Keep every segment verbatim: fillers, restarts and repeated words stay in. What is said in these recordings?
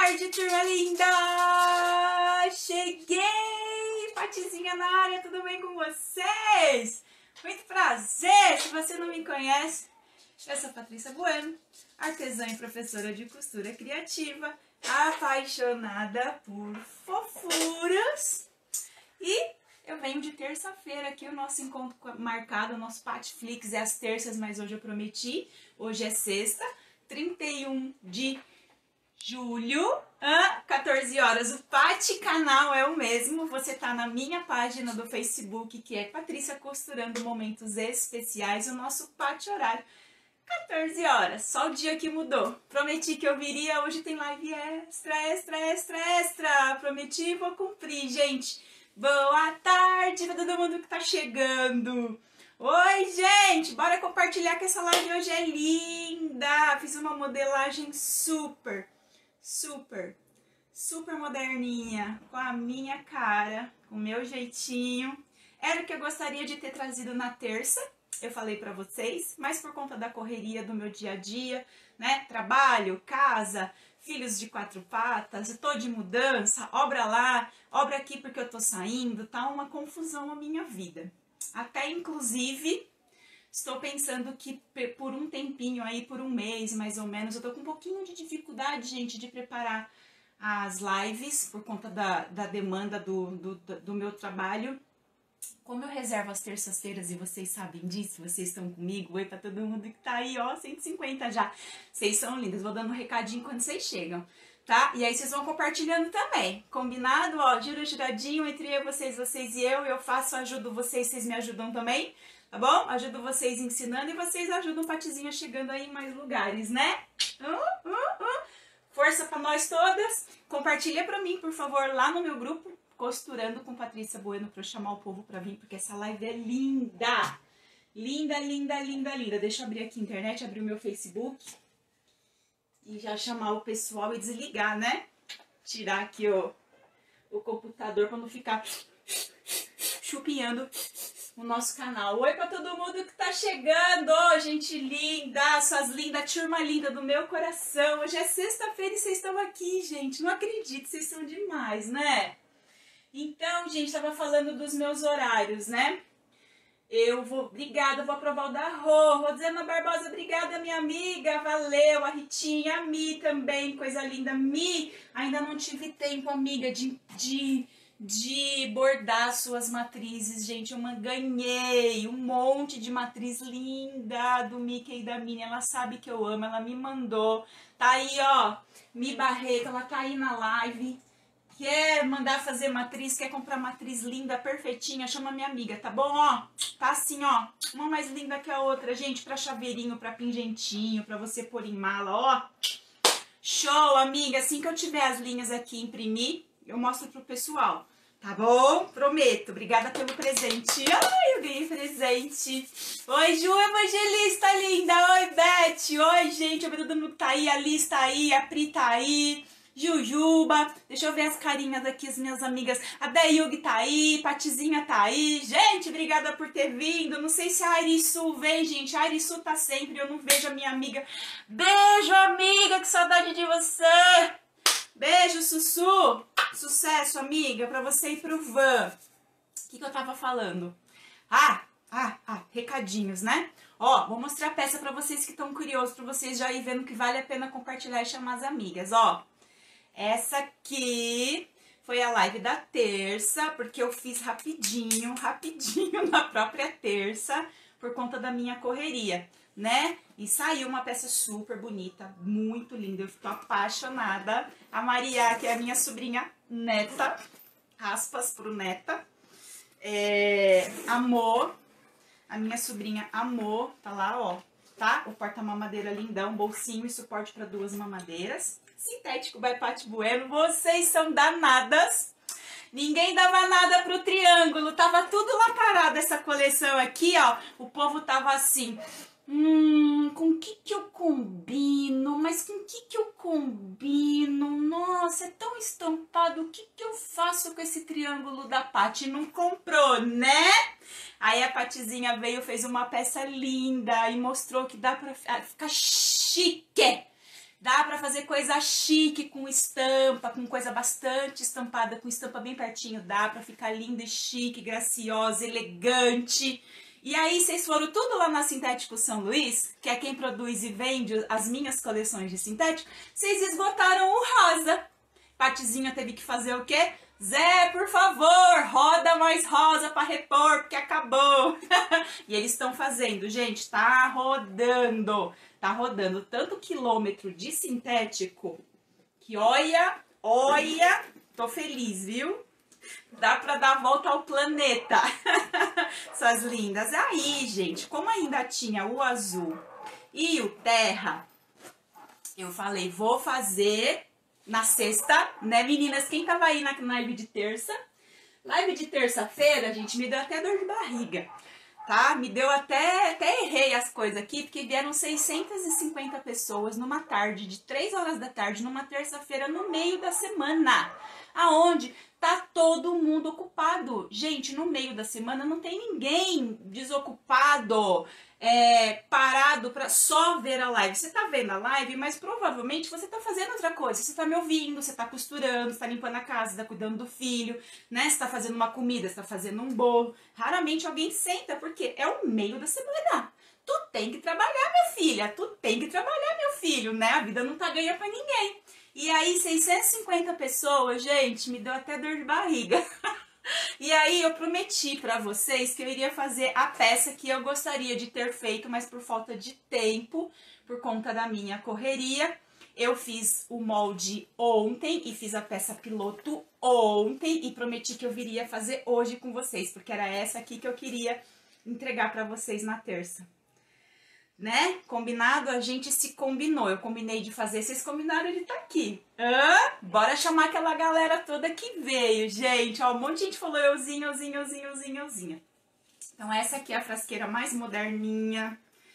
tarde, turma linda! Cheguei! Patizinha na área, tudo bem com vocês? Muito prazer! Se você não me conhece, eu sou Patrícia Bueno, artesã e professora de costura criativa, apaixonada por fofuras. E eu venho de terça-feira aqui, o nosso encontro marcado, o nosso Patflix é às terças, mas hoje eu prometi. Hoje é sexta, trinta e um de julho, ah, quatorze horas. O Pati canal é o mesmo, você tá na minha página do Facebook, que é Patrícia Costurando Momentos Especiais, o nosso Pati horário, quatorze horas, só o dia que mudou. Prometi que eu viria, hoje tem live extra, extra, extra, extra. Prometi e vou cumprir, gente. Boa tarde pra todo mundo que tá chegando. Oi, gente, bora compartilhar que essa live hoje é linda. Fiz uma modelagem super, super, super moderninha, com a minha cara, com o meu jeitinho. Era o que eu gostaria de ter trazido na terça, eu falei pra vocês, mas por conta da correria do meu dia a dia, né, trabalho, casa, filhos de quatro patas, tô de mudança, obra lá, obra aqui porque eu tô saindo, tá uma confusão a minha vida. Até inclusive, estou pensando que por um tempinho aí, por um mês mais ou menos, eu tô com um pouquinho de dificuldade, gente, de preparar as lives por conta da, da demanda do, do, do meu trabalho. Como eu reservo as terças-feiras e vocês sabem disso, vocês estão comigo, oi pra todo mundo que tá aí, ó, cento e cinquenta já. Vocês são lindas, vou dando um recadinho quando vocês chegam, tá? E aí vocês vão compartilhando também, combinado? Ó, giro giradinho entre eu, vocês, vocês e eu, eu faço, ajudo vocês, vocês me ajudam também, tá bom? Ajudo vocês ensinando e vocês ajudam o Patizinha chegando aí em mais lugares, né? Uh, uh, uh. Força pra nós todas, compartilha pra mim, por favor, lá no meu grupo, Costurando com Patrícia Bueno, para eu chamar o povo para vir, porque essa live é linda! Linda, linda, linda, linda. Deixa eu abrir aqui a internet, abrir o meu Facebook e já chamar o pessoal e desligar, né? Tirar aqui o, o computador para não ficar chupinhando o nosso canal. Oi para todo mundo que tá chegando! Oh, gente linda, suas lindas, turma linda do meu coração. Hoje é sexta-feira e vocês estão aqui, gente. Não acredito, vocês são demais, né? Então, gente, tava falando dos meus horários, né? Eu vou, obrigada, vou aprovar o da Rô, Rosana Barbosa, obrigada, minha amiga, valeu, a Ritinha, a Mi também, coisa linda, Mi, ainda não tive tempo, amiga, de, de, de bordar suas matrizes, gente, eu ganhei um monte de matriz linda do Mickey e da Minnie, ela sabe que eu amo, ela me mandou, tá aí, ó, Mi Barreto, ela tá aí na live. Quer mandar fazer matriz, quer comprar matriz linda, perfeitinha, chama minha amiga, tá bom? Ó, tá assim, ó, uma mais linda que a outra, gente, pra chaveirinho, pra pingentinho, pra você pôr em mala, ó. Show, amiga, assim que eu tiver as linhas aqui e imprimir, eu mostro pro pessoal, tá bom? Prometo, obrigada pelo presente. Ai, eu ganhei presente. Oi, Ju Evangelista linda, oi, Beth, oi, gente, o todo mundo tá aí, a Liz tá aí, a Pri tá aí. Jujuba, deixa eu ver as carinhas aqui, as minhas amigas. A Deyug tá aí, Patizinha tá aí. Gente, obrigada por ter vindo. Não sei se a Arisu vem, gente. A Arisu tá sempre, eu não vejo a minha amiga. Beijo, amiga, que saudade de você. Beijo, Sussu. Sucesso, amiga, pra você e pro Van. O que, que eu tava falando? Ah, ah, ah, recadinhos, né? Ó, vou mostrar a peça pra vocês que estão curiosos, pra vocês já ir vendo que vale a pena compartilhar e chamar as amigas, ó. Essa aqui foi a live da terça, porque eu fiz rapidinho, rapidinho na própria terça, por conta da minha correria, né? E saiu uma peça super bonita, muito linda, eu tô apaixonada. A Maria, que é a minha sobrinha neta, aspas pro neta, é, amor, a minha sobrinha amor, tá lá, ó, tá? O porta-mamadeira lindão, bolsinho e suporte para duas mamadeiras. Sintético by Pati Bueno, vocês são danadas. Ninguém dava nada pro triângulo, tava tudo lá parado essa coleção aqui, ó. O povo tava assim, hum, com o que que eu combino? Mas com o que que eu combino? Nossa, é tão estampado, o que que eu faço com esse triângulo da Pati? Não comprou, né? Aí a Patizinha veio, fez uma peça linda e mostrou que dá pra ficar chique. Dá pra fazer coisa chique com estampa, com coisa bastante estampada, com estampa bem pertinho. Dá pra ficar linda e chique, graciosa, elegante. E aí vocês foram tudo lá na Sintético São Luís, que é quem produz e vende as minhas coleções de sintético. Vocês esgotaram o rosa. Patizinha teve que fazer o quê? Zé, por favor, roda mais rosa pra repor, porque acabou. E eles estão fazendo, gente, tá rodando. Tá rodando tanto quilômetro de sintético que olha, olha, tô feliz, viu? Dá pra dar a volta ao planeta. Suas lindas. Aí, gente, como ainda tinha o azul e o terra, eu falei, vou fazer na sexta, né, meninas? Quem tava aí na live de terça? Live de terça-feira, gente, me deu até dor de barriga. Tá? Me deu até, até errei as coisas aqui, porque vieram seiscentas e cinquenta pessoas numa tarde, de três horas da tarde, numa terça-feira, no meio da semana. Aonde tá todo mundo ocupado. Gente, no meio da semana não tem ninguém desocupado, é, parado pra só ver a live. Você tá vendo a live, mas provavelmente você tá fazendo outra coisa. Você tá me ouvindo, você tá costurando, você tá limpando a casa, você tá cuidando do filho, né? Você tá fazendo uma comida, você tá fazendo um bolo. Raramente alguém senta, porque é o meio da semana. Tu tem que trabalhar, minha filha. Tu tem que trabalhar, meu filho, né? A vida não tá ganha pra ninguém. E aí, seiscentas e cinquenta pessoas, gente, me deu até dor de barriga. E aí, eu prometi pra vocês que eu iria fazer a peça que eu gostaria de ter feito, mas por falta de tempo, por conta da minha correria, eu fiz o molde ontem e fiz a peça piloto ontem e prometi que eu viria fazer hoje com vocês, porque era essa aqui que eu queria entregar pra vocês na terça. Né? Combinado? A gente se combinou. Eu combinei de fazer, vocês combinaram de estar aqui. Hã? Bora chamar aquela galera toda que veio, gente. Ó, um monte de gente falou euzinho, euzinho, euzinho, euzinho, euzinho. Então essa aqui é a frasqueira mais moderninha,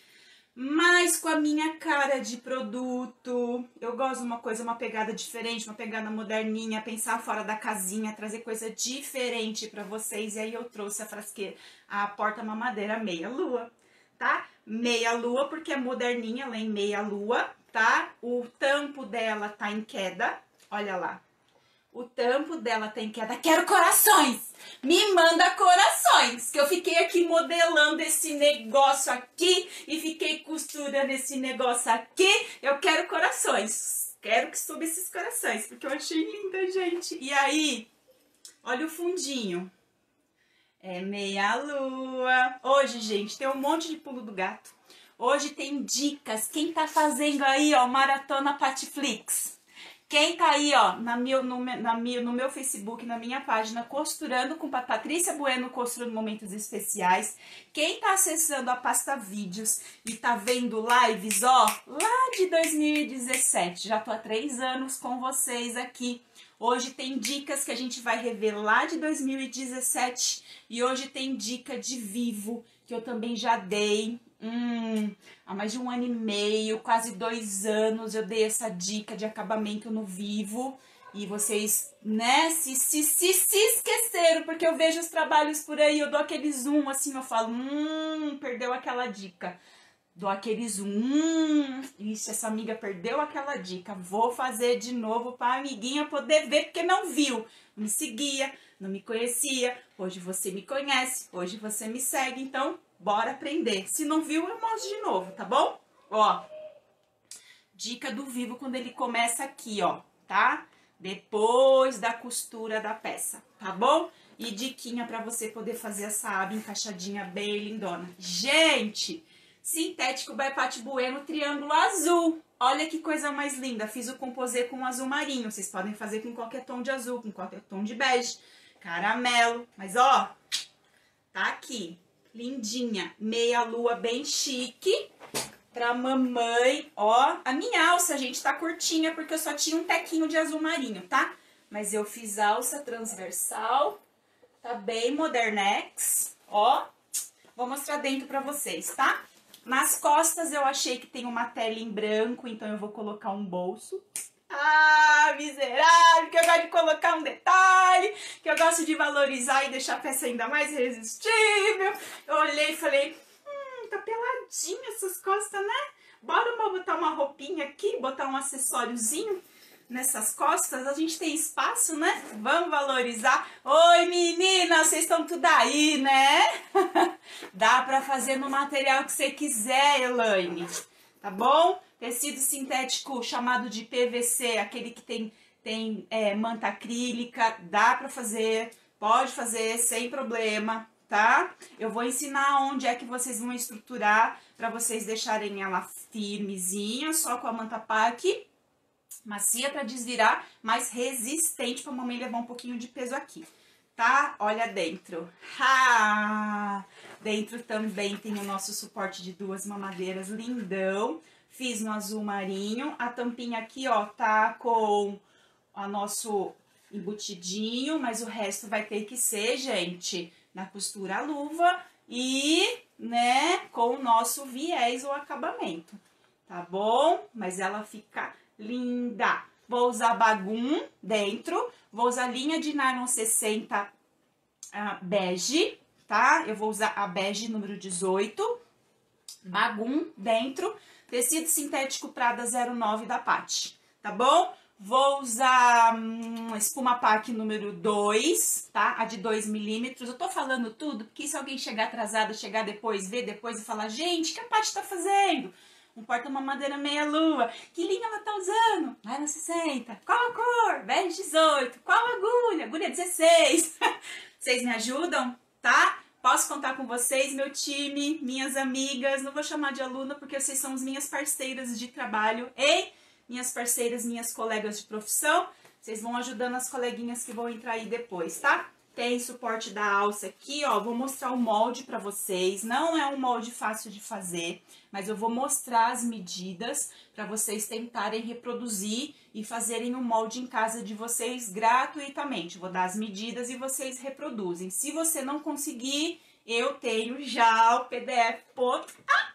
mais com a minha cara de produto. Eu gosto de uma coisa, uma pegada diferente, uma pegada moderninha, pensar fora da casinha, trazer coisa diferente pra vocês. E aí eu trouxe a frasqueira, a porta-mamadeira meia lua, tá? Meia lua, porque é moderninha, ela é em meia lua, tá? O tampo dela tá em queda, olha lá. O tampo dela tá em queda. Quero corações! Me manda corações! Que eu fiquei aqui modelando esse negócio aqui e fiquei costurando esse negócio aqui. Eu quero corações. Quero que suba esses corações, porque eu achei linda, gente. E aí, olha o fundinho. É meia lua. Hoje, gente, tem um monte de pulo do gato. Hoje tem dicas. Quem tá fazendo aí, ó, maratona Patiflix? Quem tá aí, ó, na meu, no, na meu, no meu Facebook, na minha página, costurando com a Patrícia Bueno, costurando momentos especiais. Quem tá acessando a pasta vídeos e tá vendo lives, ó, lá de dois mil e dezessete. Já tô há três anos com vocês aqui. Hoje tem dicas que a gente vai rever lá de dois mil e dezessete e hoje tem dica de vivo que eu também já dei hum, há mais de um ano e meio, quase dois anos eu dei essa dica de acabamento no vivo e vocês, né, se, se, se, se esqueceram, porque eu vejo os trabalhos por aí, eu dou aquele zoom assim, eu falo, hum, perdeu aquela dica. Dou aquele zoom, hum, ixi, essa amiga perdeu aquela dica, vou fazer de novo para a amiguinha poder ver, porque não viu, não me seguia, não me conhecia, hoje você me conhece, hoje você me segue, então bora aprender. Se não viu, eu mostro de novo, tá bom? Ó, dica do vivo quando ele começa aqui, ó, tá? Depois da costura da peça, tá bom? E diquinha para você poder fazer essa aba encaixadinha bem lindona. Gente... Sintético by Pati Bueno, triângulo azul. Olha que coisa mais linda. Fiz o composê com azul marinho. Vocês podem fazer com qualquer tom de azul, com qualquer tom de bege, caramelo. Mas, ó, tá aqui. Lindinha. Meia lua bem chique. Pra mamãe, ó. A minha alça, gente, tá curtinha porque eu só tinha um tequinho de azul marinho, tá? Mas eu fiz alça transversal. Tá bem modernex. Ó. Vou mostrar dentro pra vocês, tá? Nas costas eu achei que tem uma tela em branco, então eu vou colocar um bolso. Ah, miserável, que eu gosto de colocar um detalhe, que eu gosto de valorizar e deixar a peça ainda mais irresistível. Eu olhei e falei, hum, tá peladinha essas costas, né? Bora botar uma roupinha aqui, botar um acessóriozinho nessas costas, a gente tem espaço, né? Vamos valorizar. Oi, meninas, vocês estão tudo aí, né? Dá pra fazer no material que você quiser, Elaine, tá bom? Tecido sintético chamado de P V C, aquele que tem, tem é, manta acrílica, dá pra fazer, pode fazer sem problema, tá? Eu vou ensinar onde é que vocês vão estruturar pra vocês deixarem ela firmezinha, só com a manta pack. Macia para desvirar, mas resistente para a mamãe levar um pouquinho de peso aqui, tá? Olha dentro. Ha! Dentro também tem o nosso suporte de duas mamadeiras lindão. Fiz no azul marinho. A tampinha aqui, ó, tá com o nosso embutidinho, mas o resto vai ter que ser, gente, na costura à luva e, né, com o nosso viés ou acabamento, tá bom? Mas ela fica linda. Vou usar bagum dentro, vou usar linha de nylon sessenta uh, bege, tá? Eu vou usar a bege número dezoito, bagum dentro, tecido sintético Prada zero nove da Paty, tá bom? Vou usar hum, espuma pack número dois, tá? A de dois milímetros. Eu tô falando tudo porque se alguém chegar atrasado, chegar depois, ver depois e falar, gente, o que a Paty tá fazendo? Um porta-mamadeira meia-lua. Que linha ela tá usando? Nylon sessenta. Qual a cor? Bege dezoito. Qual agulha? Agulha dezesseis. Vocês me ajudam, tá? Posso contar com vocês, meu time, minhas amigas. Não vou chamar de aluna porque vocês são as minhas parceiras de trabalho. Ei, minhas parceiras, minhas colegas de profissão. Vocês vão ajudando as coleguinhas que vão entrar aí depois, tá? Tem suporte da alça aqui, ó, vou mostrar o molde pra vocês. Não é um molde fácil de fazer, mas eu vou mostrar as medidas pra vocês tentarem reproduzir e fazerem o molde em casa de vocês gratuitamente. Vou dar as medidas e vocês reproduzem. Se você não conseguir, eu tenho já o P D F pronto.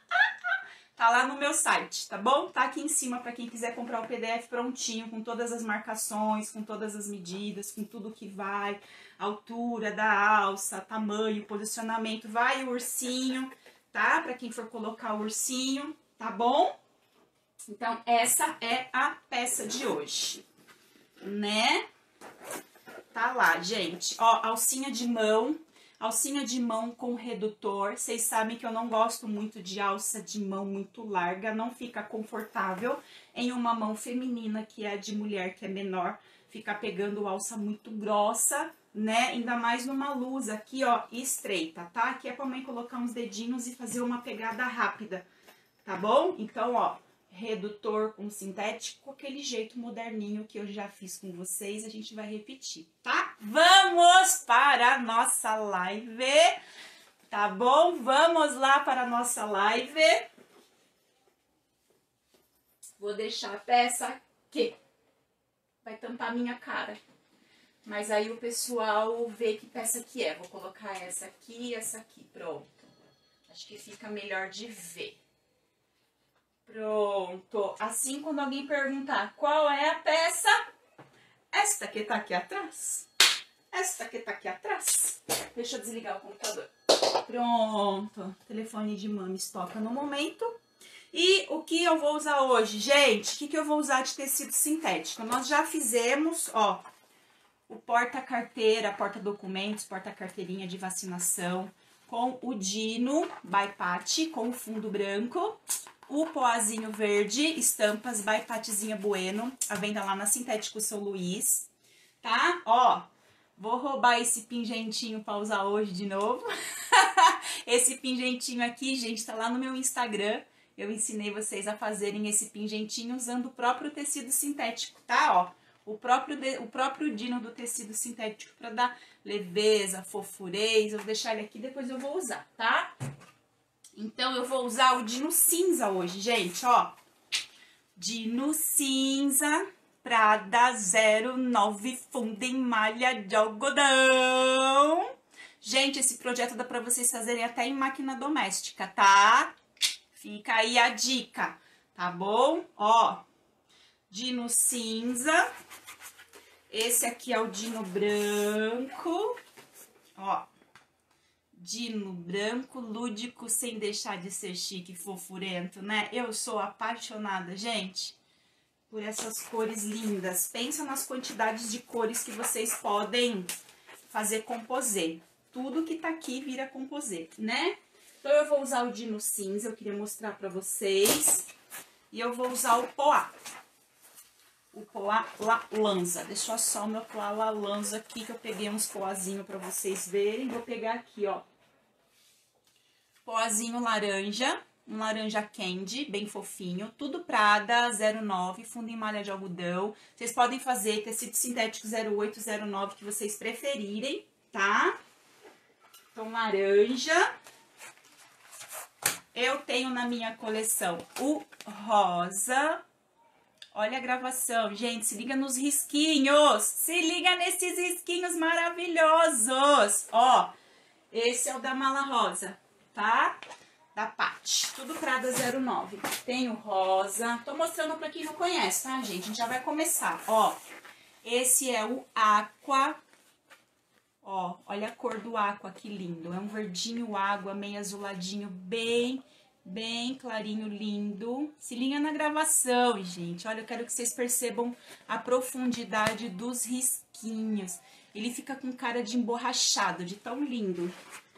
Tá lá no meu site, tá bom? Tá aqui em cima pra quem quiser comprar o P D F prontinho, com todas as marcações, com todas as medidas, com tudo que vai, altura da alça, tamanho, posicionamento, vai o ursinho, tá? Pra quem for colocar o ursinho, tá bom? Então, essa é a peça de hoje, né? Tá lá, gente. Ó, alcinha de mão. Alcinha de mão com redutor, vocês sabem que eu não gosto muito de alça de mão muito larga, não fica confortável em uma mão feminina, que é de mulher, que é menor, fica pegando alça muito grossa, né? Ainda mais numa luz aqui, ó, estreita, tá? Aqui é pra mãe colocar uns dedinhos e fazer uma pegada rápida, tá bom? Então, ó, redutor com sintético, aquele jeito moderninho que eu já fiz com vocês, a gente vai repetir, tá? Vamos para a nossa live, tá bom? Vamos lá para a nossa live. Vou deixar a peça aqui, vai tampar minha cara, mas aí o pessoal vê que peça que é. Vou colocar essa aqui e essa aqui, pronto. Acho que fica melhor de ver. Pronto. Assim, quando alguém perguntar qual é a peça, esta que tá aqui atrás, esta que tá aqui atrás. Deixa eu desligar o computador. Pronto. Telefone de mames toca no momento. E o que eu vou usar hoje, gente? O que, que eu vou usar de tecido sintético? Nós já fizemos, ó, o porta-carteira, porta-documentos, porta-carteirinha de vacinação com o Dino by Paty, com o fundo branco. O poazinho verde, estampas by Patyzinha Bueno, a venda lá na Sintético São Luís, tá? Ó, vou roubar esse pingentinho pra usar hoje de novo. Esse pingentinho aqui, gente, tá lá no meu Instagram. Eu ensinei vocês a fazerem esse pingentinho usando o próprio tecido sintético, tá? Ó, o próprio, de, o próprio Dino do tecido sintético pra dar leveza, fofurez. Eu vou deixar ele aqui, depois eu vou usar, tá? Então, eu vou usar o Dino cinza hoje, gente, ó. Dino cinza, Prada zero nove, fundo em malha de algodão. Gente, esse projeto dá pra vocês fazerem até em máquina doméstica, tá? Fica aí a dica, tá bom? Ó, Dino cinza. Esse aqui é o Dino branco, ó. Dino branco, lúdico, sem deixar de ser chique e fofurento, né? Eu sou apaixonada, gente, por essas cores lindas. Pensa nas quantidades de cores que vocês podem fazer composê. Tudo que tá aqui vira composê, né? Então eu vou usar o Dino cinza, eu queria mostrar pra vocês. E eu vou usar o Poá. O Poá La Lanza. Deixa eu só o meu Poá La Lanza aqui, que eu peguei uns poazinhos pra vocês verem. Vou pegar aqui, ó. Poazinho laranja. Um laranja candy, bem fofinho. Tudo Prada, zero nove, fundo em malha de algodão. Vocês podem fazer tecido sintético zero oito, zero nove, que vocês preferirem, tá? Então, laranja. Eu tenho na minha coleção o rosa. Olha a gravação, gente, se liga nos risquinhos. Se liga nesses risquinhos maravilhosos. Ó, esse é o da mala rosa, tá? Da Paty. Tudo Prada zero nove. Tem o rosa. Tô mostrando pra quem não conhece, tá, gente? A gente já vai começar. Ó, esse é o Aqua. Ó, olha a cor do Aqua, que lindo. É um verdinho água, meio azuladinho, bem, bem clarinho, lindo. Se liga na gravação, gente. Olha, eu quero que vocês percebam a profundidade dos risquinhos. Ele fica com cara de emborrachado, de tão lindo.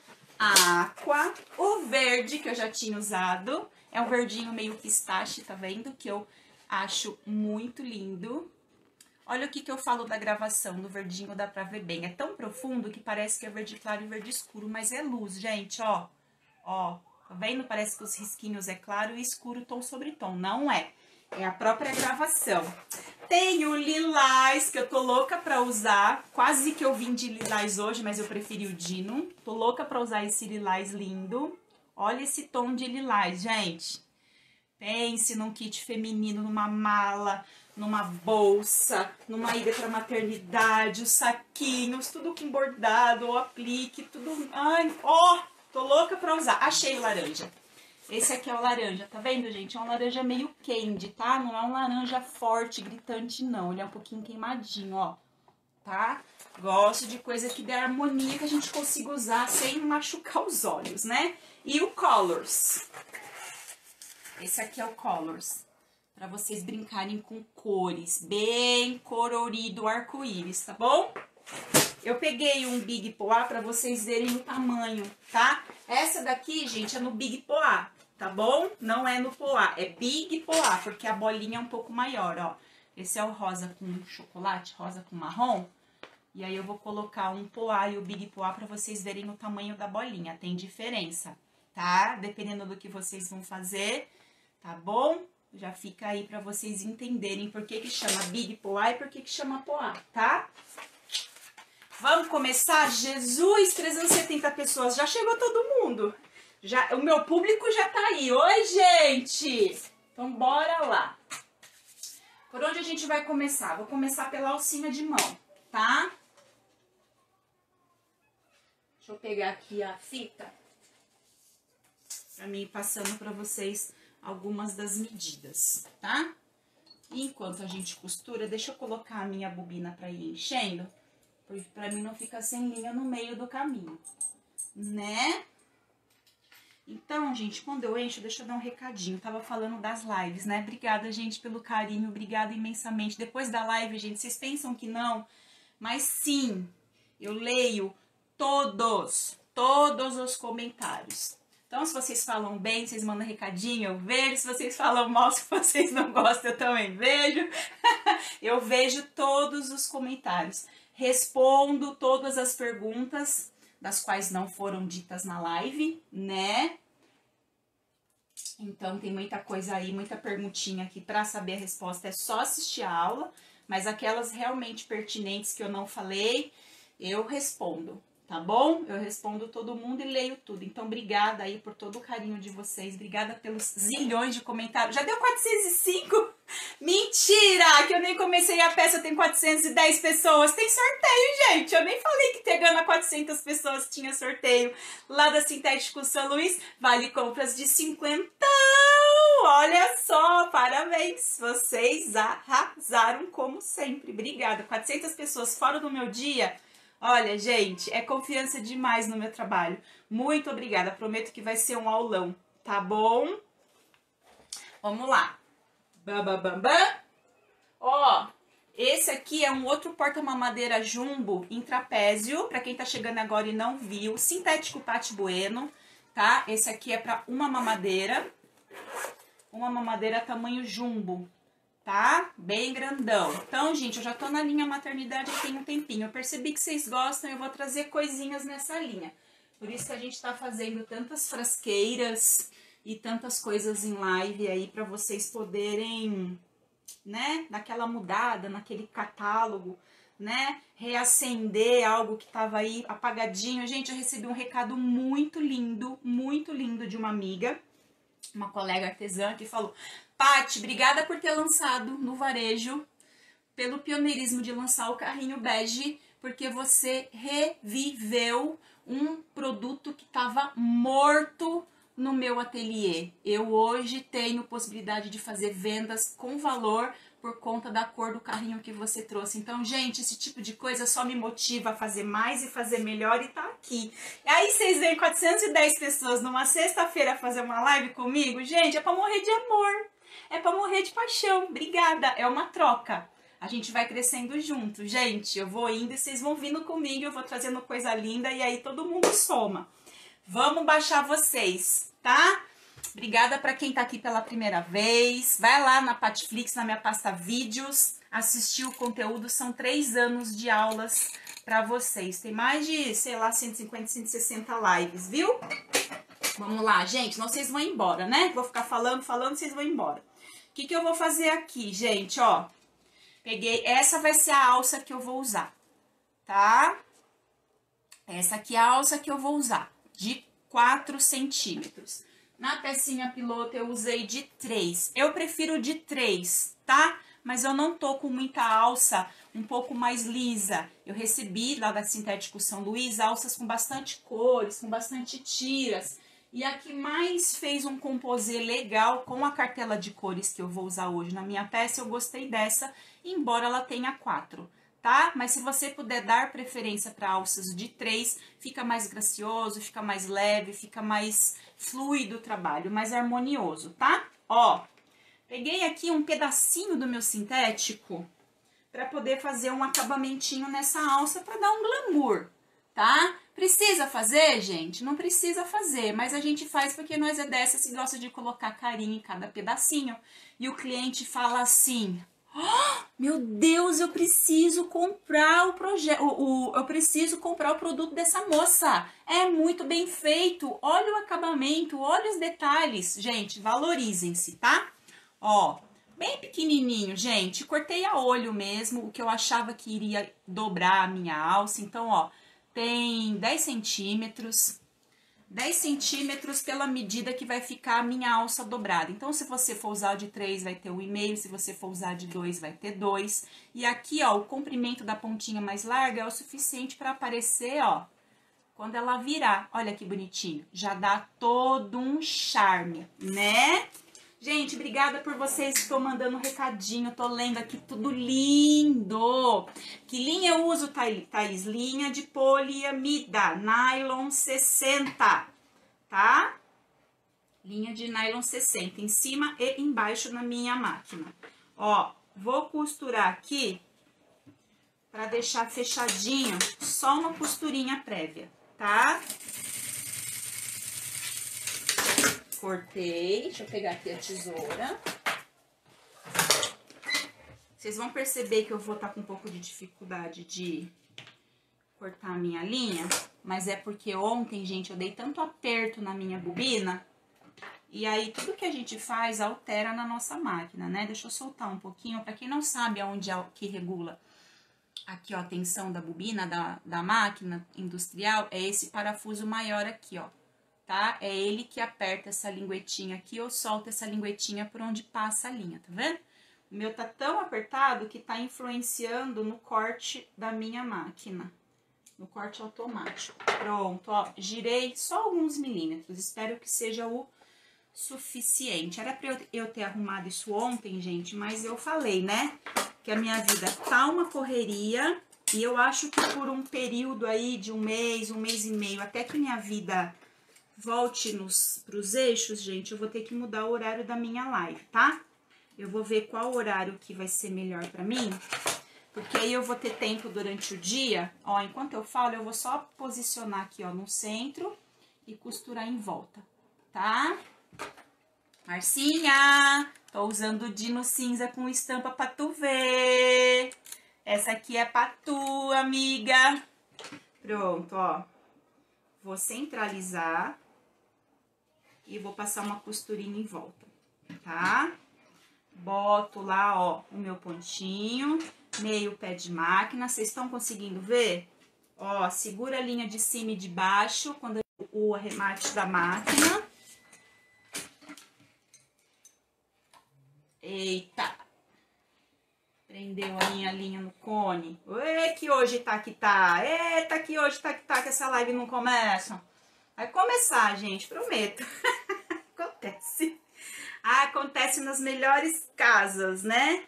Aqua. O verde, que eu já tinha usado. É um verdinho meio pistache, tá vendo? Que eu acho muito lindo. Olha o que que eu falo da gravação do verdinho, dá pra ver bem. É tão profundo que parece que é verde claro e verde escuro, mas é luz, gente, ó. Ó, tá vendo? Parece que os risquinhos é claro e escuro, tom sobre tom. Não é. É a própria gravação. Tem o lilás, que eu tô louca pra usar. Quase que eu vim de lilás hoje, mas eu preferi o Dino. Tô louca pra usar esse lilás lindo. Olha esse tom de lilás, gente. Pense num kit feminino, numa mala, numa bolsa, numa ida pra maternidade, os saquinhos, tudo com bordado, o aplique, tudo... Ai, ó, tô louca pra usar. Achei o laranja. Esse aqui é o laranja, tá vendo, gente? É um laranja meio candy, tá? Não é um laranja forte, gritante, não. Ele é um pouquinho queimadinho, ó, tá? Gosto de coisa que dê harmonia, que a gente consiga usar sem machucar os olhos, né? E o Colors. Esse aqui é o Colors. Pra vocês brincarem com cores, bem colorido, arco-íris, tá bom? Eu peguei um Big Poá pra vocês verem o tamanho, tá? Essa daqui, gente, é no Big Poá, tá bom? Não é no Poá, é Big Poá, porque a bolinha é um pouco maior, ó. Esse é o rosa com chocolate, rosa com marrom. E aí eu vou colocar um Poá e o Big Poá pra vocês verem o tamanho da bolinha. Tem diferença, tá? Dependendo do que vocês vão fazer, tá bom? Já fica aí pra vocês entenderem por que que chama Big Poá e por que que chama Poá, tá? Vamos começar? Jesus, trezentas e setenta pessoas, já chegou todo mundo. Já, o meu público já tá aí. Oi, gente! Então, bora lá. Por onde a gente vai começar? Vou começar pela alcinha de mão, tá? Deixa eu pegar aqui a fita pra mim ir passando pra vocês algumas das medidas, tá? E enquanto a gente costura, deixa eu colocar a minha bobina pra ir enchendo, porque pra mim não fica sem linha no meio do caminho, né? Então, gente, quando eu encho, deixa eu dar um recadinho. Tava falando das lives, né? Obrigada, gente, pelo carinho, obrigada imensamente. Depois da live, gente, vocês pensam que não, mas sim, eu leio todos, todos os comentários. Então, se vocês falam bem, vocês mandam recadinho, eu vejo. Se vocês falam mal, se vocês não gostam, eu também vejo. Eu vejo todos os comentários. Respondo todas as perguntas, das quais não foram ditas na live, né? Então, tem muita coisa aí, muita perguntinha aqui para saber a resposta. É só assistir a aula, mas aquelas realmente pertinentes que eu não falei, eu respondo. Tá bom? Eu respondo todo mundo e leio tudo. Então, obrigada aí por todo o carinho de vocês. Obrigada pelos zilhões de comentários. Já deu quatrocentos e cinco? Mentira! Que eu nem comecei a peça, tem quatrocentas e dez pessoas. Tem sorteio, gente. Eu nem falei que pegando a quatrocentas pessoas tinha sorteio. Lá da Sintético São Luís, vale compras de cinquentão. Olha só, parabéns. Vocês arrasaram como sempre. Obrigada. quatrocentas pessoas fora do meu dia. Olha, gente, é confiança demais no meu trabalho. Muito obrigada, prometo que vai ser um aulão, tá bom? Vamos lá. Bam, bam, bam, bam. Ó, esse aqui é um outro porta-mamadeira jumbo em trapézio, pra quem tá chegando agora e não viu, sintético Patti Bueno, tá? Esse aqui é pra uma mamadeira, uma mamadeira tamanho jumbo, tá? Bem grandão. Então, gente, eu já tô na linha maternidade tem um tempinho. Eu percebi que vocês gostam, eu vou trazer coisinhas nessa linha. Por isso que a gente tá fazendo tantas frasqueiras e tantas coisas em live aí pra vocês poderem, né, naquela mudada, naquele catálogo, né, reacender algo que tava aí apagadinho. Gente, eu recebi um recado muito lindo, muito lindo de uma amiga, uma colega artesã que falou: Patti, obrigada por ter lançado no varejo, pelo pioneirismo de lançar o carrinho bege, porque você reviveu um produto que estava morto no meu ateliê. Eu hoje tenho possibilidade de fazer vendas com valor por conta da cor do carrinho que você trouxe. Então, gente, esse tipo de coisa só me motiva a fazer mais e fazer melhor e tá aqui. E aí vocês veem quatrocentas e dez pessoas numa sexta-feira fazer uma live comigo? Gente, é pra morrer de amor. É pra morrer de paixão. Obrigada. É uma troca. A gente vai crescendo junto. Gente, eu vou indo e vocês vão vindo comigo. Eu vou trazendo coisa linda e aí todo mundo soma. Vamos baixar vocês, tá? Obrigada para quem tá aqui pela primeira vez. Vai lá na Patflix, na minha pasta vídeos, assistir o conteúdo. São três anos de aulas para vocês. Tem mais de, sei lá, cento e cinquenta, cento e sessenta lives, viu? Vamos lá, gente. Não, vocês vão embora, né? Vou ficar falando, falando, vocês vão embora. O que que eu vou fazer aqui, gente? Ó, peguei... Essa vai ser a alça que eu vou usar, tá? Essa aqui é a alça que eu vou usar, de quatro centímetros. Na pecinha piloto eu usei de três. Eu prefiro de três, tá? Mas eu não tô com muita alça um pouco mais lisa. Eu recebi lá da Sintético São Luís alças com bastante cores, com bastante tiras. E a que mais fez um composê legal com a cartela de cores que eu vou usar hoje na minha peça, eu gostei dessa, embora ela tenha quatro. Tá? Mas se você puder dar preferência para alças de três, fica mais gracioso, fica mais leve, fica mais fluido o trabalho, mais harmonioso, tá? Ó, peguei aqui um pedacinho do meu sintético para poder fazer um acabamentinho nessa alça para dar um glamour, tá? Precisa fazer, gente? Não precisa fazer, mas a gente faz porque nós é dessas que gosta de colocar carinho em cada pedacinho. E o cliente fala assim: oh, meu Deus, eu preciso comprar o projeto, o, o, eu preciso comprar o produto dessa moça. É muito bem feito. Olha o acabamento, olha os detalhes. Gente, valorizem-se, tá? Ó, bem pequenininho, gente. Cortei a olho mesmo, o que eu achava que iria dobrar a minha alça. Então, ó, tem dez centímetros. dez centímetros pela medida que vai ficar a minha alça dobrada. Então, se você for usar de três, vai ter um e meio. Se você for usar de dois, vai ter dois. E aqui, ó, o comprimento da pontinha mais larga é o suficiente para aparecer, ó, quando ela virar. Olha que bonitinho. Já dá todo um charme, né? Gente, obrigada por vocês que estão mandando um recadinho. Tô lendo aqui tudo lindo. Que linha eu uso, Thaís? Linha de poliamida, nylon sessenta, tá? Linha de nylon sessenta, em cima e embaixo na minha máquina. Ó, vou costurar aqui para deixar fechadinho, só uma costurinha prévia, tá? Cortei, deixa eu pegar aqui a tesoura. Vocês vão perceber que eu vou estar com um pouco de dificuldade de cortar a minha linha, mas é porque ontem, gente, eu dei tanto aperto na minha bobina, e aí tudo que a gente faz altera na nossa máquina, né? Deixa eu soltar um pouquinho, para quem não sabe aonde é que regula aqui, ó, a tensão da bobina, da, da máquina industrial, é esse parafuso maior aqui, ó. Tá? É ele que aperta essa linguetinha aqui ou solta essa linguetinha por onde passa a linha, tá vendo? O meu tá tão apertado que tá influenciando no corte da minha máquina, no corte automático. Pronto, ó, girei só alguns milímetros, espero que seja o suficiente. Era pra eu ter arrumado isso ontem, gente, mas eu falei, né, que a minha vida tá uma correria E eu acho que por um período aí de um mês, um mês e meio, até que minha vida volte nos, pros eixos, gente, eu vou ter que mudar o horário da minha live, tá? Eu vou ver qual horário que vai ser melhor pra mim, porque aí eu vou ter tempo durante o dia. Ó, enquanto eu falo, eu vou só posicionar aqui, ó, no centro e costurar em volta, tá? Marcinha, tô usando o Dino cinza com estampa pra tu ver. Essa aqui é pra tu, amiga. Pronto, ó. Vou centralizar e vou passar uma costurinha em volta, tá? Boto lá, ó, o meu pontinho, meio pé de máquina. Vocês estão conseguindo ver? Ó, segura a linha de cima e de baixo quando o arremate da máquina. Eita! Prendeu a minha linha no cone. Ê, que hoje tá que tá. Eita, que hoje tá que tá, que essa live não começa. Vai começar, gente, prometo. Acontece. Ah, acontece nas melhores casas, né?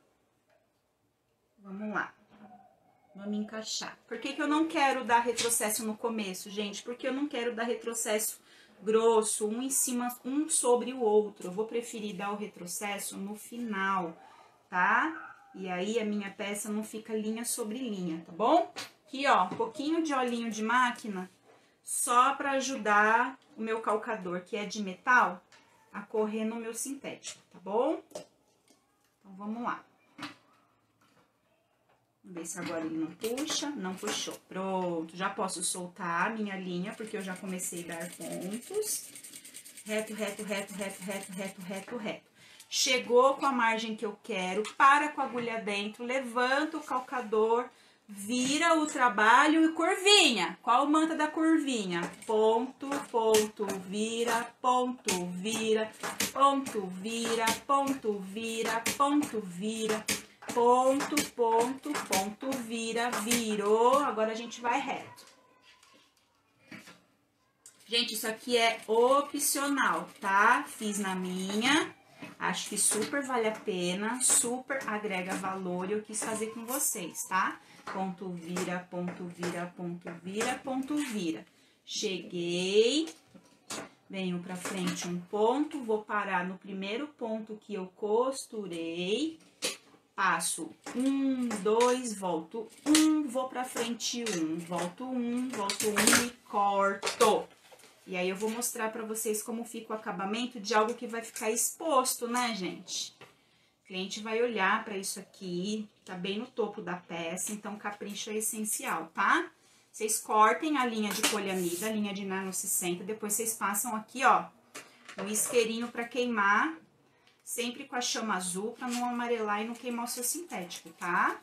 Vamos lá. Vamos encaixar. Por que que eu não quero dar retrocesso no começo, gente? Porque eu não quero dar retrocesso grosso, um em cima, um sobre o outro. Eu vou preferir dar o retrocesso no final, tá? E aí a minha peça não fica linha sobre linha, tá bom? Aqui, ó, um pouquinho de olhinho de máquina, só pra ajudar o meu calcador, que é de metal, a correr no meu sintético, tá bom? Então, vamos lá. Vamos ver se agora ele não puxa. Não puxou. Pronto, já posso soltar a minha linha, porque eu já comecei a dar pontos. Reto, reto, reto, reto, reto, reto, reto, reto. Chegou com a margem que eu quero, para com a agulha dentro, levanta o calcador, vira o trabalho e curvinha. Qual o manta da curvinha? Ponto, ponto, vira, ponto, vira, ponto, vira, ponto, vira, ponto, vira, ponto, ponto, ponto, vira, virou. Agora a gente vai reto. Gente, isso aqui é opcional, tá? Fiz na minha, acho que super vale a pena, super agrega valor e eu quis fazer com vocês, tá? Ponto, vira, ponto, vira, ponto, vira, ponto, vira. Cheguei, venho pra frente um ponto, vou parar no primeiro ponto que eu costurei, passo um, dois, volto um, vou pra frente um, volto um, volto um e corto. E aí eu vou mostrar pra vocês como fica o acabamento de algo que vai ficar exposto, né, gente? O cliente vai olhar pra isso aqui, tá bem no topo da peça, então capricho é essencial, tá? Vocês cortem a linha de poliamida, a linha de nano sessenta, depois vocês passam aqui, ó, um isqueirinho pra queimar, sempre com a chama azul, pra não amarelar e não queimar o seu sintético, tá?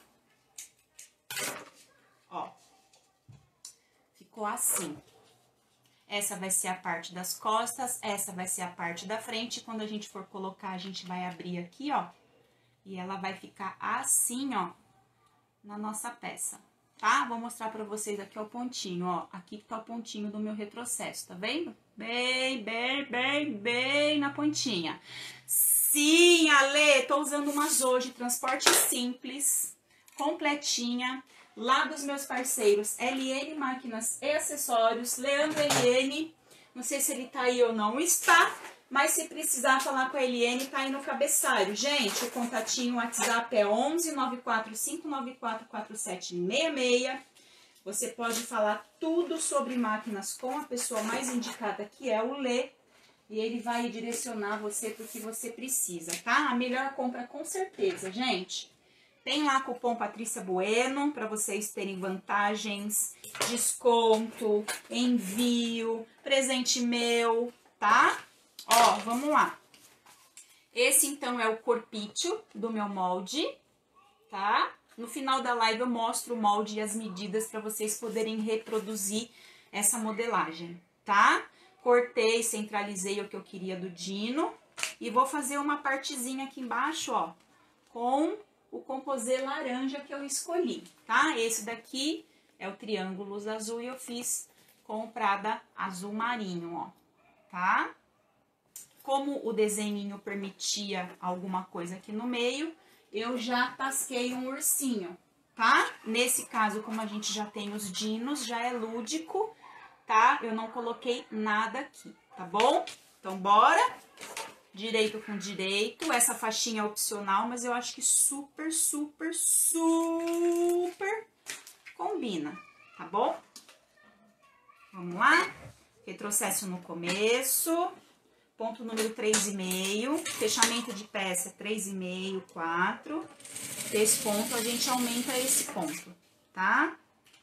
Ó, ficou assim. Essa vai ser a parte das costas, essa vai ser a parte da frente. Quando a gente for colocar, a gente vai abrir aqui, ó. E ela vai ficar assim, ó, na nossa peça, tá? Vou mostrar pra vocês aqui, ó, o pontinho, ó. Aqui que tá o pontinho do meu retrocesso, tá vendo? Bem, bem, bem, bem na pontinha. Sim, Ale, tô usando uma Zoji Transporte Simples, completinha. Lá dos meus parceiros, L N Máquinas e Acessórios, Leandro L N, não sei se ele tá aí ou não está, mas se precisar falar com a L N, tá aí no cabeçalho. Gente, o contatinho WhatsApp é onze, nove quatro cinco nove quatro, quatro sete seis seis. Você pode falar tudo sobre máquinas com a pessoa mais indicada, que é o Lê, e ele vai direcionar você pro que você precisa, tá? A melhor compra com certeza, gente. Tem lá cupom Patrícia Bueno para vocês terem vantagens, desconto, envio, presente meu, tá? Ó, vamos lá. Esse então é o corpício do meu molde, tá? No final da live eu mostro o molde e as medidas para vocês poderem reproduzir essa modelagem, tá? Cortei, centralizei o que eu queria do Dino e vou fazer uma partezinha aqui embaixo, ó, com o composê laranja que eu escolhi, tá? Esse daqui é o triângulo azul e eu fiz com o Prada azul marinho, ó, tá? Como o desenhinho permitia alguma coisa aqui no meio, eu já tasquei um ursinho, tá? Nesse caso, como a gente já tem os dinos, já é lúdico, tá? Eu não coloquei nada aqui, tá bom? Então, bora! Direito com direito, essa faixinha é opcional, mas eu acho que super, super, super combina, tá bom? Vamos lá? Retrocesso no começo, ponto número três e meio, fechamento de peça três e meio, quatro. Desse ponto, a gente aumenta esse ponto, tá?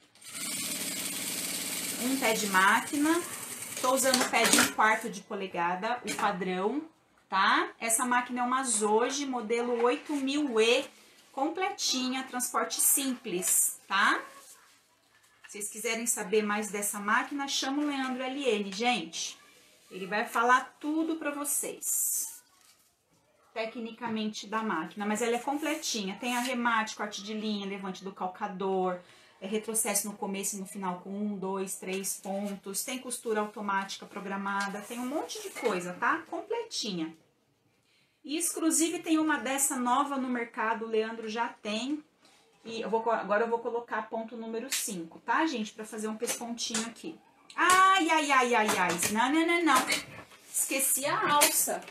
Um pé de máquina, tô usando o pé de um quarto de polegada, o padrão, tá? Essa máquina é uma Zoji, modelo oito mil E, completinha, transporte simples, tá? Se vocês quiserem saber mais dessa máquina, chama o Leandro L N, gente. Ele vai falar tudo pra vocês, tecnicamente, da máquina. Mas ela é completinha, tem arremate, corte de linha, levante do calcador, é retrocesso no começo e no final com um, dois, três pontos, tem costura automática programada, tem um monte de coisa, tá? Completinha. E, exclusive, tem uma dessa nova no mercado, o Leandro já tem. E eu vou, agora eu vou colocar ponto número cinco, tá, gente? Pra fazer um pespontinho aqui. Ai, ai, ai, ai, ai. Não, não, não, não. Esqueci a alça.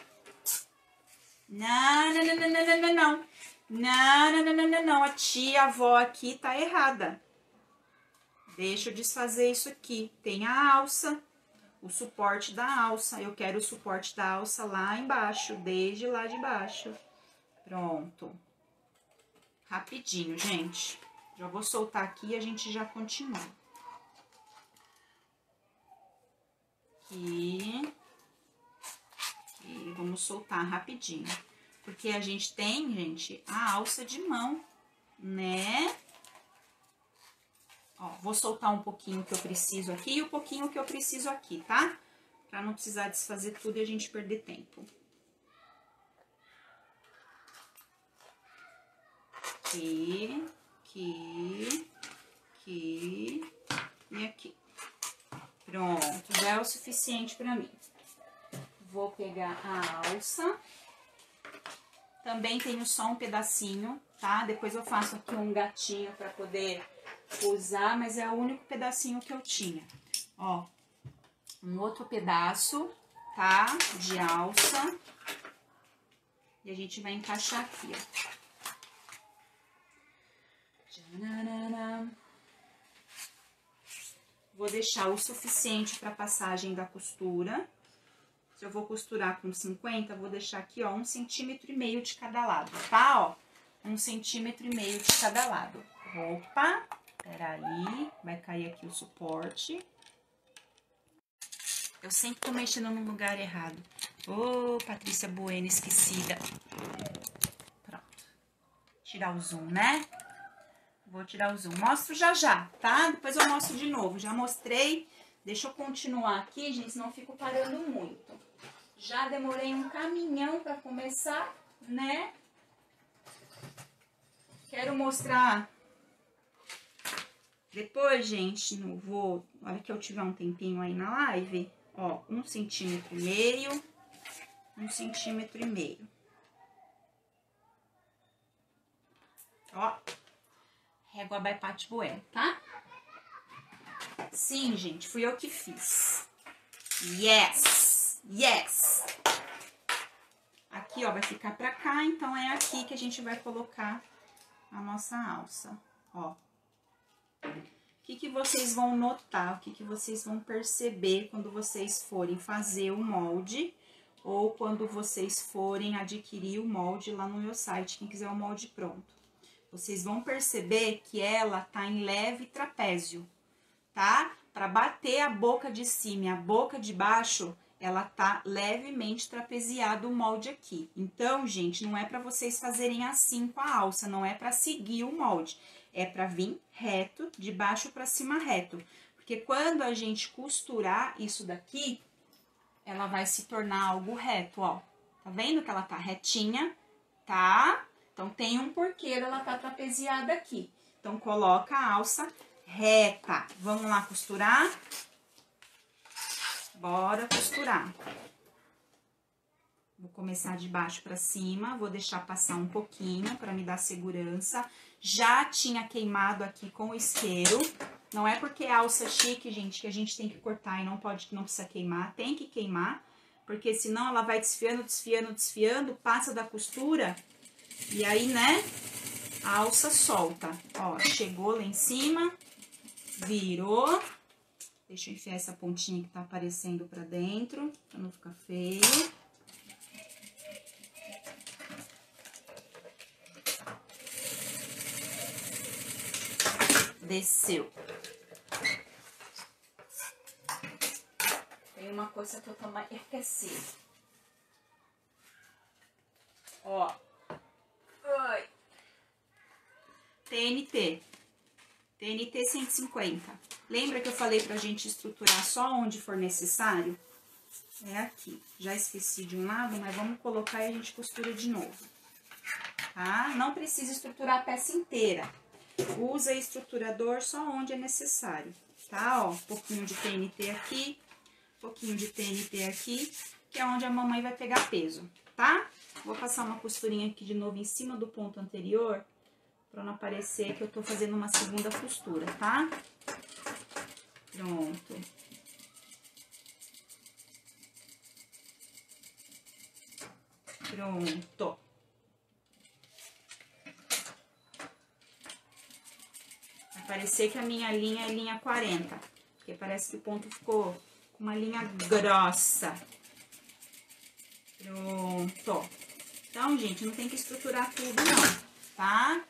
Não, não, não, não, não, não, não. Não, não, não, não, não, não. A tia, a avó aqui tá errada. Deixa eu desfazer isso aqui. Tem a alça, o suporte da alça. Eu quero o suporte da alça lá embaixo, desde lá de baixo. Pronto. Rapidinho, gente. Já vou soltar aqui e a gente já continua. Aqui. E vamos soltar rapidinho. Porque a gente tem, gente, a alça de mão, né? Ó, vou soltar um pouquinho que eu preciso aqui e um pouquinho que eu preciso aqui, tá? Pra não precisar desfazer tudo e a gente perder tempo. Aqui, aqui, aqui e aqui. Pronto, já é o suficiente pra mim. Vou pegar a alça. Também tenho só um pedacinho, tá? Depois eu faço aqui um gatinho pra poder usar, mas é o único pedacinho que eu tinha. Ó, um outro pedaço, tá? De alça. E a gente vai encaixar aqui, ó. Vou deixar o suficiente para passagem da costura. Se eu vou costurar com cinquenta, vou deixar aqui, ó, um centímetro e meio de cada lado, tá? Ó, um centímetro e meio de cada lado. Opa, peraí, vai cair aqui o suporte. Eu sempre tô mexendo no lugar errado. Ô, Patrícia Bueno, esquecida. Pronto. Tirar o zoom, né? Vou tirar o zoom. Mostro já já, tá? Depois eu mostro de novo. Já mostrei. Deixa eu continuar aqui, gente, senão eu fico parando muito. Já demorei um caminhão pra começar, né? Quero mostrar depois, gente, não vou... A hora que eu tiver um tempinho aí na live, ó, um centímetro e meio, um centímetro e meio. Ó. Régua by Pati Bueno, tá? Sim, gente, fui eu que fiz. Yes! Yes! Aqui, ó, vai ficar pra cá, então é aqui que a gente vai colocar a nossa alça, ó. O que que vocês vão notar, o que que vocês vão perceber quando vocês forem fazer o molde ou quando vocês forem adquirir o molde lá no meu site, quem quiser o molde pronto. Vocês vão perceber que ela tá em leve trapézio, tá? Para bater a boca de cima e a boca de baixo, ela tá levemente trapeziado o molde aqui. Então, gente, não é para vocês fazerem assim com a alça, não é para seguir o molde. É para vir reto, de baixo para cima reto. Porque quando a gente costurar isso daqui, ela vai se tornar algo reto, ó. Tá vendo que ela tá retinha, tá? Então, tem um porquê ela tá trapeziada aqui. Então, coloca a alça reta. Vamos lá costurar? Bora costurar. Vou começar de baixo pra cima, vou deixar passar um pouquinho pra me dar segurança. Já tinha queimado aqui com o isqueiro. Não é porque é alça chique, gente, que a gente tem que cortar e não pode, não precisa queimar. Tem que queimar, porque senão ela vai desfiando, desfiando, desfiando, passa da costura e aí, né, a alça solta. Ó, chegou lá em cima, virou. Deixa eu enfiar essa pontinha que tá aparecendo pra dentro, pra não ficar feio. Desceu. Tem uma coisa que eu também esqueci. Ó. Oi. T N T. T N T cento e cinquenta. Lembra que eu falei pra gente estruturar só onde for necessário? É aqui. Já esqueci de um lado, mas vamos colocar e a gente costura de novo. Tá? Não precisa estruturar a peça inteira. Usa estruturador só onde é necessário, tá? Ó, um pouquinho de T N T aqui, um pouquinho de T N T aqui, que é onde a mamãe vai pegar peso, tá? Vou passar uma costurinha aqui de novo em cima do ponto anterior, pra não aparecer que eu tô fazendo uma segunda costura, tá? Pronto. Pronto. Vai parecer que a minha linha é linha quarenta, porque parece que o ponto ficou com uma linha grossa. Pronto. Então, gente, não tem que estruturar tudo não, tá?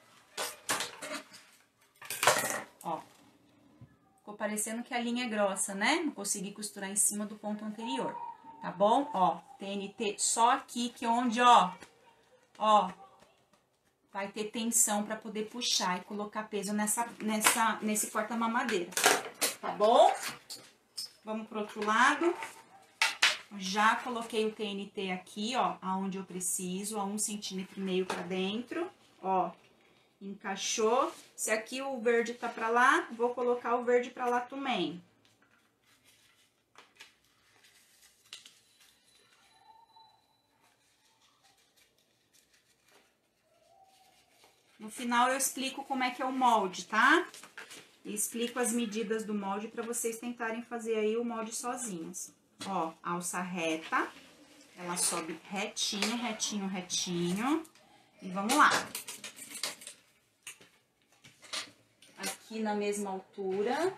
Ó. Ficou parecendo que a linha é grossa, né? Não consegui costurar em cima do ponto anterior, tá bom? Ó, T N T só aqui, que onde, ó, ó, vai ter tensão pra poder puxar e colocar peso nessa, nessa, nesse porta-mamadeira, tá bom? Vamos pro outro lado. Já coloquei o T N T aqui, ó, aonde eu preciso, a um centímetro e meio pra dentro, ó. Encaixou. Se aqui o verde tá pra lá, vou colocar o verde pra lá também. No final eu explico como é que é o molde, tá? E explico as medidas do molde pra vocês tentarem fazer aí o molde sozinhos. Ó, alça reta. Ela sobe retinho, retinho, retinho. E vamos lá. Aqui na mesma altura.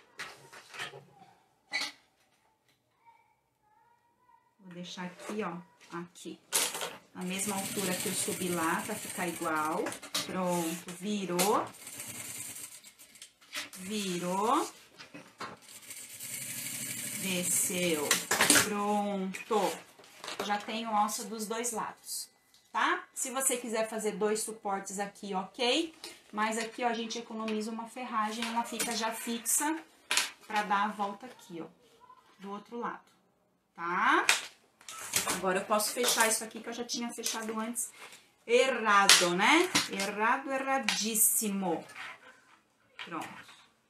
Vou deixar aqui, ó, aqui. Na mesma altura que eu subi lá, pra ficar igual. Pronto, virou. Virou. Desceu. Pronto. Já tenho alça dos dois lados, tá? Se você quiser fazer dois suportes aqui, ok? Mas aqui, ó, a gente economiza uma ferragem, ela fica já fixa pra dar a volta aqui, ó, do outro lado, tá? Agora eu posso fechar isso aqui que eu já tinha fechado antes errado, né? Errado, erradíssimo. Pronto.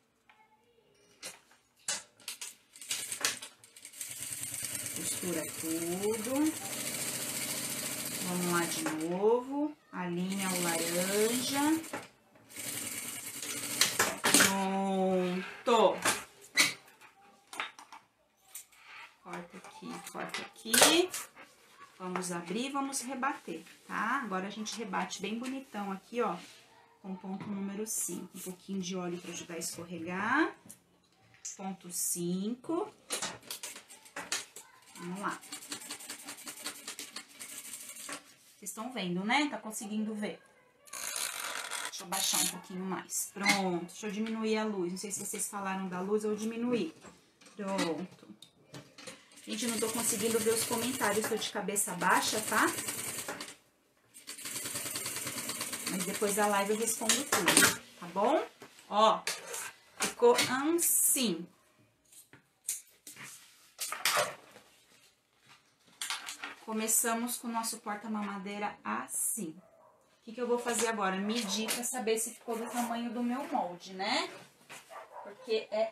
Costura tudo. Vamos lá de novo. Alinha o laranja. Pronto. Corta aqui, corta aqui. Vamos abrir, vamos rebater, tá? Agora a gente rebate bem bonitão aqui, ó, com o ponto número cinco. Um pouquinho de óleo para ajudar a escorregar. Ponto cinco. Vamos lá. Vocês estão vendo, né? Tá conseguindo ver. Deixa eu baixar um pouquinho mais. Pronto. Deixa eu diminuir a luz. Não sei se vocês falaram da luz, eu diminuí. Pronto. Gente, eu não tô conseguindo ver os comentários. Tô de cabeça baixa, tá? Mas depois da live eu respondo tudo, tá bom? Ó, ficou assim. Começamos com o nosso porta-mamadeira assim. O que que eu vou fazer agora? Medir pra saber se ficou do tamanho do meu molde, né? Porque é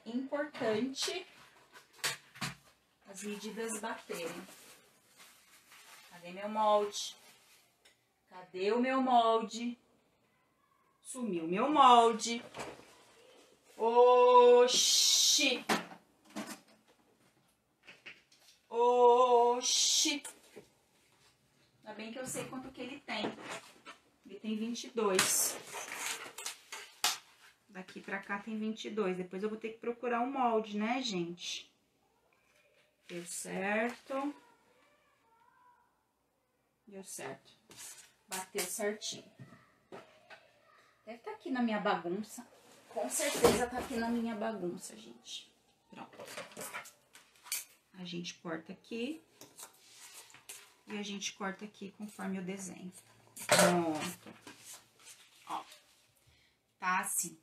importante as medidas baterem. Cadê meu molde? Cadê o meu molde? Sumiu meu molde. Oxi. Oxi. Ainda bem que eu sei quanto que ele tem. Ele tem vinte e dois. Daqui pra cá tem vinte e dois. Depois eu vou ter que procurar um molde, né, gente? Deu certo. Deu certo. Bateu certinho. Deve estar aqui na minha bagunça. Com certeza tá aqui na minha bagunça, gente. Pronto. A gente corta aqui. E a gente corta aqui conforme o desenho. Pronto. Ó. Tá assim.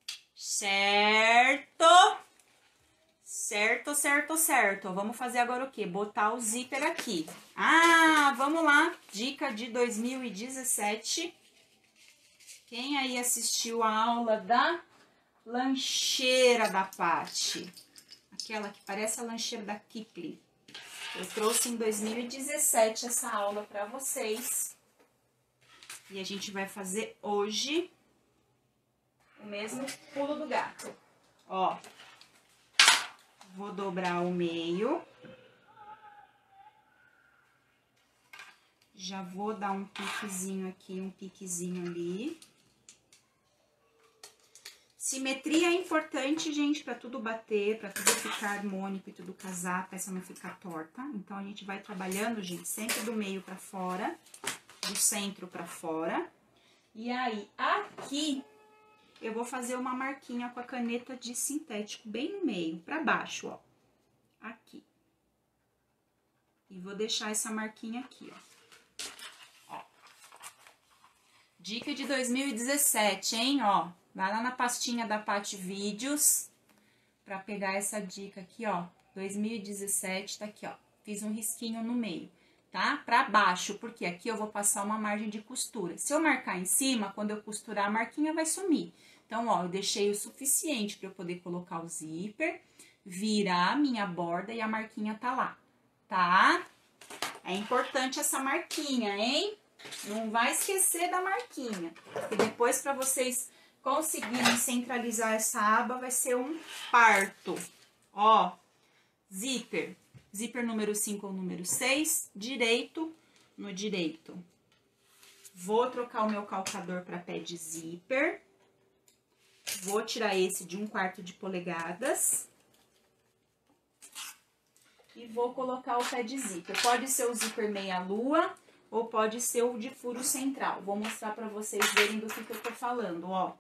Certo. Certo, certo, certo. Vamos fazer agora o quê? Botar o zíper aqui. Ah, vamos lá. Dica de dois mil e dezessete. Quem aí assistiu a aula da lancheira da Paty? Aquela que parece a lancheira da Kipling. Eu trouxe em dois mil e dezessete essa aula para vocês. E a gente vai fazer hoje o mesmo pulo do gato. Ó, vou dobrar o meio. Já vou dar um piquezinho aqui, um piquezinho ali. Simetria é importante, gente, para tudo bater, para tudo ficar harmônico e tudo casar, a peça não ficar torta. Então, a gente vai trabalhando, gente, sempre do meio para fora, do centro para fora. E aí, aqui, eu vou fazer uma marquinha com a caneta de sintético bem no meio, para baixo, ó. Aqui. E vou deixar essa marquinha aqui, ó. Ó. Dica de dois mil e dezessete, hein, ó. Vai lá na pastinha da Paty Vídeos pra pegar essa dica aqui, ó. dois mil e dezessete, tá aqui, ó. Fiz um risquinho no meio, tá? Pra baixo, porque aqui eu vou passar uma margem de costura. Se eu marcar em cima, quando eu costurar, a marquinha vai sumir. Então, ó, eu deixei o suficiente pra eu poder colocar o zíper, virar a minha borda e a marquinha tá lá, tá? É importante essa marquinha, hein? Não vai esquecer da marquinha. E depois, pra vocês conseguirem centralizar essa aba, vai ser um parto. Ó, zíper. Zíper número cinco ou número seis, direito no direito. Vou trocar o meu calcador para pé de zíper. Vou tirar esse de um quarto de polegadas. E vou colocar o pé de zíper. Pode ser o zíper meia-lua ou pode ser o de furo central. Vou mostrar para vocês verem do que, que eu tô falando, ó.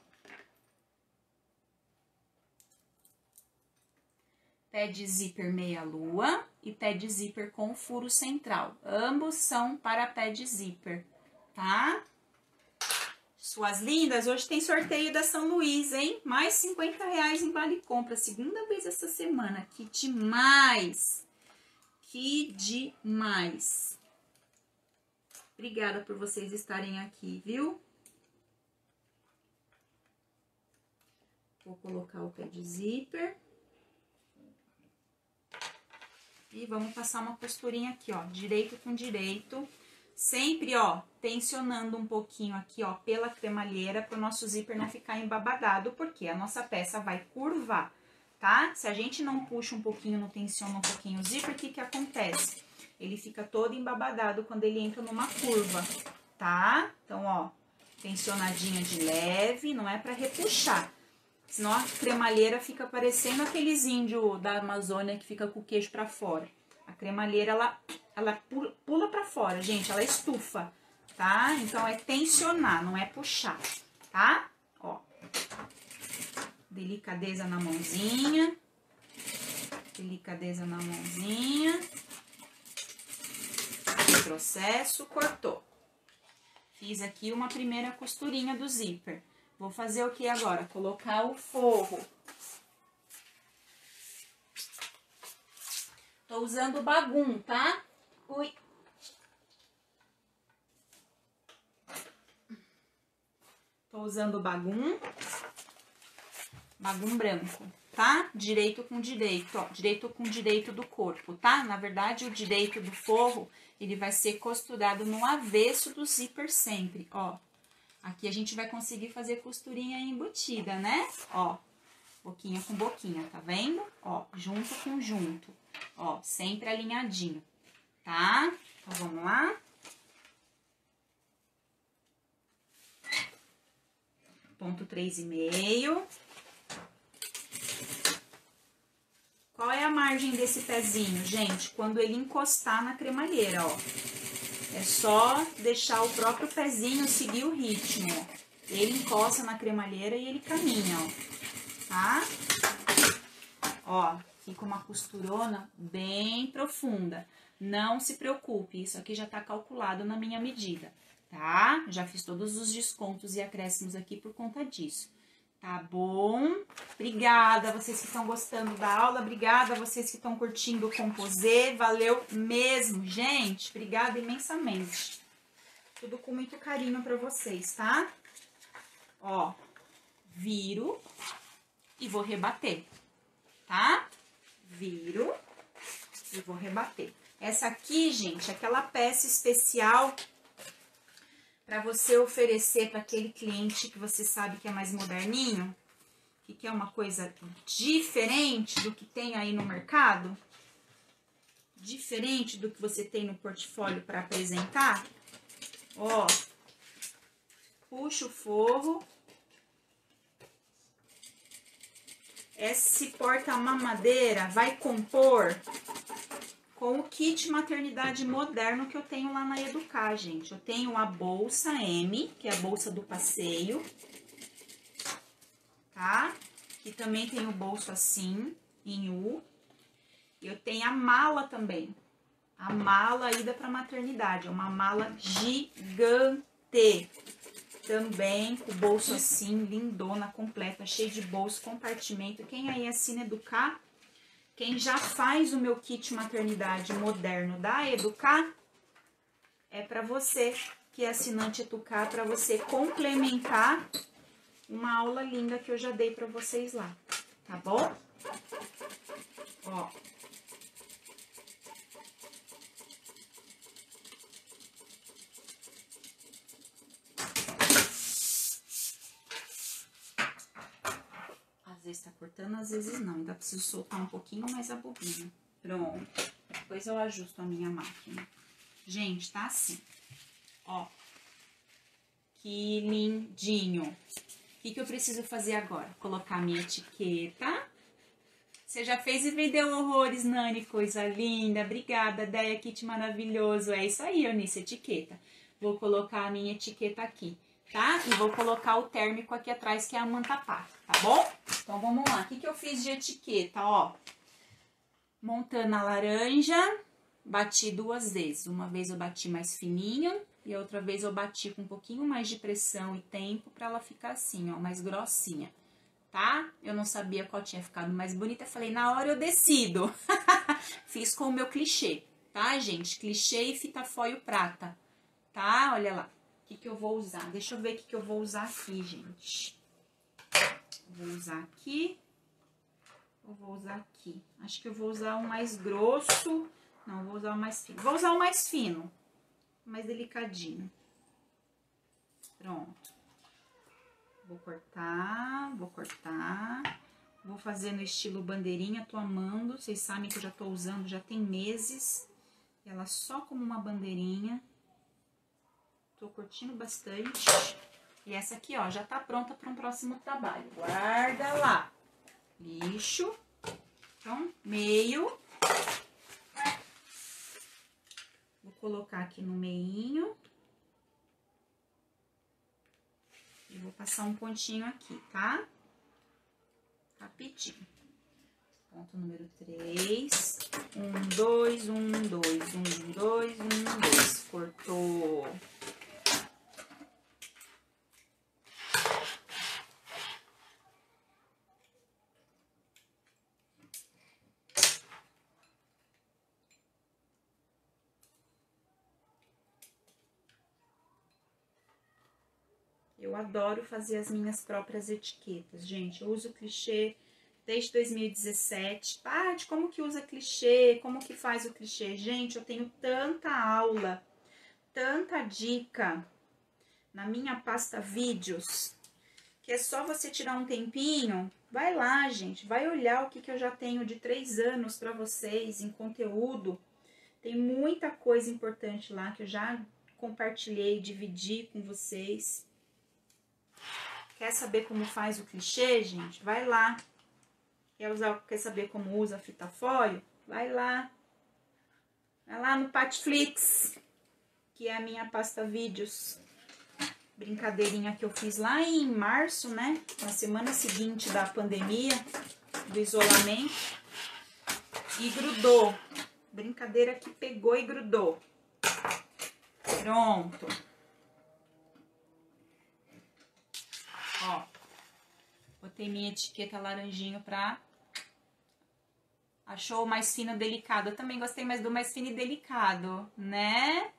Pé de zíper meia-lua e pé de zíper com furo central. Ambos são para pé de zíper, tá? Suas lindas, hoje tem sorteio da São Luís, hein? Mais cinquenta reais em vale compra. Segunda vez essa semana. Que demais! Que demais! Obrigada por vocês estarem aqui, viu? Vou colocar o pé de zíper. E vamos passar uma costurinha aqui, ó, direito com direito. Sempre, ó, tensionando um pouquinho aqui, ó, pela cremalheira, para o nosso zíper não ficar embabadado, porque a nossa peça vai curvar, tá? Se a gente não puxa um pouquinho, não tensiona um pouquinho o zíper, o que que acontece? Ele fica todo embabadado quando ele entra numa curva, tá? Então, ó, tensionadinha de leve, não é para repuxar. Senão a cremalheira fica parecendo aqueles índios da Amazônia que fica com o queixo pra fora. A cremalheira, ela, ela pula, pula pra fora, gente, ela estufa, tá? Então, é tensionar, não é puxar, tá? Ó. Delicadeza na mãozinha. Delicadeza na mãozinha. Processo, cortou. Fiz aqui uma primeira costurinha do zíper. Vou fazer o que agora? Colocar o forro. Tô usando bagum, tá? Ui. Tô usando bagum. bagum branco, tá? Direito com direito, ó, direito com direito do corpo, tá? Na verdade, o direito do forro, ele vai ser costurado no avesso do zíper sempre, ó. Aqui a gente vai conseguir fazer costurinha embutida, né? Ó, boquinha com boquinha, tá vendo? Ó, junto com junto, ó, sempre alinhadinho, tá? Então, vamos lá. Ponto três e meio. Qual é a margem desse pezinho, gente? Quando ele encostar na cremalheira, ó. É só deixar o próprio pezinho seguir o ritmo, ó. Ele encosta na cremalheira e ele caminha, ó. Tá? Ó, fica uma costurona bem profunda. Não se preocupe, isso aqui já tá calculado na minha medida, tá? Já fiz todos os descontos e acréscimos aqui por conta disso. Tá bom? Obrigada a vocês que estão gostando da aula, obrigada a vocês que estão curtindo o Composê, valeu mesmo, gente, obrigada imensamente. Tudo com muito carinho pra vocês, tá? Ó, viro e vou rebater, tá? Viro e vou rebater. Essa aqui, gente, é aquela peça especial para você oferecer para aquele cliente que você sabe que é mais moderninho, que quer uma coisa diferente do que tem aí no mercado, diferente do que você tem no portfólio para apresentar. Ó, puxa o forro. Esse porta-mamadeira vai compor com o kit maternidade moderno que eu tenho lá na Educar, gente. Eu tenho a bolsa M, que é a bolsa do passeio, tá? Que também tem o bolso assim, em U. Eu tenho a mala também. A mala ida para maternidade, é uma mala gigante. Também com o bolso assim, lindona, completa, cheio de bolso, compartimento. Quem aí assina Educar, quem já faz o meu kit maternidade moderno da Educar, é para você que é assinante Educar, para você complementar uma aula linda que eu já dei para vocês lá, tá bom? Ó. Às vezes tá cortando, às vezes não. Ainda preciso soltar um pouquinho mais a bobina. Pronto. Depois eu ajusto a minha máquina. Gente, tá assim. Ó. Que lindinho. O que, que eu preciso fazer agora? Colocar minha etiqueta. Você já fez e vendeu horrores, Nani. Coisa linda. Obrigada, Deia. Kit maravilhoso. É isso aí, Eunice, etiqueta. Vou colocar a minha etiqueta aqui, tá? E vou colocar o térmico aqui atrás, que é a manta-pata, tá bom? Então, vamos lá. O que, que eu fiz de etiqueta, ó? Montando a laranja, bati duas vezes. Uma vez eu bati mais fininho e a outra vez eu bati com um pouquinho mais de pressão e tempo pra ela ficar assim, ó, mais grossinha, tá? Eu não sabia qual tinha ficado mais bonita, falei, na hora eu decido. Fiz com o meu clichê, tá, gente? Clichê e fita foil prata, tá? Olha lá. O que, que eu vou usar? Deixa eu ver o que, que eu vou usar aqui, gente. Vou usar aqui. Ou vou usar aqui? Acho que eu vou usar o mais grosso. Não, vou usar o mais fino. Vou usar o mais fino. Mais delicadinho. Pronto. Vou cortar, vou cortar. Vou fazer no estilo bandeirinha, tô amando. Vocês sabem que eu já tô usando, já tem meses. Ela só como uma bandeirinha. Tô curtindo bastante. E essa aqui, ó, já tá pronta para um próximo trabalho. Guarda lá. Lixo. Então, meio. Vou colocar aqui no meinho. E vou passar um pontinho aqui, tá? Rapidinho. Ponto número três. Um, dois, um, dois, um, dois, um, dois. Cortou. Eu adoro fazer as minhas próprias etiquetas, gente. Eu uso clichê desde dois mil e dezessete. Paty, como que usa clichê? Como que faz o clichê? Gente, eu tenho tanta aula, tanta dica na minha pasta vídeos, que é só você tirar um tempinho. Vai lá, gente, vai olhar o que, que eu já tenho de três anos para vocês em conteúdo. Tem muita coisa importante lá que eu já compartilhei, dividi com vocês. Quer saber como faz o clichê, gente? Vai lá. Quer, usar, quer saber como usa a fita fóil? Vai lá. Vai lá no Patflix, que é a minha pasta vídeos. Brincadeirinha que eu fiz lá em março, né? Na semana seguinte da pandemia, do isolamento. E grudou. Brincadeira que pegou e grudou. Pronto. Ó. Botei minha etiqueta laranjinho pra... Achou o mais fino delicado? Eu também gostei mais do mais fino e delicado, né?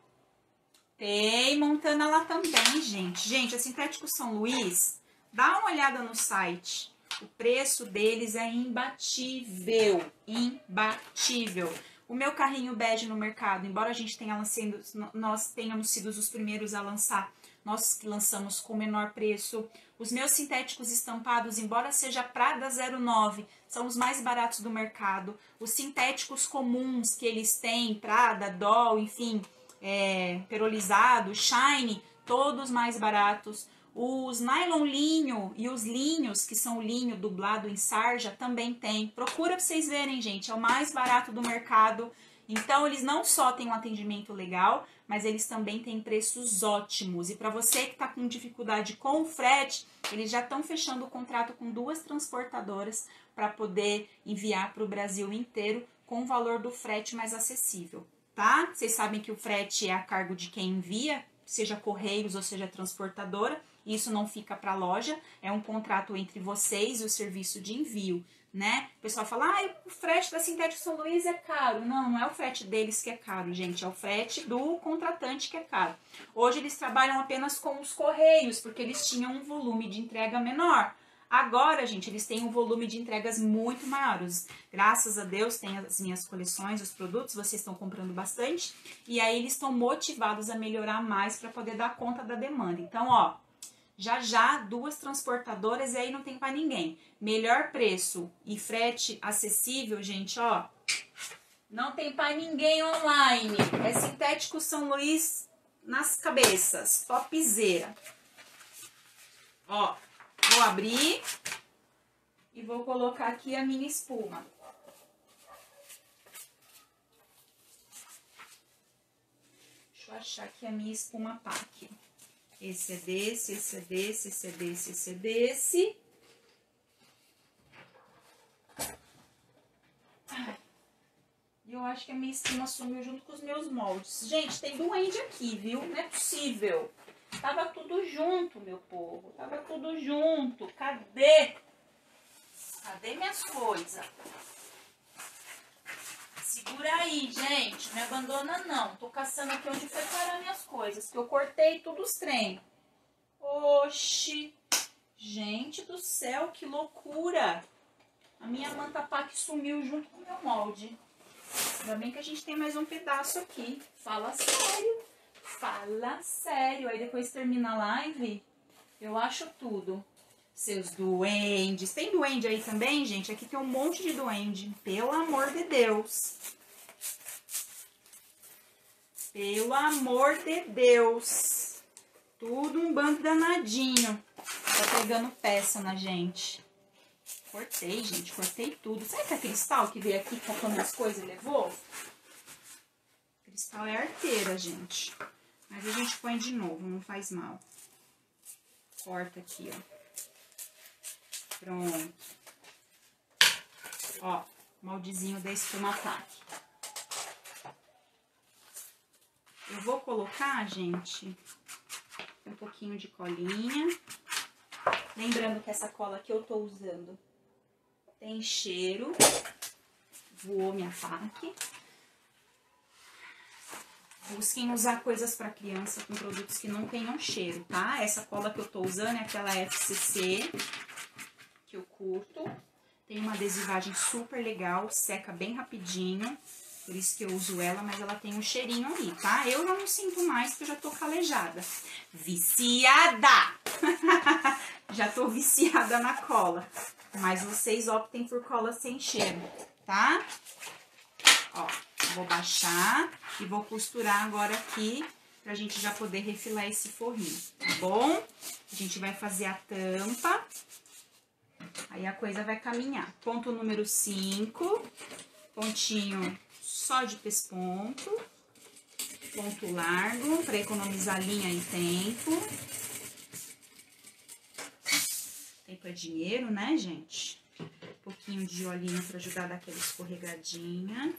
Tem Montana lá também, gente. Gente, a Sintético São Luís, dá uma olhada no site. O preço deles é imbatível, imbatível. O meu carrinho bege no mercado, embora a gente tenha sendo, nós tenhamos sido os primeiros a lançar, nós que lançamos com menor preço. Os meus sintéticos estampados, embora seja Prada zero nove, são os mais baratos do mercado. Os sintéticos comuns que eles têm, Prada, Doll, enfim... É, perolizado, shine, todos mais baratos. Os nylon linho e os linhos, que são o linho dublado em sarja, também tem. Procura pra vocês verem, gente, é o mais barato do mercado. Então, eles não só têm um atendimento legal, mas eles também têm preços ótimos. E para você que tá com dificuldade com o frete, eles já estão fechando o contrato com duas transportadoras para poder enviar para o Brasil inteiro com o valor do frete mais acessível. Tá? Vocês sabem que o frete é a cargo de quem envia, seja Correios ou seja transportadora, e isso não fica para a loja, é um contrato entre vocês e o serviço de envio, né? O pessoal fala, ah, o frete da Sintético São Luís é caro. Não, não é o frete deles que é caro, gente, é o frete do contratante que é caro. Hoje eles trabalham apenas com os Correios, porque eles tinham um volume de entrega menor. Agora, gente, eles têm um volume de entregas muito maiores. Graças a Deus, tem as minhas coleções, os produtos, vocês estão comprando bastante. E aí, eles estão motivados a melhorar mais para poder dar conta da demanda. Então, ó, já já, duas transportadoras e aí não tem para ninguém. Melhor preço e frete acessível, gente, ó, não tem para ninguém online. É Sintético São Luís nas cabeças, topzera. Ó. Vou abrir e vou colocar aqui a minha espuma. Deixa eu achar aqui a minha espuma pack. Esse é desse, esse é desse, esse é desse, esse é desse. E eu acho que a minha espuma sumiu junto com os meus moldes. Gente, tem duende aqui, viu? Não é possível. Tava tudo junto, meu povo. Tava tudo junto. Cadê? Cadê minhas coisas? Segura aí, gente. Não me abandona, não. Tô caçando aqui onde foi parar minhas coisas. Que eu cortei tudo os trem. Oxi. Gente do céu, que loucura. A minha manta pack sumiu junto com o meu molde. Ainda bem que a gente tem mais um pedaço aqui. Fala sério. Fala sério. Aí depois termina a live, eu acho tudo. Seus duendes. Tem duende aí também, gente? Aqui tem um monte de duende. Pelo amor de Deus. Pelo amor de Deus. Tudo um bando danadinho. Tá pegando peça na gente. Cortei, gente. Cortei tudo. Sabe que é cristal que veio aqui catando as coisas e levou? Cristal é arteira, gente. Mas a gente põe de novo, não faz mal. Corta aqui, ó. Pronto. Ó, moldezinho da espuma pack. Eu vou colocar, gente, um pouquinho de colinha. Lembrando que essa cola que eu tô usando tem cheiro. Voou minha faca. Busquem usar coisas para criança com produtos que não tenham cheiro, tá? Essa cola que eu tô usando é aquela F C C, que eu curto. Tem uma adesivagem super legal, seca bem rapidinho, por isso que eu uso ela, mas ela tem um cheirinho aí, tá? Eu já não sinto mais, porque eu já tô calejada. Viciada! Já tô viciada na cola, mas vocês optem por cola sem cheiro, tá? Ó, vou baixar e vou costurar agora aqui pra gente já poder refilar esse forrinho, tá bom? A gente vai fazer a tampa, aí a coisa vai caminhar. Ponto número cinco, pontinho só de pesponto, ponto largo pra economizar linha e tempo. Tempo é dinheiro, né, gente? Um pouquinho de olhinho pra ajudar a dar aquela escorregadinha.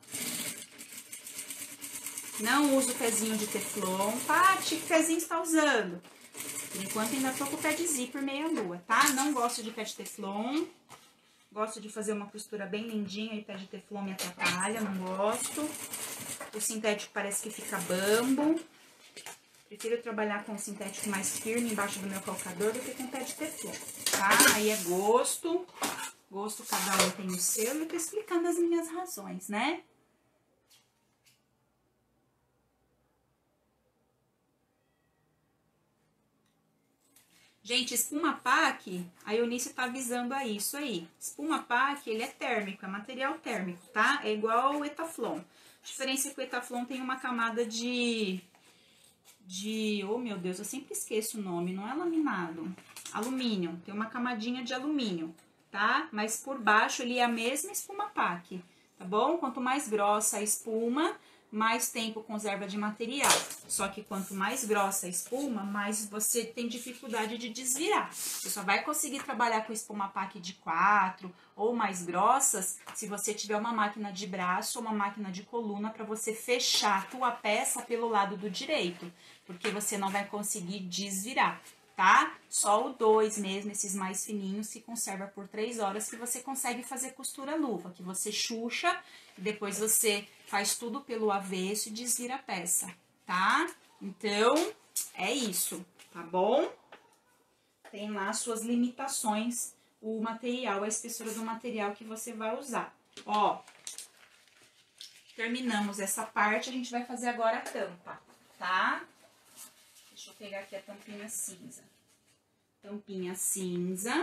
Não uso pezinho de teflon. Paty, que pezinho você tá usando? Por enquanto ainda tô com o pé de zíper meia lua, tá? Não gosto de pé de teflon. Gosto de fazer uma costura bem lindinha e pé de teflon me atrapalha, não gosto. O sintético parece que fica bambo. Prefiro trabalhar com o sintético mais firme embaixo do meu calcador do que com pé de teflon, tá? Aí é gosto. Gosto, cada um tem o seu. Eu tô explicando as minhas razões, né? Gente, espuma pack, a Eunice tá avisando aí, isso aí. Espuma pack, ele é térmico, é material térmico, tá? É igual o Etaflon. A diferença é que o Etaflon tem uma camada de... de... oh, meu Deus, eu sempre esqueço o nome, não é laminado. Alumínio, tem uma camadinha de alumínio, tá? Mas por baixo ele é a mesma espuma pack, tá bom? Quanto mais grossa a espuma, mais tempo conserva de material. Só que quanto mais grossa a espuma, mais você tem dificuldade de desvirar. Você só vai conseguir trabalhar com espuma pack de quatro ou mais grossas se você tiver uma máquina de braço ou uma máquina de coluna para você fechar a tua peça pelo lado do direito, porque você não vai conseguir desvirar, tá? Só o dois mesmo, esses mais fininhos, se conserva por três horas, que você consegue fazer costura luva, que você chucha e depois você faz tudo pelo avesso e desvira a peça, tá? Então, é isso, tá bom? Tem lá suas limitações, o material, a espessura do material que você vai usar. Ó, terminamos essa parte, a gente vai fazer agora a tampa, tá? Deixa eu pegar aqui a tampinha cinza. Tampinha cinza.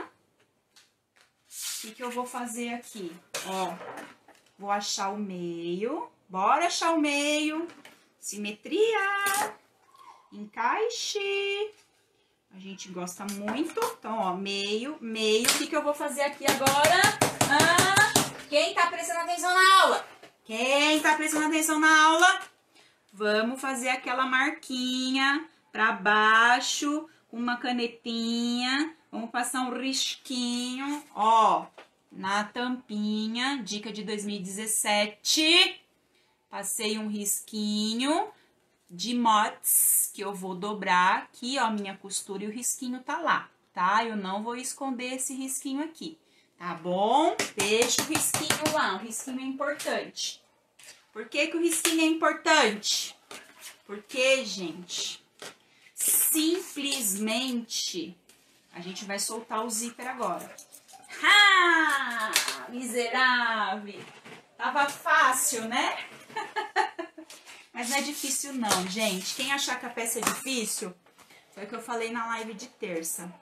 O que que eu vou fazer aqui? Ó, vou achar o meio. Bora achar o meio. Simetria. Encaixe. A gente gosta muito. Então, ó, meio, meio. O que que eu vou fazer aqui agora? Ah, quem tá prestando atenção na aula? Quem tá prestando atenção na aula? Vamos fazer aquela marquinha pra baixo, com uma canetinha. Vamos passar um risquinho, ó, na tampinha. Dica de dois mil e dezessete. Passei um risquinho de mods, que eu vou dobrar aqui, ó, minha costura, e o risquinho tá lá, tá? Eu não vou esconder esse risquinho aqui, tá bom? Deixa o risquinho lá, o risquinho é importante. Por que que o risquinho é importante? Porque, gente, simplesmente, a gente vai soltar o zíper agora. Ah, miserável! Tava fácil, né? Mas não é difícil não, gente. Quem achar que a peça é difícil, foi o que eu falei na live de terça.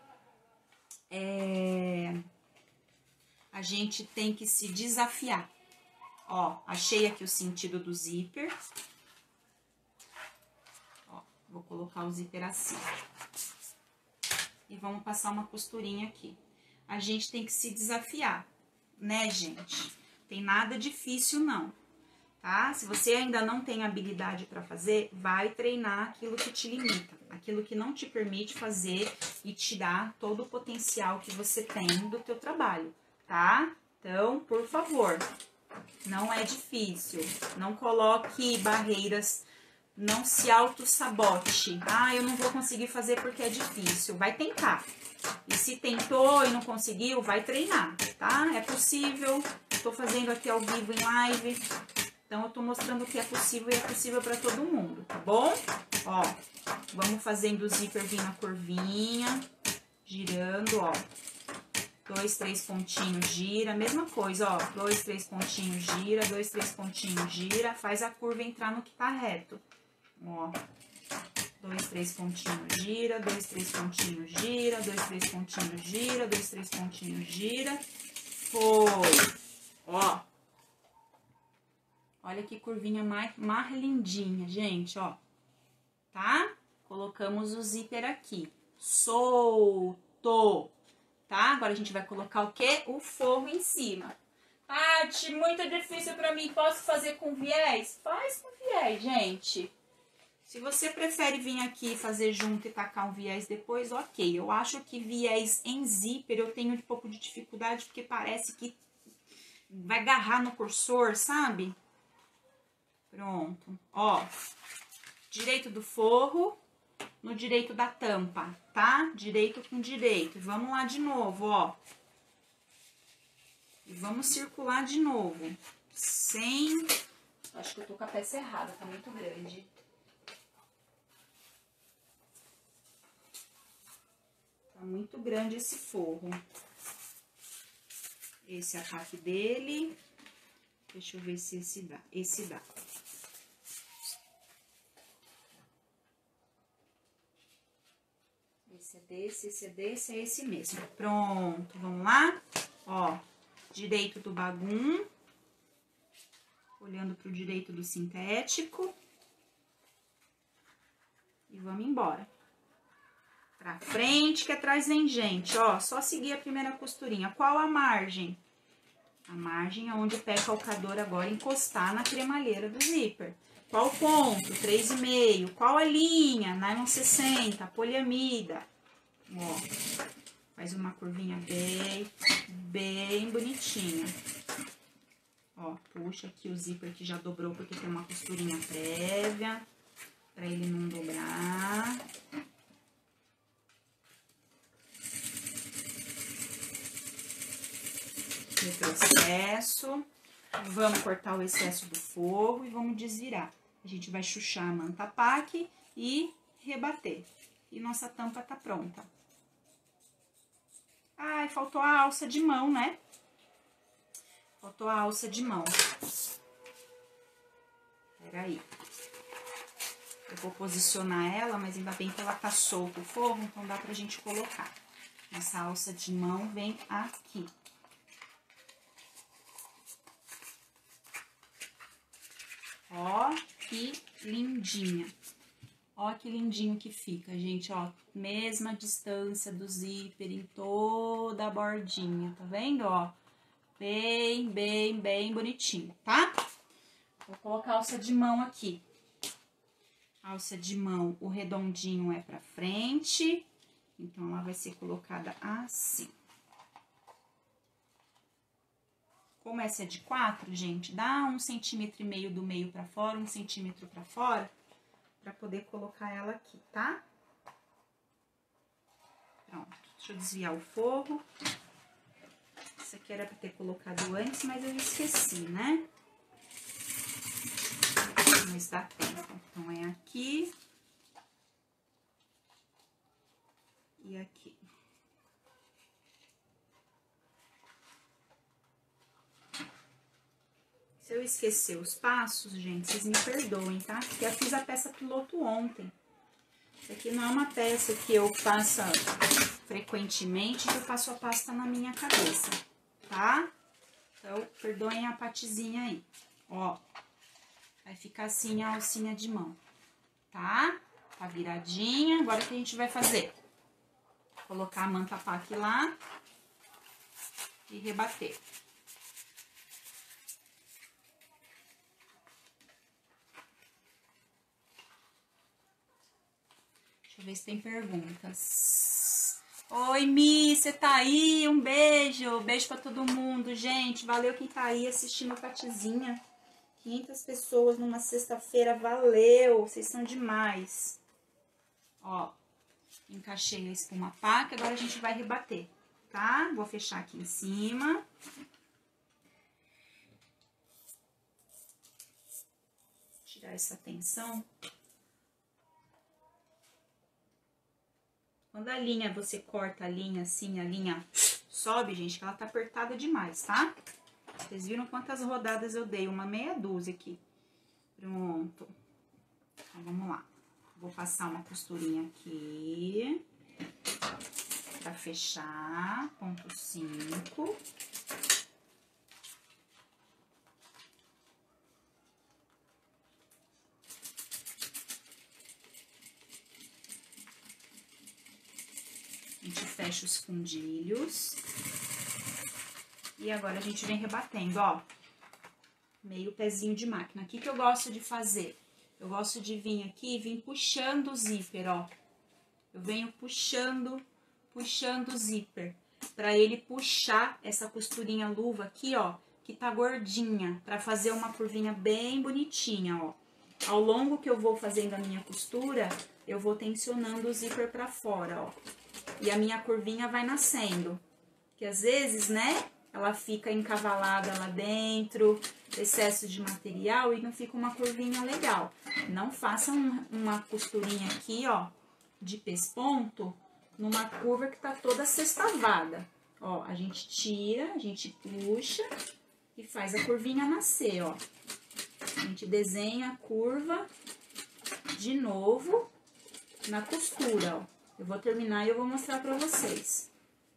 É... A gente tem que se desafiar. Ó, achei aqui o sentido do zíper. Ó, vou colocar o zíper assim. E vamos passar uma costurinha aqui. A gente tem que se desafiar, né, gente? Tem nada difícil, não. Tá? Se você ainda não tem habilidade para fazer, vai treinar aquilo que te limita, aquilo que não te permite fazer e tirar todo o potencial que você tem do teu trabalho, tá? Então, por favor, não é difícil, não coloque barreiras, não se auto-sabote. Ah, eu não vou conseguir fazer porque é difícil. Vai tentar. E se tentou e não conseguiu, vai treinar, tá? É possível. Estou fazendo aqui ao vivo em live. Então, eu tô mostrando o que é possível e é possível pra todo mundo, tá bom? Ó, vamos fazendo o zíper vir na curvinha, girando, ó. Dois, três pontinhos, gira, mesma coisa, ó. Dois, três pontinhos, gira, dois, três pontinhos, gira. Faz a curva entrar no que tá reto. Ó. Dois, três pontinhos, gira, dois, três pontinhos, gira, dois, três pontinhos, gira, dois, três pontinhos, gira. Foi. Ó. Olha que curvinha mais, mais lindinha, gente, ó. Tá? Colocamos o zíper aqui. Solto. Tá? Agora a gente vai colocar o quê? O forro em cima. Tati, muito difícil pra mim. Posso fazer com viés? Faz com viés, gente. Se você prefere vir aqui fazer junto e tacar um viés depois, ok. Eu acho que viés em zíper eu tenho um pouco de dificuldade, porque parece que vai agarrar no cursor, sabe? Pronto. Ó, direito do forro no direito da tampa, tá? Direito com direito. Vamos lá de novo, ó. E vamos circular de novo. Sem... Acho que eu tô com a peça errada, tá muito grande. Tá muito grande esse forro. Esse é a parte dele. Deixa eu ver se esse dá. Esse dá. Esse é desse, esse é desse, é esse mesmo. Pronto, vamos lá? Ó, direito do bagum. Olhando pro direito do sintético. E vamos embora. Pra frente, que atrás vem gente, ó. Só seguir a primeira costurinha. Qual a margem? A margem é onde o pé calcador agora encostar na cremalheira do zíper. Qual o ponto? três e meio. Qual a linha? Nylon sessenta, poliamida. Ó, faz uma curvinha bem, bem bonitinha. Ó, puxa aqui o zíper que já dobrou porque tem uma costurinha prévia, pra ele não dobrar. Retrocesso. Vamos cortar o excesso do forro e vamos desvirar. A gente vai chuchar a manta paque e rebater. E nossa tampa tá pronta. Ai, faltou a alça de mão, né? Faltou a alça de mão. Peraí. Eu vou posicionar ela, mas ainda bem que ela tá solta o forro, então dá pra gente colocar. Essa alça de mão vem aqui. Ó, que lindinha. Ó que lindinho que fica, gente, ó. Mesma distância do zíper em toda a bordinha, tá vendo, ó? Bem, bem, bem bonitinho, tá? Vou colocar a alça de mão aqui. Alça de mão, o redondinho é pra frente, então ela vai ser colocada assim. Como essa é de quatro, gente, dá um centímetro e meio do meio pra fora, um centímetro pra fora, pra poder colocar ela aqui, tá? Pronto, deixa eu desviar o forro. Isso aqui era pra ter colocado antes, mas eu esqueci, né? Mas dá tempo. Então, é aqui e aqui. Se eu esquecer os passos, gente, vocês me perdoem, tá? Porque eu fiz a peça piloto ontem. Isso aqui não é uma peça que eu faça frequentemente, que eu passo a pasta na minha cabeça, tá? Então, perdoem a patezinha aí. Ó, vai ficar assim a alcinha de mão, tá? Tá viradinha. Agora, o que a gente vai fazer? Colocar a manta paque lá e rebater. Deixa eu ver se tem perguntas. Oi, Mi, você tá aí? Um beijo. Beijo pra todo mundo, gente. Valeu quem tá aí assistindo a Patizinha. quinhentas pessoas numa sexta-feira, valeu. Vocês são demais. Ó, encaixei a espuma paque, agora a gente vai rebater, tá? Vou fechar aqui em cima. Tirar essa tensão. Quando a linha, você corta a linha assim, a linha sobe, gente, que ela tá apertada demais, tá? Vocês viram quantas rodadas eu dei? Uma meia dúzia aqui. Pronto. Então, vamos lá. Vou passar uma costurinha aqui. Pra fechar. Ponto cinco. A gente fecha os fundilhos. E agora a gente vem rebatendo, ó. Meio pezinho de máquina. O que que eu gosto de fazer? Eu gosto de vir aqui e vir puxando o zíper, ó. Eu venho puxando, puxando o zíper. Pra ele puxar essa costurinha luva aqui, ó, que tá gordinha. Pra fazer uma curvinha bem bonitinha, ó. Ao longo que eu vou fazendo a minha costura, eu vou tensionando o zíper pra fora, ó. E a minha curvinha vai nascendo. Que às vezes, né, ela fica encavalada lá dentro, excesso de material e não fica uma curvinha legal. Não façam uma costurinha aqui, ó, de pesponto, numa curva que tá toda sextavada. Ó, a gente tira, a gente puxa e faz a curvinha nascer, ó. A gente desenha a curva de novo na costura, ó. Eu vou terminar e eu vou mostrar pra vocês.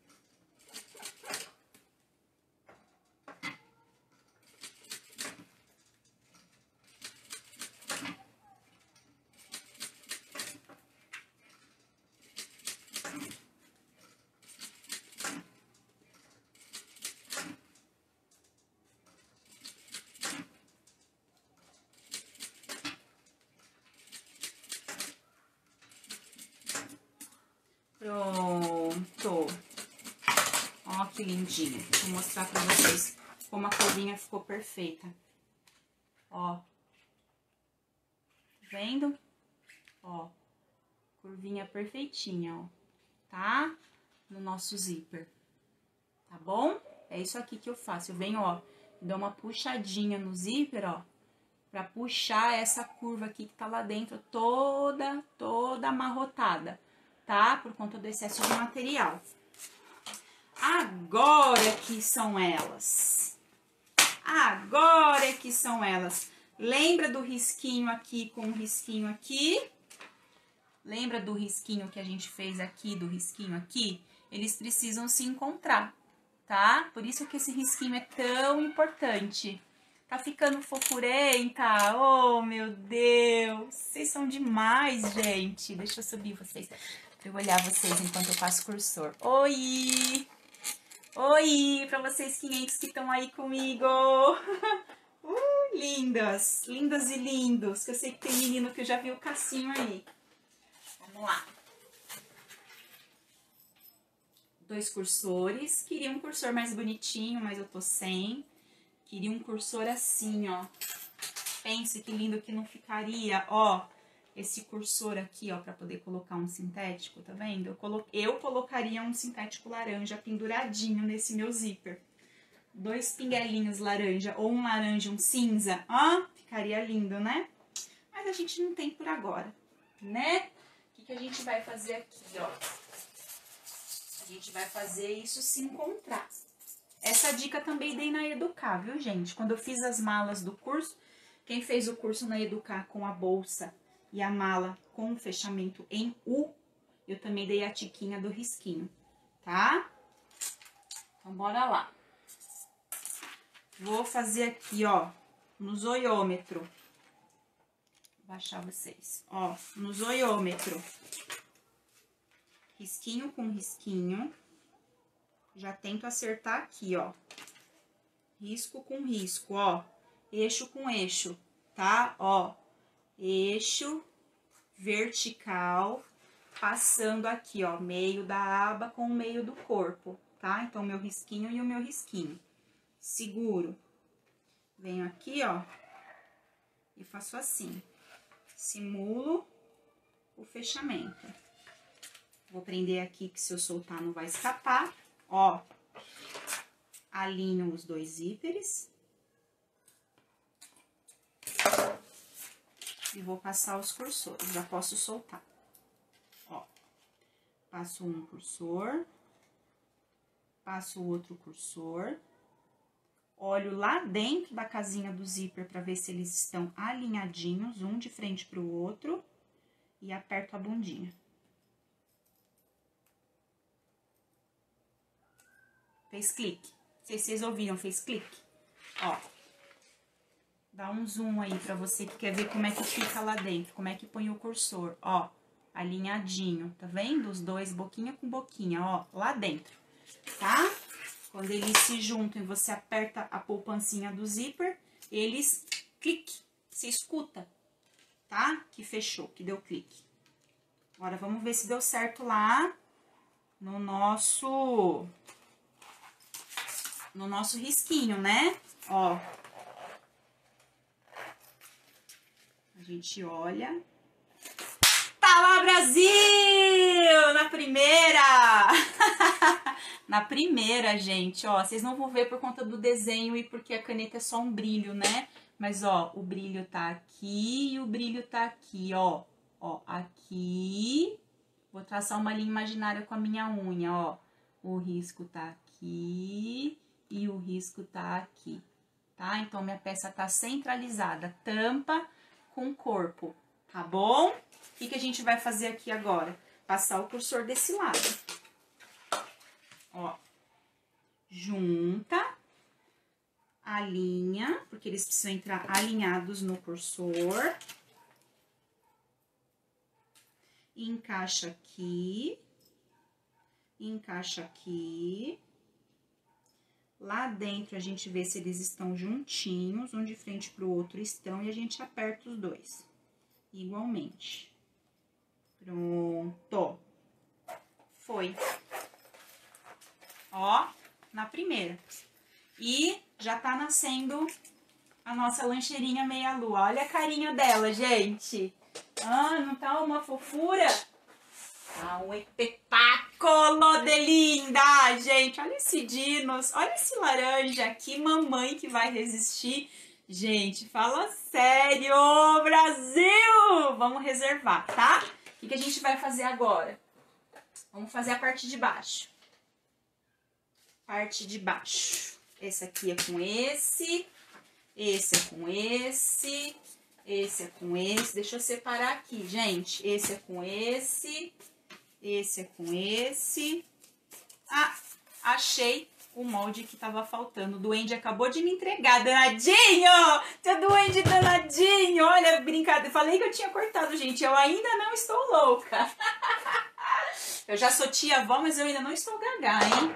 Pronto. Ó que lindinho. Vou mostrar pra vocês como a curvinha ficou perfeita. Ó. Vendo? Ó. Curvinha perfeitinha, ó. Tá? No nosso zíper. Tá bom? É isso aqui que eu faço. Eu venho, ó, dou uma puxadinha no zíper, ó. Pra puxar essa curva aqui que tá lá dentro toda, toda amarrotada. Tá? Por conta do excesso de material. Agora que são elas. Agora que são elas. Lembra do risquinho aqui com o risquinho aqui? Lembra do risquinho que a gente fez aqui, do risquinho aqui? Eles precisam se encontrar, tá? Por isso que esse risquinho é tão importante. Tá ficando fofurenta? Oh, meu Deus! Vocês são demais, gente. Deixa eu subir vocês. Pra eu olhar vocês enquanto eu passo o cursor. Oi! Oi! Pra vocês quinhentos que estão aí comigo! Uh, lindas! Lindas e lindos! Que eu sei que tem menino que eu já vi o Cassinho aí. Vamos lá. Dois cursores. Queria um cursor mais bonitinho, mas eu tô sem. Queria um cursor assim, ó. Pense que lindo que não ficaria, ó. Esse cursor aqui, ó, pra poder colocar um sintético, tá vendo? Eu, colo... eu colocaria um sintético laranja penduradinho nesse meu zíper. Dois pinguelinhos laranja, ou um laranja e um cinza, ó, ficaria lindo, né? Mas a gente não tem por agora, né? O que, que a gente vai fazer aqui, ó? A gente vai fazer isso se encontrar. Essa dica também dei na Educar, viu, gente? Quando eu fiz as malas do curso, quem fez o curso na Educar com a bolsa e a mala com o fechamento em U, eu também dei a tiquinha do risquinho, tá? Então, bora lá. Vou fazer aqui, ó, no zoiômetro. Vou baixar vocês. Ó, no zoiômetro. Risquinho com risquinho. Já tento acertar aqui, ó. Risco com risco, ó. Eixo com eixo, tá? Ó. Eixo vertical, passando aqui, ó, meio da aba com o meio do corpo, tá? Então, meu risquinho e o meu risquinho. Seguro. Venho aqui, ó, e faço assim. Simulo o fechamento. Vou prender aqui, que se eu soltar não vai escapar. Ó, alinho os dois zíperes. E vou passar os cursores, já posso soltar. Ó, passo um cursor, passo o outro cursor, olho lá dentro da casinha do zíper para ver se eles estão alinhadinhos, um de frente para o outro, e aperto a bundinha. Fez clique. Não sei se vocês ouviram, fez clique. Ó. Dá um zoom aí pra você que quer ver como é que fica lá dentro, como é que põe o cursor, ó, alinhadinho, tá vendo? Os dois, boquinha com boquinha, ó, lá dentro, tá? Quando eles se juntam e você aperta a poupancinha do zíper, eles, clique, se escuta, tá? Que fechou, que deu clique. Agora, vamos ver se deu certo lá no nosso, no nosso risquinho, né? Ó. A gente olha. Tá lá, Brasil! Na primeira! Na primeira, gente, ó. Vocês não vão ver por conta do desenho e porque a caneta é só um brilho, né? Mas, ó, o brilho tá aqui e o brilho tá aqui, ó. Ó, aqui. Vou traçar uma linha imaginária com a minha unha, ó. O risco tá aqui e o risco tá aqui, tá? Então, minha peça tá centralizada. Tampa com corpo, tá bom? O que, que a gente vai fazer aqui agora? Passar o cursor desse lado. Ó. Junta. Alinha, porque eles precisam entrar alinhados no cursor. Encaixa aqui. Encaixa aqui. Lá dentro, a gente vê se eles estão juntinhos, um de frente pro outro estão, e a gente aperta os dois, igualmente. Pronto. Foi. Ó, na primeira. E já tá nascendo a nossa lancheirinha meia-lua. Olha a carinha dela, gente. Ah, não tá uma fofura? Tá um espetáculo de linda, gente. Olha esse dinos, olha esse laranja. Que mamãe que vai resistir. Gente, fala sério, Brasil! Vamos reservar, tá? O que, que a gente vai fazer agora? Vamos fazer a parte de baixo. Parte de baixo. Esse aqui é com esse, esse é com esse, esse é com esse. Deixa eu separar aqui, gente. Esse é com esse... Esse é com esse. Ah, achei o molde que tava faltando. O duende acabou de me entregar, danadinho! Seu duende danadinho! Olha, brincadeira. Falei que eu tinha cortado, gente. Eu ainda não estou louca. Eu já sou tia-avó, mas eu ainda não estou gaga, hein?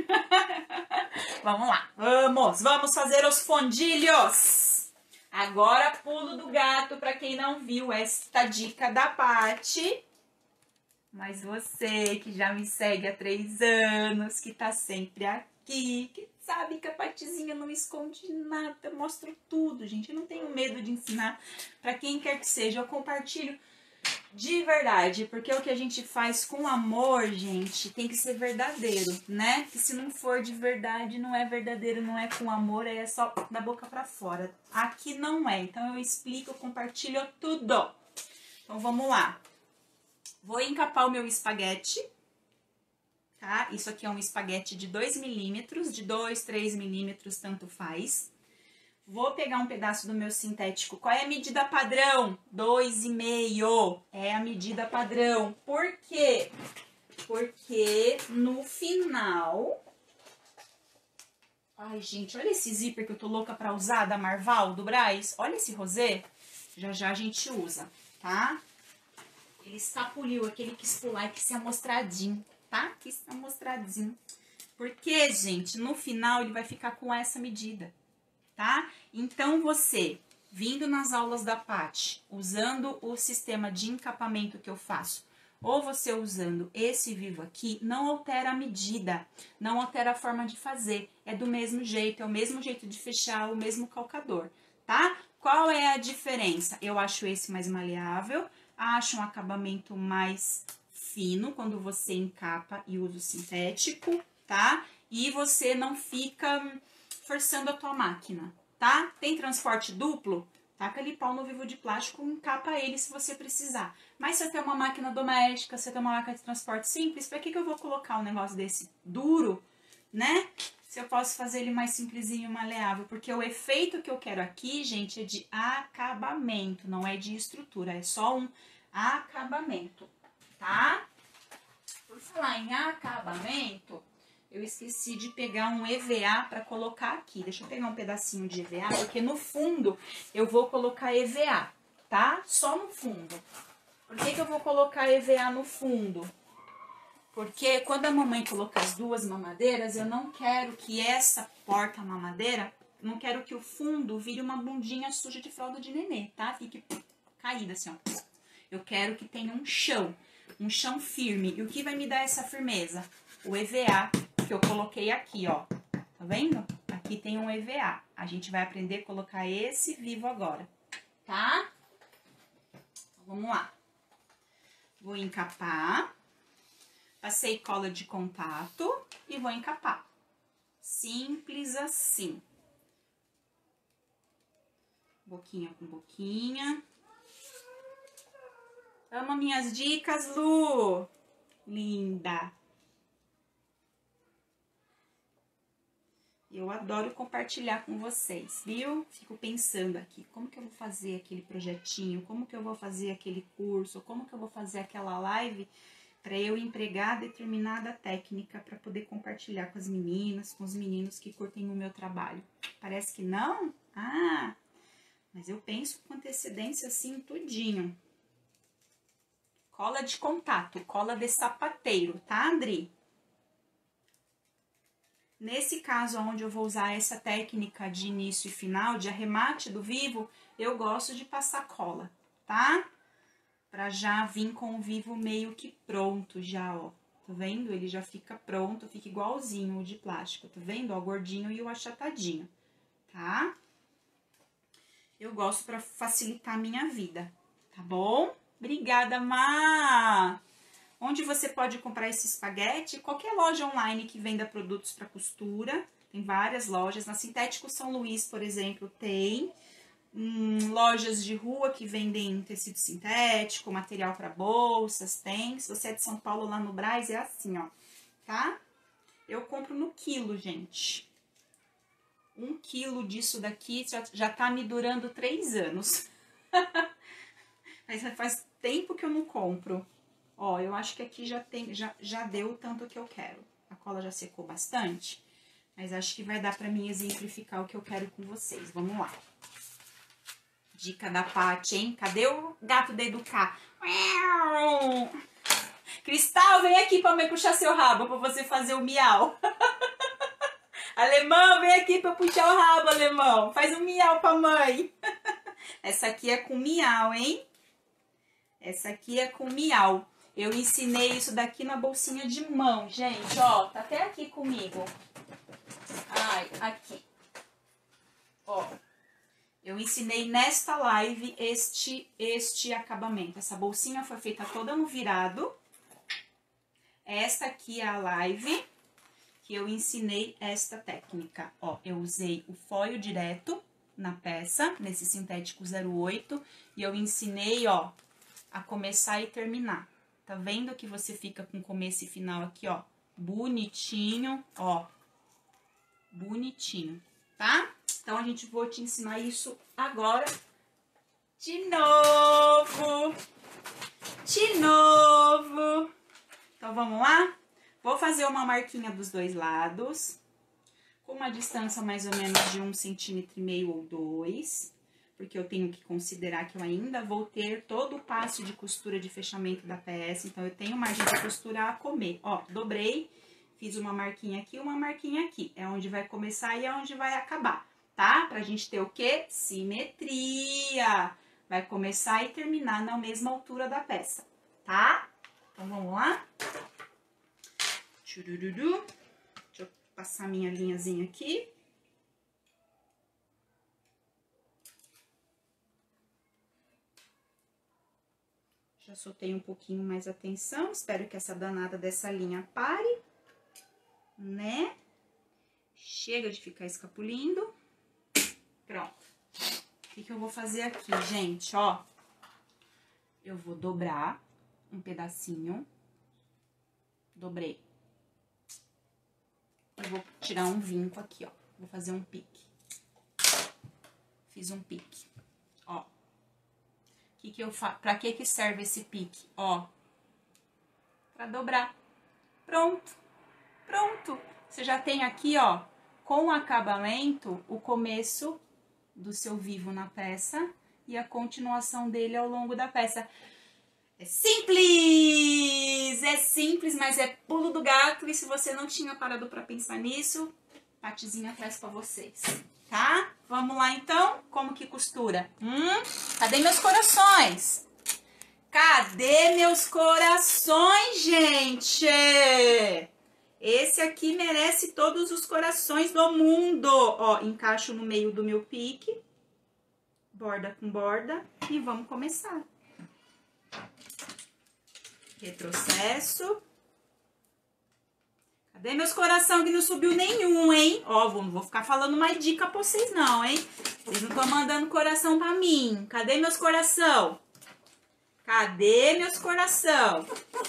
Vamos lá. Vamos, vamos fazer os fondilhos. Agora, pulo do gato, para quem não viu esta dica da Paty. Mas você que já me segue há três anos, que tá sempre aqui, que sabe que a Patizinha não esconde nada, eu mostro tudo, gente. Eu não tenho medo de ensinar para quem quer que seja. Eu compartilho de verdade, porque o que a gente faz com amor, gente, tem que ser verdadeiro, né? Que se não for de verdade, não é verdadeiro, não é com amor, aí é só da boca pra fora. Aqui não é, então eu explico, eu compartilho tudo. Então vamos lá. Vou encapar o meu espaguete, tá? Isso aqui é um espaguete de dois milímetros, de dois, três milímetros, tanto faz. Vou pegar um pedaço do meu sintético. Qual é a medida padrão? dois e meio é a medida padrão. Por quê? Porque no final... Ai, gente, olha esse zíper que eu tô louca pra usar, da Marval, do Braz. Olha esse rosé. Já já a gente usa, tá? Ele escapuliu, aquele quis pular e quis ser amostradinho, tá? Quis ser amostradinho. Porque, gente, no final ele vai ficar com essa medida, tá? Então, você, vindo nas aulas da Paty, usando o sistema de encapamento que eu faço, ou você usando esse vivo aqui, não altera a medida, não altera a forma de fazer. É do mesmo jeito, é o mesmo jeito de fechar, o mesmo calcador, tá? Qual é a diferença? Eu acho esse mais maleável, acho um acabamento mais fino quando você encapa e usa o sintético, tá? E você não fica forçando a tua máquina, tá? Tem transporte duplo? Taca ali pau no vivo de plástico, encapa ele se você precisar. Mas se eu tenho uma máquina doméstica, se eu tenho uma máquina de transporte simples, pra que que eu vou colocar um negócio desse duro, né? Se eu posso fazer ele mais simplesinho, maleável. Porque o efeito que eu quero aqui, gente, é de acabamento, não é de estrutura. É só um acabamento, tá? Por falar em acabamento, eu esqueci de pegar um E V A para colocar aqui. Deixa eu pegar um pedacinho de E V A, porque no fundo eu vou colocar E V A, tá? Só no fundo. Por que que eu vou colocar E V A no fundo? Porque quando a mamãe colocar as duas mamadeiras, eu não quero que essa porta-mamadeira, não quero que o fundo vire uma bundinha suja de fralda de nenê, tá? Fique caída assim, ó. Eu quero que tenha um chão, um chão firme. E o que vai me dar essa firmeza? O E V A que eu coloquei aqui, ó. Tá vendo? Aqui tem um E V A. A gente vai aprender a colocar esse vivo agora, tá? Então, vamos lá. Vou encapar. Passei cola de contato e vou encapar. Simples assim. Boquinha com boquinha. Ama minhas dicas, Lu? Linda. Eu adoro compartilhar com vocês, viu? Fico pensando aqui, como que eu vou fazer aquele projetinho? Como que eu vou fazer aquele curso? Como que eu vou fazer aquela live para eu empregar determinada técnica para poder compartilhar com as meninas, com os meninos que curtem o meu trabalho? Parece que não? Ah, mas eu penso com antecedência assim, tudinho. Cola de contato, cola de sapateiro, tá, Andri? Nesse caso, onde eu vou usar essa técnica de início e final, de arremate do vivo, eu gosto de passar cola, tá? Pra já vir com o vivo meio que pronto já, ó. Tá vendo? Ele já fica pronto, fica igualzinho o de plástico, tá vendo? Ó, o gordinho e o achatadinho, tá? Eu gosto pra facilitar a minha vida, tá bom? Obrigada, Má! Onde você pode comprar esse espaguete? Qualquer loja online que venda produtos para costura. Tem várias lojas. Na Sintético São Luís, por exemplo, tem. Hum, lojas de rua que vendem tecido sintético, material para bolsas, tem. Se você é de São Paulo, lá no Brás, é assim, ó. Tá? Eu compro no quilo, gente. Um quilo disso daqui já, já tá me durando três anos. Mas faz tempo que eu não compro. Ó, eu acho que aqui já, tem, já, já deu o tanto que eu quero. A cola já secou bastante, mas acho que vai dar pra mim exemplificar o que eu quero com vocês. Vamos lá. Dica da Paty, hein? Cadê o gato da Educar? Cristal, vem aqui pra mãe puxar seu rabo, pra você fazer o miau. Alemão, vem aqui pra puxar o rabo, alemão. Faz um miau pra mãe. Essa aqui é com miau, hein? Essa aqui é com miau. Eu ensinei isso daqui na bolsinha de mão, gente, ó, tá até aqui comigo. Ai, aqui. Ó, eu ensinei nesta live este, este acabamento. Essa bolsinha foi feita toda no virado. Esta aqui é a live que eu ensinei esta técnica. Ó, eu usei o foil direto na peça, nesse sintético zero oito, e eu ensinei, ó, a começar e terminar. Tá vendo que você fica com começo e final aqui, ó, bonitinho, ó, bonitinho, tá? Então, a gente vou te ensinar isso agora de novo, de novo. Então, vamos lá? Vou fazer uma marquinha dos dois lados, com uma distância mais ou menos de um centímetro e meio ou dois. Porque eu tenho que considerar que eu ainda vou ter todo o passo de costura de fechamento da peça. Então, eu tenho margem de costura a comer. Ó, dobrei, fiz uma marquinha aqui, uma marquinha aqui. É onde vai começar e é onde vai acabar, tá? Pra gente ter o quê? Simetria. Vai começar e terminar na mesma altura da peça, tá? Então, vamos lá? Tchurururu. Deixa eu passar minha linhazinha aqui. Já soltei um pouquinho mais a tensão, espero que essa danada dessa linha pare, né? Chega de ficar escapulindo. Pronto. que que eu vou fazer aqui, gente, ó? Eu vou dobrar um pedacinho. Dobrei. Eu vou tirar um vinco aqui, ó. Vou fazer um pique. Fiz um pique, ó. Que que eu faço? Pra que que serve esse pique? Ó, pra dobrar. Pronto, pronto. Você já tem aqui, ó, com o acabamento, o começo do seu vivo na peça e a continuação dele ao longo da peça. É simples! É simples, mas é pulo do gato. E se você não tinha parado pra pensar nisso, Patizinha traz pra vocês, tá? Vamos lá, então? Como que costura? Hum? Cadê meus corações? Cadê meus corações, gente? Esse aqui merece todos os corações do mundo. Ó, encaixo no meio do meu pique. Borda com borda. E vamos começar. Retrocesso. Cadê meus coração que não subiu nenhum, hein? Ó, não vou ficar falando mais dica pra vocês não, hein? Vocês não estão mandando coração pra mim. Cadê meus coração? Cadê meus coração?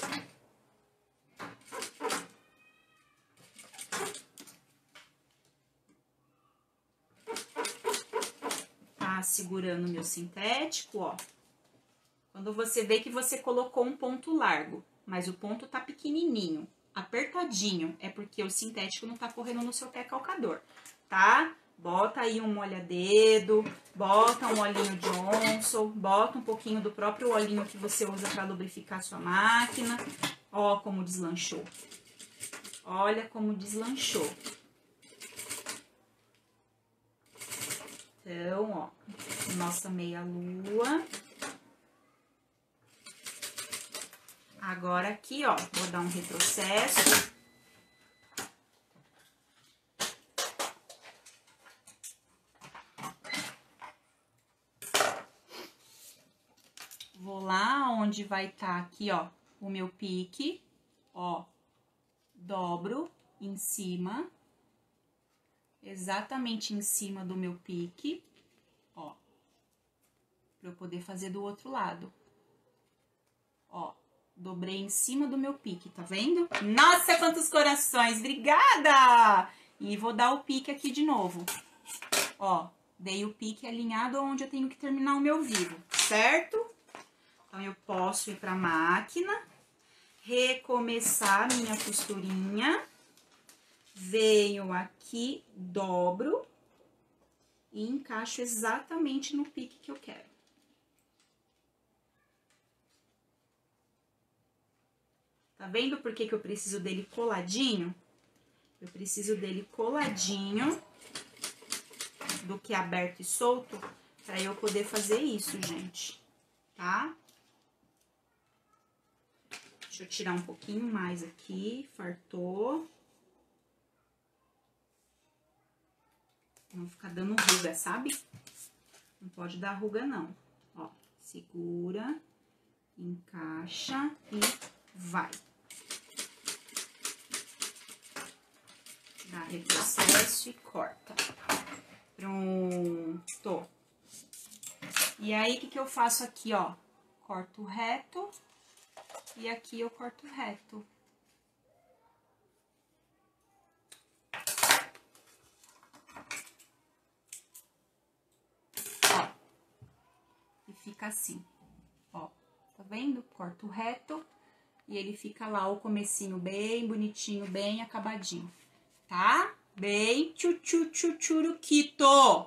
Tá segurando o meu sintético, ó. Quando você vê que você colocou um ponto largo, mas o ponto tá pequenininho, apertadinho, é porque o sintético não tá correndo no seu pé calcador, tá? Bota aí um molha-dedo, bota um olhinho Johnson, bota um pouquinho do próprio olhinho que você usa para lubrificar sua máquina. Ó como deslanchou. Olha como deslanchou. Então, ó, nossa meia-lua. Agora aqui, ó, vou dar um retrocesso. Vou lá onde vai estar aqui, ó, o meu pique, ó, dobro em cima, exatamente em cima do meu pique, ó, pra eu poder fazer do outro lado, ó. Dobrei em cima do meu pique, tá vendo? Nossa, quantos corações! Obrigada! E vou dar o pique aqui de novo. Ó, dei o pique alinhado onde eu tenho que terminar o meu vivo, certo? Então, eu posso ir pra máquina, recomeçar a minha costurinha. Venho aqui, dobro e encaixo exatamente no pique que eu quero. Tá vendo por que que eu preciso dele coladinho? Eu preciso dele coladinho do que aberto e solto pra eu poder fazer isso, gente, tá? Deixa eu tirar um pouquinho mais aqui, fartou. Não ficar dando ruga, sabe? Não pode dar ruga, não. Ó, segura, encaixa e vai. Dá retrocesso e corta. Pronto. E aí, o que que eu faço aqui, ó? Corto reto. E aqui eu corto reto. Ó. E fica assim. Ó. Tá vendo? Corto reto. E ele fica lá o comecinho bem bonitinho, bem acabadinho. Tá? Bem tchu-tchu-tchu-tchuruquito.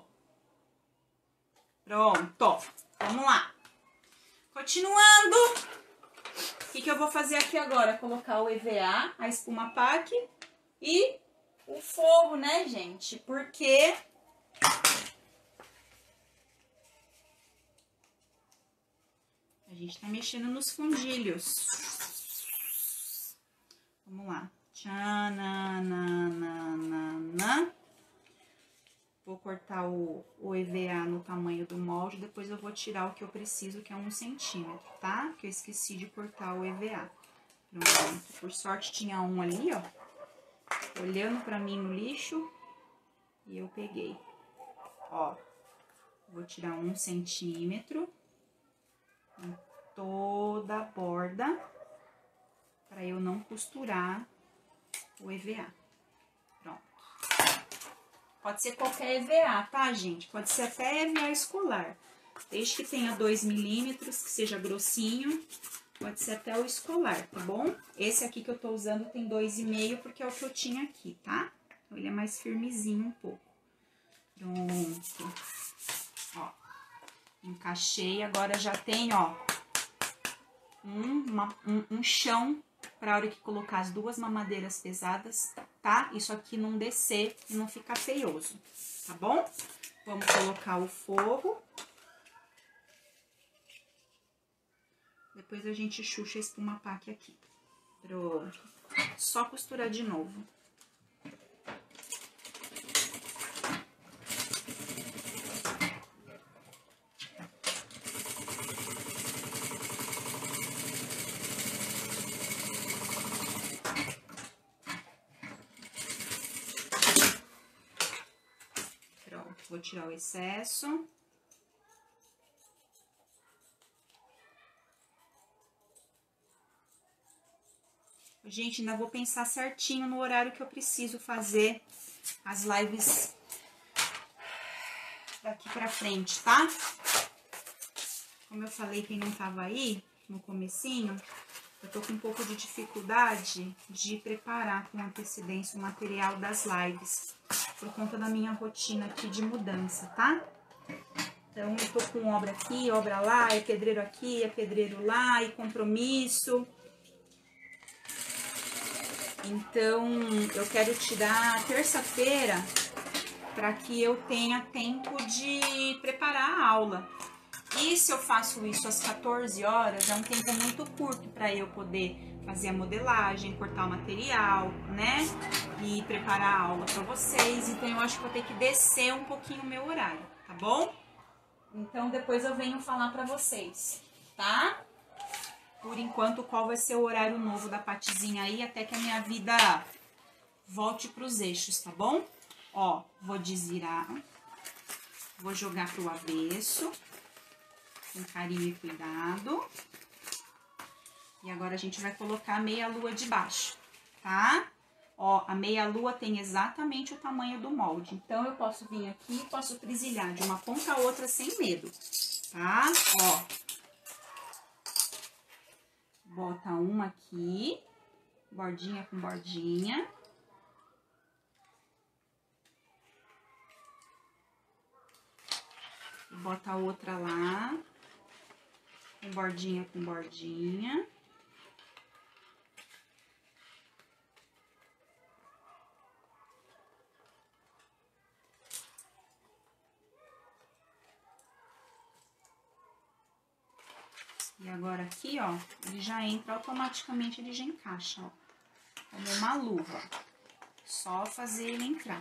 Pronto. Vamos lá. Continuando. O que que eu vou fazer aqui agora? Colocar o E V A, a espuma P A C e o fogo, né, gente? Porque a gente tá mexendo nos fundilhos. Vamos lá. Tchananana. Vou cortar o, o E V A no tamanho do molde, depois eu vou tirar o que eu preciso, que é um centímetro, tá? Que eu esqueci de cortar o E V A. Pronto. Por sorte tinha um ali, ó, olhando pra mim no lixo, e eu peguei, ó. Vou tirar um centímetro em toda a borda, para eu não costurar o E V A. Pronto. Pode ser qualquer E V A, tá, gente? Pode ser até E V A escolar. Desde que tenha dois milímetros, que seja grossinho, pode ser até o escolar, tá bom? Esse aqui que eu tô usando tem dois e meio, porque é o que eu tinha aqui, tá? Então, ele é mais firmezinho um pouco. Pronto. Ó, encaixei, agora já tem, ó, um, uma, um, um chão pra hora que colocar as duas mamadeiras pesadas, tá? Isso aqui não descer e não ficar feioso, tá bom? Vamos colocar o forro. Depois a gente xuxa a espuma paque aqui. Pronto. Só costurar de novo. Pronto, vou tirar o excesso. Gente, ainda vou pensar certinho no horário que eu preciso fazer as lives daqui pra frente, tá? Como eu falei, quem não tava aí no comecinho, eu tô com um pouco de dificuldade de preparar com antecedência o material das lives, por conta da minha rotina aqui de mudança, tá? Então, eu tô com obra aqui, obra lá, é pedreiro aqui, é pedreiro lá, e compromisso. Então, eu quero tirar terça-feira para que eu tenha tempo de preparar a aula. E se eu faço isso às quatorze horas, é um tempo muito curto para eu poder fazer a modelagem, cortar o material, né? E preparar a aula para vocês. Então, eu acho que vou ter que descer um pouquinho o meu horário, tá bom? Então, depois eu venho falar para vocês, tá? Por enquanto, qual vai ser o horário novo da Patizinha aí, até que a minha vida volte pros eixos, tá bom? Ó, vou desvirar, vou jogar pro avesso, com carinho e cuidado. E agora a gente vai colocar a meia-lua de baixo, tá? Ó, a meia-lua tem exatamente o tamanho do molde, então eu posso vir aqui e posso trisilhar de uma ponta a outra sem medo, tá? Ó. Bota uma aqui, bordinha com bordinha. E bota a outra lá, com bordinha com bordinha. E agora aqui, ó, ele já entra automaticamente, ele já encaixa, ó, como uma luva. Só fazer ele entrar.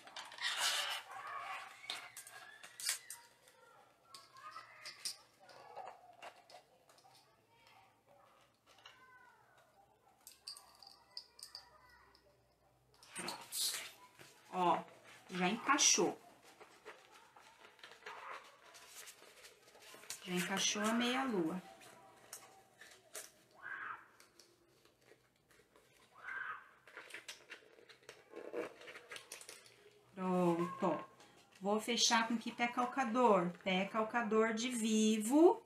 Pronto. Ó, já encaixou. Já encaixou a meia-lua. Pronto. Vou fechar com que pé calcador? Pé calcador de vivo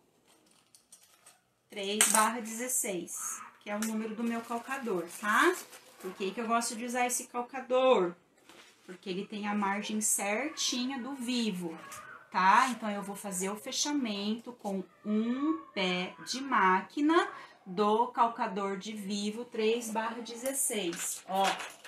três barra dezesseis, que é o número do meu calcador, tá? Por que que eu gosto de usar esse calcador? Porque ele tem a margem certinha do vivo, tá? Então, eu vou fazer o fechamento com um pé de máquina do calcador de vivo três barra dezesseis, ó.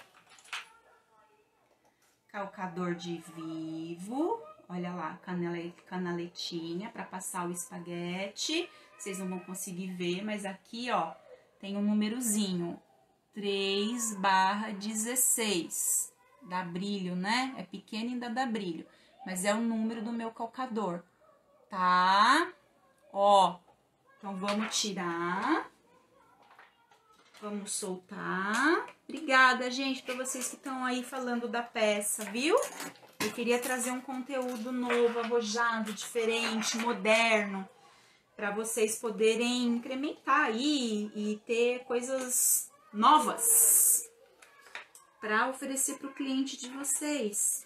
Calcador de vivo, olha lá, canaletinha para passar o espaguete. Vocês não vão conseguir ver, mas aqui, ó, tem um númerozinho, três barra dezesseis. Dá brilho, né? É pequeno e ainda dá brilho, mas é o número do meu calcador, tá? Ó, então vamos tirar. Vamos soltar. Obrigada, gente, para vocês que estão aí falando da peça, viu? Eu queria trazer um conteúdo novo, arrojado, diferente, moderno, para vocês poderem incrementar aí e ter coisas novas para oferecer para o cliente de vocês.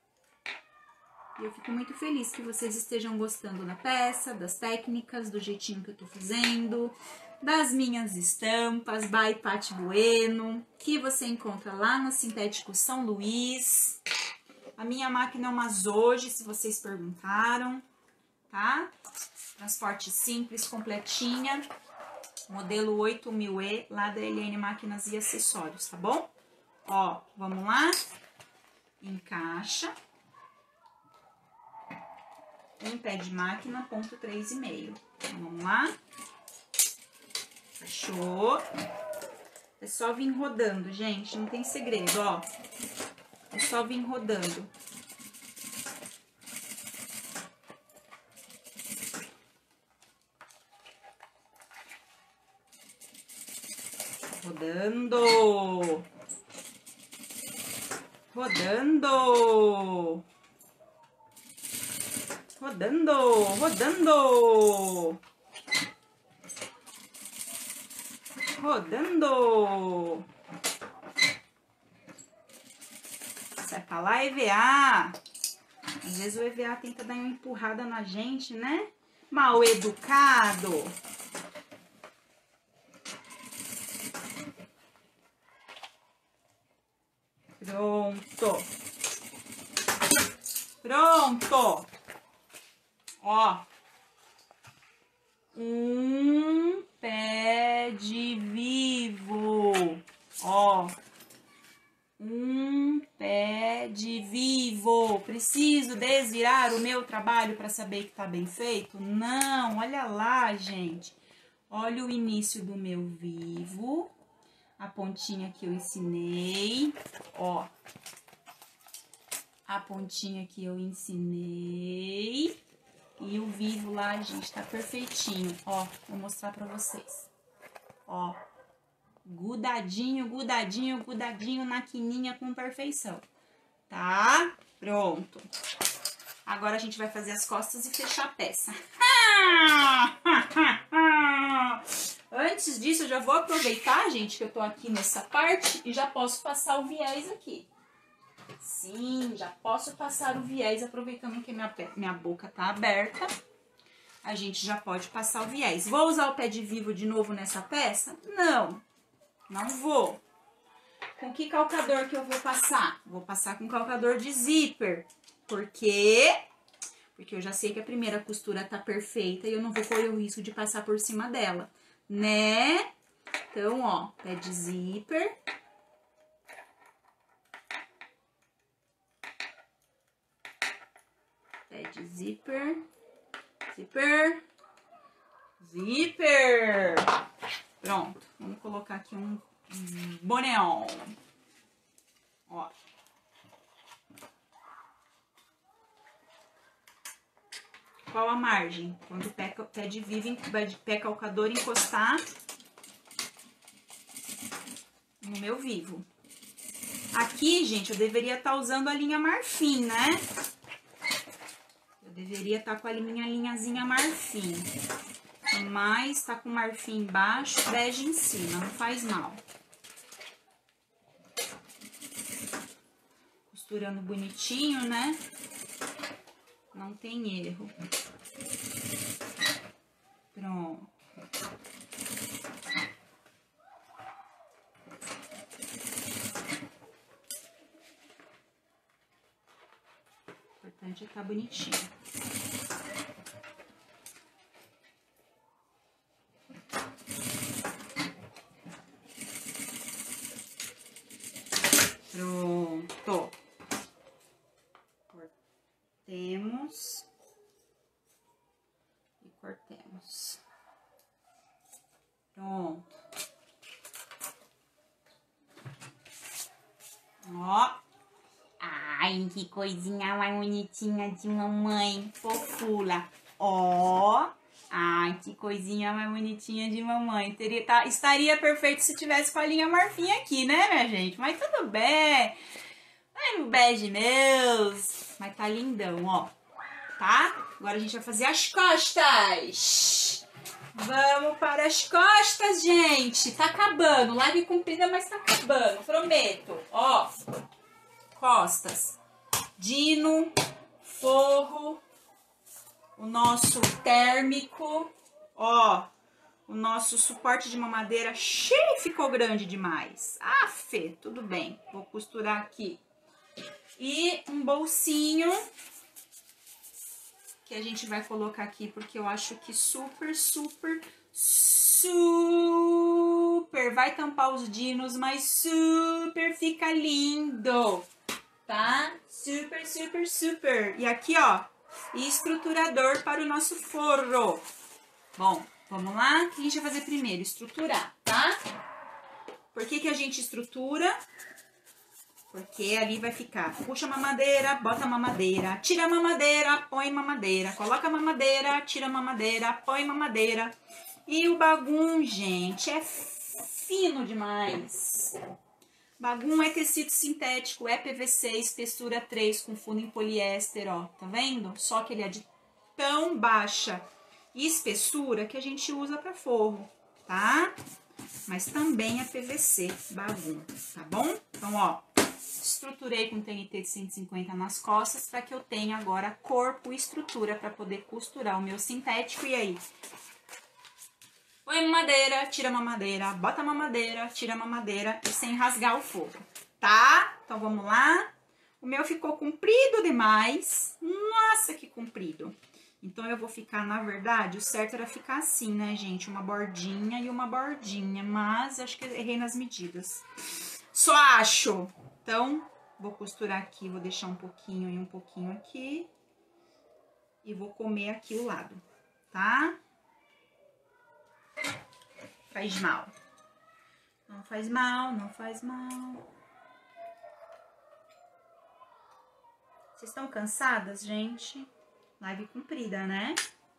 E eu fico muito feliz que vocês estejam gostando da peça, das técnicas, do jeitinho que eu tô fazendo, das minhas estampas by Pati Bueno, que você encontra lá no Sintético São Luís. A minha máquina é uma Zoji, se vocês perguntaram, tá? Transporte simples, completinha, modelo oito mil E, lá da L N Máquinas e Acessórios, tá bom? Ó, vamos lá? Encaixa. Um pé de máquina, ponto três e meio. Então, vamos lá. Fechou. É só vir rodando, gente, não tem segredo, ó. É só vir rodando. Rodando. Rodando. Rodando, rodando. Rodando. Sai pra lá, E V A. Às vezes o E V A tenta dar uma empurrada na gente, né? Mal educado. Pronto. Pronto. Ó. Um pé de vivo. Ó. Um pé de vivo. Preciso desvirar o meu trabalho para saber que tá bem feito? Não, olha lá, gente. Olha o início do meu vivo. A pontinha que eu ensinei. Ó. A pontinha que eu ensinei. E o vivo lá, gente, tá perfeitinho. Ó, vou mostrar pra vocês. Ó. Grudadinho, grudadinho, grudadinho na quininha com perfeição. Tá? Pronto. Agora a gente vai fazer as costas e fechar a peça. Antes disso, eu já vou aproveitar, gente, que eu tô aqui nessa parte e já posso passar o viés aqui. Sim, já posso passar o viés, aproveitando que minha, minha boca tá aberta. A gente já pode passar o viés. Vou usar o pé de vivo de novo nessa peça? Não, não vou. Com que calcador que eu vou passar? Vou passar com calcador de zíper. Por quê? Porque eu já sei que a primeira costura tá perfeita e eu não vou correr o risco de passar por cima dela, né? Então, ó, pé de zíper. Pé de zíper. Zíper. Zíper. Pronto. Vamos colocar aqui um boneon. Ó. Qual a margem? Quando o pé, pé de vivo, pé calcador encostar no meu vivo. Aqui, gente, eu deveria estar usando a linha marfim, né? Eu deveria estar com a minha linhazinha marfim. Mas tá com marfim embaixo, bege em cima, não faz mal. Costurando bonitinho, né? Não tem erro. Pronto. O importante é tá bonitinho. Pronto. Cortemos e cortemos. Pronto. Ó. Ai, que coisinha mais bonitinha de mamãe. Fofula. Ó. Ai, que coisinha mais bonitinha de mamãe. Teria, tá, estaria perfeito se tivesse com a linha marfim aqui, né, minha gente? Mas tudo bem. bege meus. Mas tá lindão, ó. Tá? Agora a gente vai fazer as costas. Vamos para as costas, gente. Tá acabando. Live comprida, mas tá acabando. Prometo. Ó. Costas. Dino. Forro. O nosso térmico. Ó. O nosso suporte de mamadeira. Xiii, ficou grande demais. Ah, Fê, tudo bem. Vou costurar aqui. E um bolsinho. Que a gente vai colocar aqui, porque eu acho que super, super, super vai tampar os dinos, mas super fica lindo, tá? Super, super, super. E aqui, ó, estruturador para o nosso forro. Bom, vamos lá? O que a gente vai fazer primeiro? Estruturar, tá? Por que que a gente estrutura? Porque ali vai ficar, puxa a mamadeira, bota a mamadeira, tira a mamadeira, põe mamadeira, coloca a mamadeira, tira a mamadeira, põe mamadeira. E o bagum, gente, é fino demais. Bagum é tecido sintético, é P V C, espessura três, com fundo em poliéster, ó, tá vendo? Só que ele é de tão baixa espessura que a gente usa para forro, tá? Mas também é P V C, bagum, tá bom? Então, ó. Estruturei com T N T de cento e cinquenta nas costas para que eu tenha agora corpo e estrutura para poder costurar o meu sintético. E aí? Põe a mamadeira, tira a mamadeira, bota a mamadeira, tira a mamadeira e sem rasgar o forro, tá? Então vamos lá. O meu ficou comprido demais. Nossa, que comprido. Então eu vou ficar, na verdade, o certo era ficar assim, né, gente? Uma bordinha e uma bordinha, mas acho que errei nas medidas. Só acho. Então, vou costurar aqui, vou deixar um pouquinho e um pouquinho aqui. E vou comer aqui o lado, tá? Faz mal. Não faz mal, não faz mal. Vocês estão cansadas, gente? Live comprida, né?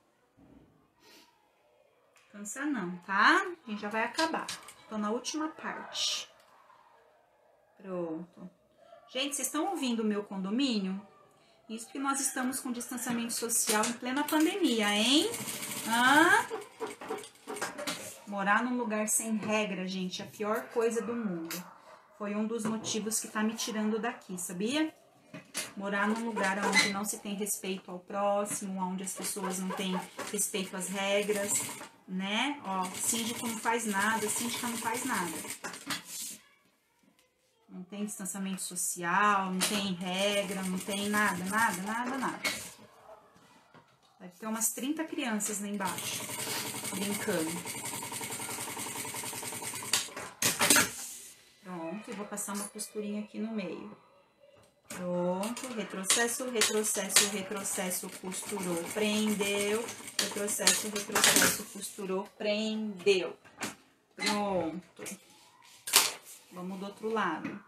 Cansa não, tá? A gente já vai acabar. Tô na última parte. Pronto. Gente, vocês estão ouvindo o meu condomínio? Isso que nós estamos com distanciamento social em plena pandemia, hein? Ah? Morar num lugar sem regra, gente, é a pior coisa do mundo. Foi um dos motivos que tá me tirando daqui, sabia? Morar num lugar onde não se tem respeito ao próximo, onde as pessoas não têm respeito às regras, né? Ó, síndico não faz nada, síndica não faz nada. Não tem distanciamento social, não tem regra, não tem nada, nada, nada, nada. Deve ter umas trinta crianças lá embaixo, brincando. Pronto, eu vou passar uma costurinha aqui no meio. Pronto, retrocesso, retrocesso, retrocesso, costurou, prendeu. Retrocesso, retrocesso, costurou, prendeu. Pronto. Vamos do outro lado.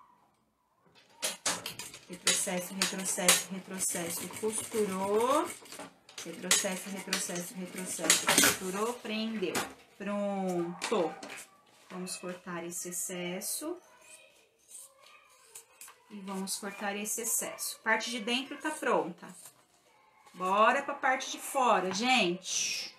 Retrocesso, retrocesso, retrocesso, costurou. Retrocesso, retrocesso, retrocesso, costurou, prendeu. Pronto. Vamos cortar esse excesso. E vamos cortar esse excesso. Parte de dentro tá pronta. Bora pra parte de fora, gente.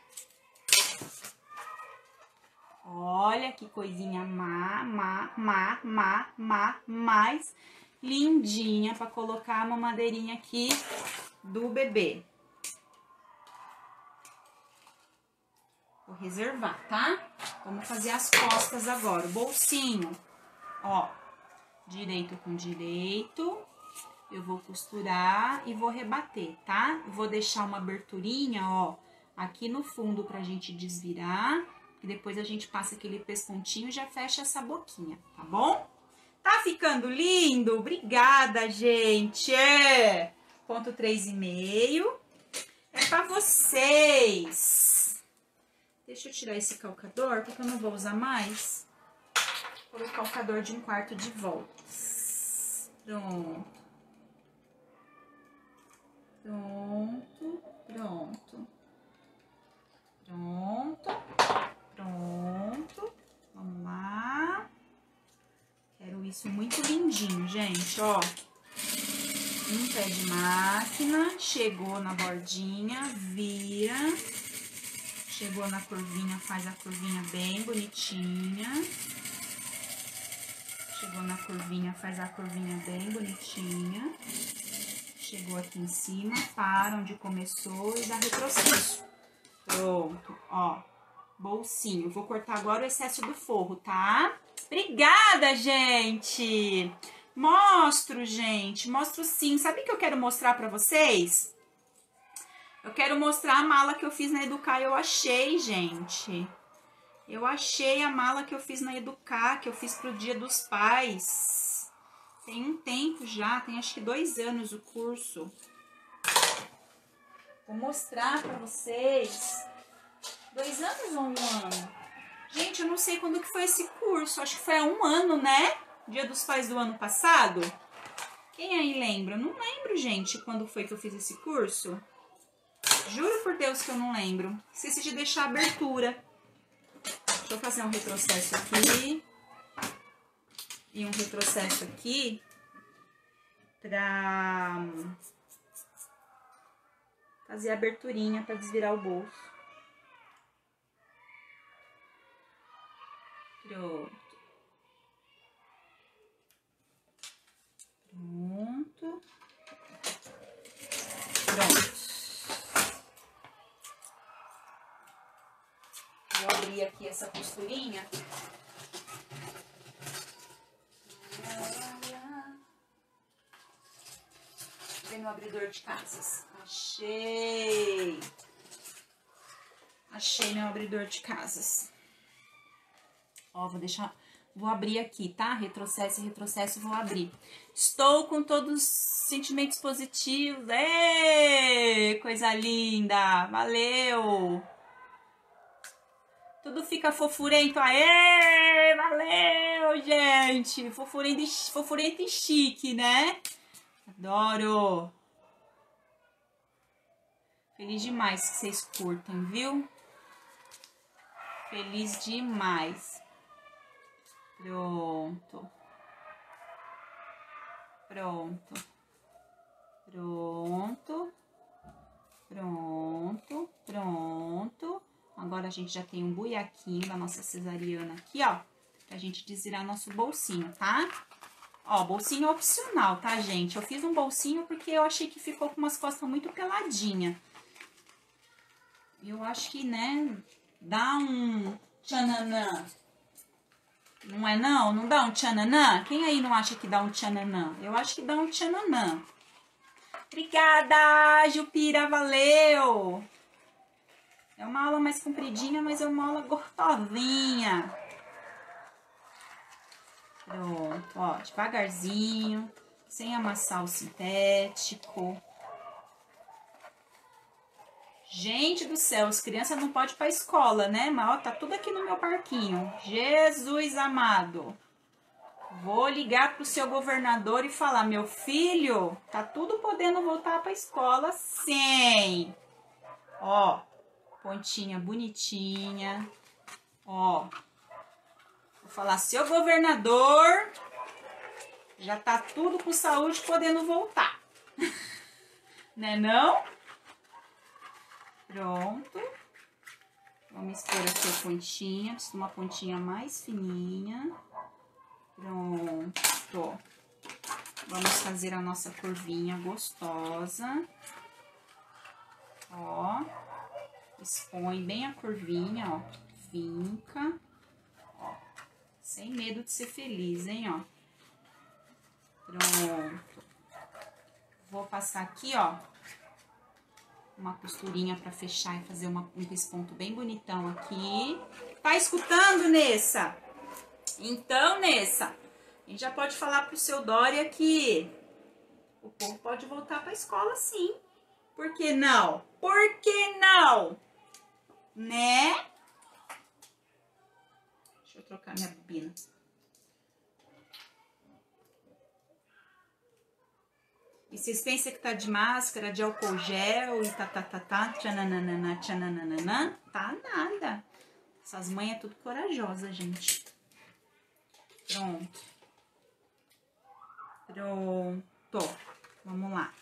Olha que coisinha má, má, má, má, má, mais lindinha pra colocar a mamadeirinha aqui do bebê. Vou reservar, tá? Vamos fazer as costas agora. O bolsinho, ó, direito com direito. Eu vou costurar e vou rebater, tá? Vou deixar uma aberturinha, ó, aqui no fundo pra gente desvirar. E depois a gente passa aquele pespontinho e já fecha essa boquinha, tá bom? Tá ficando lindo? Obrigada, gente! Ponto três e meio. É pra vocês. Deixa eu tirar esse calcador, porque eu não vou usar mais. Vou pôr o calcador de um quarto de voltas. Pronto. Pronto, pronto. Pronto. Pronto, vamos lá. Quero isso muito lindinho, gente, ó. Um pé de máquina, chegou na bordinha, vira, chegou na curvinha, faz a curvinha bem bonitinha. Chegou na curvinha, faz a curvinha bem bonitinha. Chegou aqui em cima, para onde começou e dá retrocesso. Pronto, ó, bolsinho. Vou cortar agora o excesso do forro, tá? Obrigada, gente! Mostro, gente, mostro sim. Sabe o que eu quero mostrar pra vocês? Eu quero mostrar a mala que eu fiz na Educar, eu achei, gente. Eu achei a mala que eu fiz na Educar, que eu fiz pro Dia dos Pais. Tem um tempo já, tem acho que dois anos o curso. Vou mostrar pra vocês. Dois anos ou um ano? Gente, eu não sei quando que foi esse curso. Acho que foi há um ano, né? Dia dos Pais do ano passado. Quem aí lembra? Eu não lembro, gente, quando foi que eu fiz esse curso. Juro por Deus que eu não lembro. Esqueci de deixar a abertura. Deixa eu fazer um retrocesso aqui. E um retrocesso aqui. Pra fazer a aberturinha pra desvirar o bolso. Pronto. Pronto. Pronto. Vou abrir aqui essa costurinha. Vem no abridor de casas. Achei. Achei meu abridor de casas. Ó, vou deixar... Vou abrir aqui, tá? Retrocesso, retrocesso, vou abrir. Estou com todos os sentimentos positivos. Ê, coisa linda! Valeu! Tudo fica fofurento. Aê! Valeu, gente! Fofurento e, fofurento e chique, né? Adoro! Feliz demais que vocês curtam, viu? Feliz demais. Pronto. Pronto. Pronto. Pronto. Pronto. Agora a gente já tem um buiaquinho da nossa cesariana aqui, ó. Pra gente desvirar nosso bolsinho, tá? Ó, bolsinho opcional, tá, gente? Eu fiz um bolsinho porque eu achei que ficou com umas costas muito peladinha. Eu acho que, né, dá um tchananã. Não é não? Não dá um tchananã? Quem aí não acha que dá um tchananã? Eu acho que dá um tchananã. Obrigada, Jupira, valeu! É uma aula mais compridinha, mas é uma aula gostosinha. Pronto, ó, devagarzinho, sem amassar o sintético. Gente do céu, as crianças não podem ir pra escola, né? Mas ó, tá tudo aqui no meu parquinho. Jesus amado. Vou ligar pro seu governador e falar, meu filho, tá tudo podendo voltar pra escola sim. Ó, pontinha bonitinha. Ó, vou falar, seu governador, já tá tudo com saúde podendo voltar. Né não? Pronto. Vamos expor aqui a pontinha, preciso de uma pontinha mais fininha. Pronto. Vamos fazer a nossa curvinha gostosa. Ó. Expõe bem a curvinha, ó. Finca. Ó. Sem medo de ser feliz, hein, ó. Pronto. Vou passar aqui, ó, uma costurinha pra fechar e fazer uma, um pesponto bem bonitão aqui. Tá escutando, Nessa? Então, Nessa, a gente já pode falar pro seu Dória que o povo pode voltar pra escola, sim. Por que não? Por que não? Né? Deixa eu trocar minha bobina. E vocês pensam que tá de máscara, de álcool gel e tá, tá, tá, tá, tchananana, tchananana? Tá nada. Essas mães é tudo corajosa, gente. Pronto. Pronto. Vamos lá.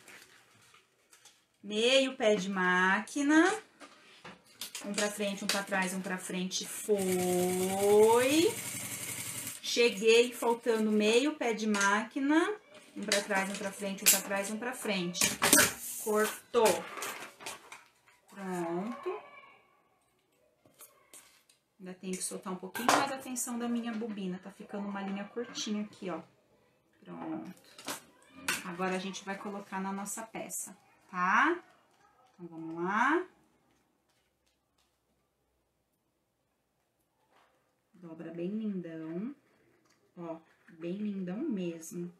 Meio pé de máquina. Um pra frente, um pra trás, um pra frente. Foi. Cheguei faltando meio pé de máquina. Um pra trás, um pra frente, um pra trás, um pra frente. Cortou. Pronto. Ainda tenho que soltar um pouquinho mais a tensão da minha bobina. Tá ficando uma linha curtinha aqui, ó. Pronto. Agora a gente vai colocar na nossa peça, tá? Então, vamos lá. Dobra bem lindão. Ó, bem lindão mesmo.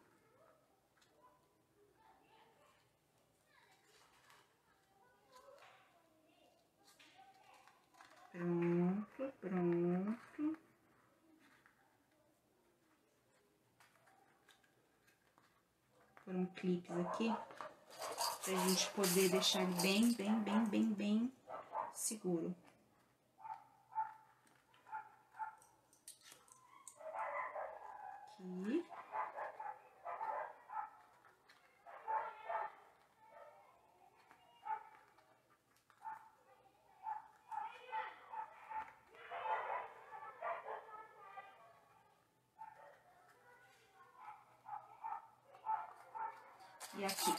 Pronto, pronto. Foram clipes aqui, pra gente poder deixar bem, bem, bem, bem, bem seguro. Aqui. E aqui.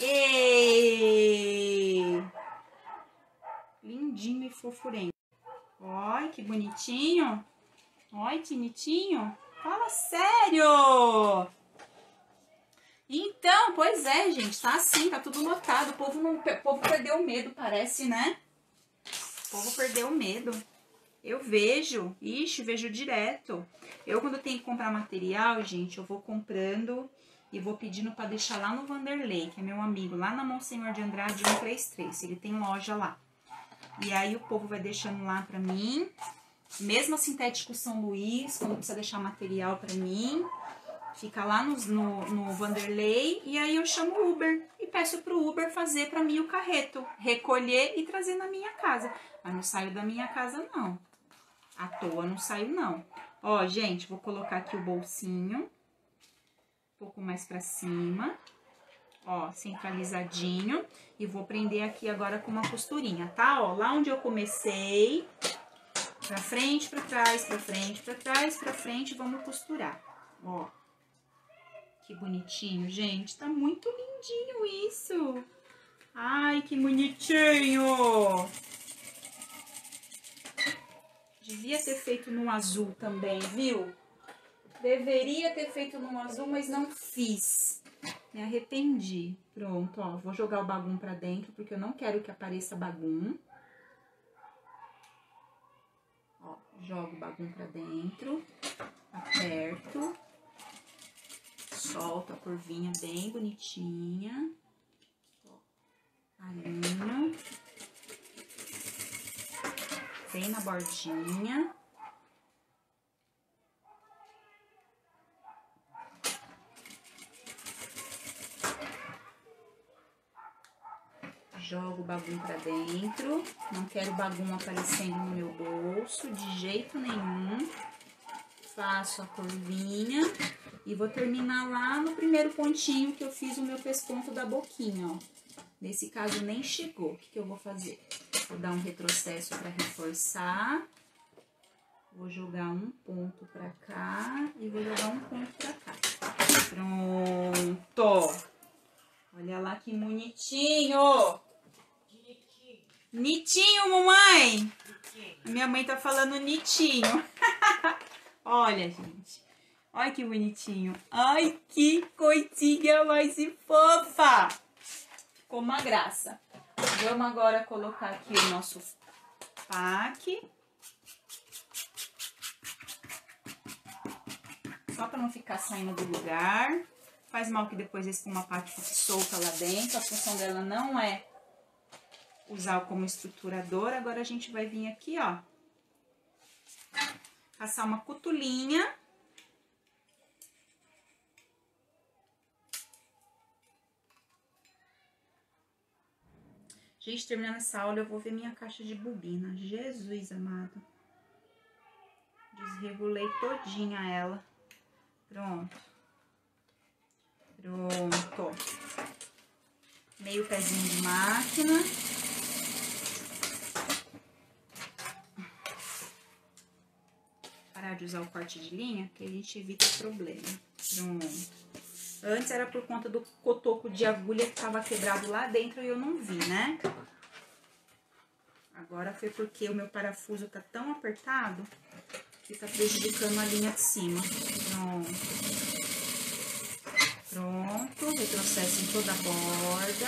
Ei! Lindinho e fofurento. Olha que bonitinho. Olha que bonitinho. Fala sério! Então, pois é, gente. Tá assim, tá tudo lotado. O povo, não, o povo perdeu o medo, parece, né? O povo perdeu o medo. Eu vejo. Ixi, vejo direto. Eu, quando tenho que comprar material, gente, eu vou comprando... E vou pedindo para deixar lá no Vanderlei, que é meu amigo, lá na Monsenhor de Andrade cento e trinta e três. Ele tem loja lá. E aí o povo vai deixando lá para mim. Mesmo a Sintético São Luís, quando precisa deixar material para mim, fica lá no, no, no Vanderlei. E aí eu chamo o Uber e peço pro Uber fazer para mim o carreto. Recolher e trazer na minha casa. Mas não saio da minha casa, não. À toa não saio, não. Ó, gente, vou colocar aqui o bolsinho. Um pouco mais pra cima, ó, centralizadinho, e vou prender aqui agora com uma costurinha, tá? Ó, lá onde eu comecei, pra frente, pra trás, pra frente, pra trás, pra frente, vamos costurar, ó. Que bonitinho, gente, tá muito lindinho isso. Ai, que bonitinho. Devia ter feito no azul também, viu? Deveria ter feito no azul, mas não fiz. Me arrependi. Pronto, ó. Vou jogar o bagum pra dentro, porque eu não quero que apareça bagum. Ó, jogo o bagum pra dentro. Aperto. Solto a curvinha bem bonitinha. Ó, alinho. Bem na bordinha. Jogo o bagum pra dentro. Não quero bagum aparecendo no meu bolso, de jeito nenhum. Faço a curvinha e vou terminar lá no primeiro pontinho que eu fiz o meu pesponto da boquinha, ó. Nesse caso nem chegou. O que que eu vou fazer? Vou dar um retrocesso pra reforçar. Vou jogar um ponto pra cá e vou jogar um ponto pra cá. Pronto! Olha lá que bonitinho! Nitinho, mamãe! A minha mãe tá falando nitinho. Olha, gente. Olha que bonitinho. Ai, que coisinha mais fofa. Ficou uma graça. Vamos agora colocar aqui o nosso pack. Só para não ficar saindo do lugar. Faz mal que depois a espuma pack fique solta lá dentro. A função dela não é usar como estruturador. Agora a gente vai vir aqui, ó, passar uma cutulinha. Gente, terminando essa aula, eu vou ver minha caixa de bobina. Jesus amado. Desregulei todinha ela. Pronto. Pronto. Meio pezinho de máquina. Parar de usar o corte de linha, que a gente evita problema. Pronto. Antes era por conta do cotoco de agulha que tava quebrado lá dentro e eu não vi, né? Agora foi porque o meu parafuso tá tão apertado que tá prejudicando a linha de cima. Pronto. Pronto, retrocesso em toda a borda.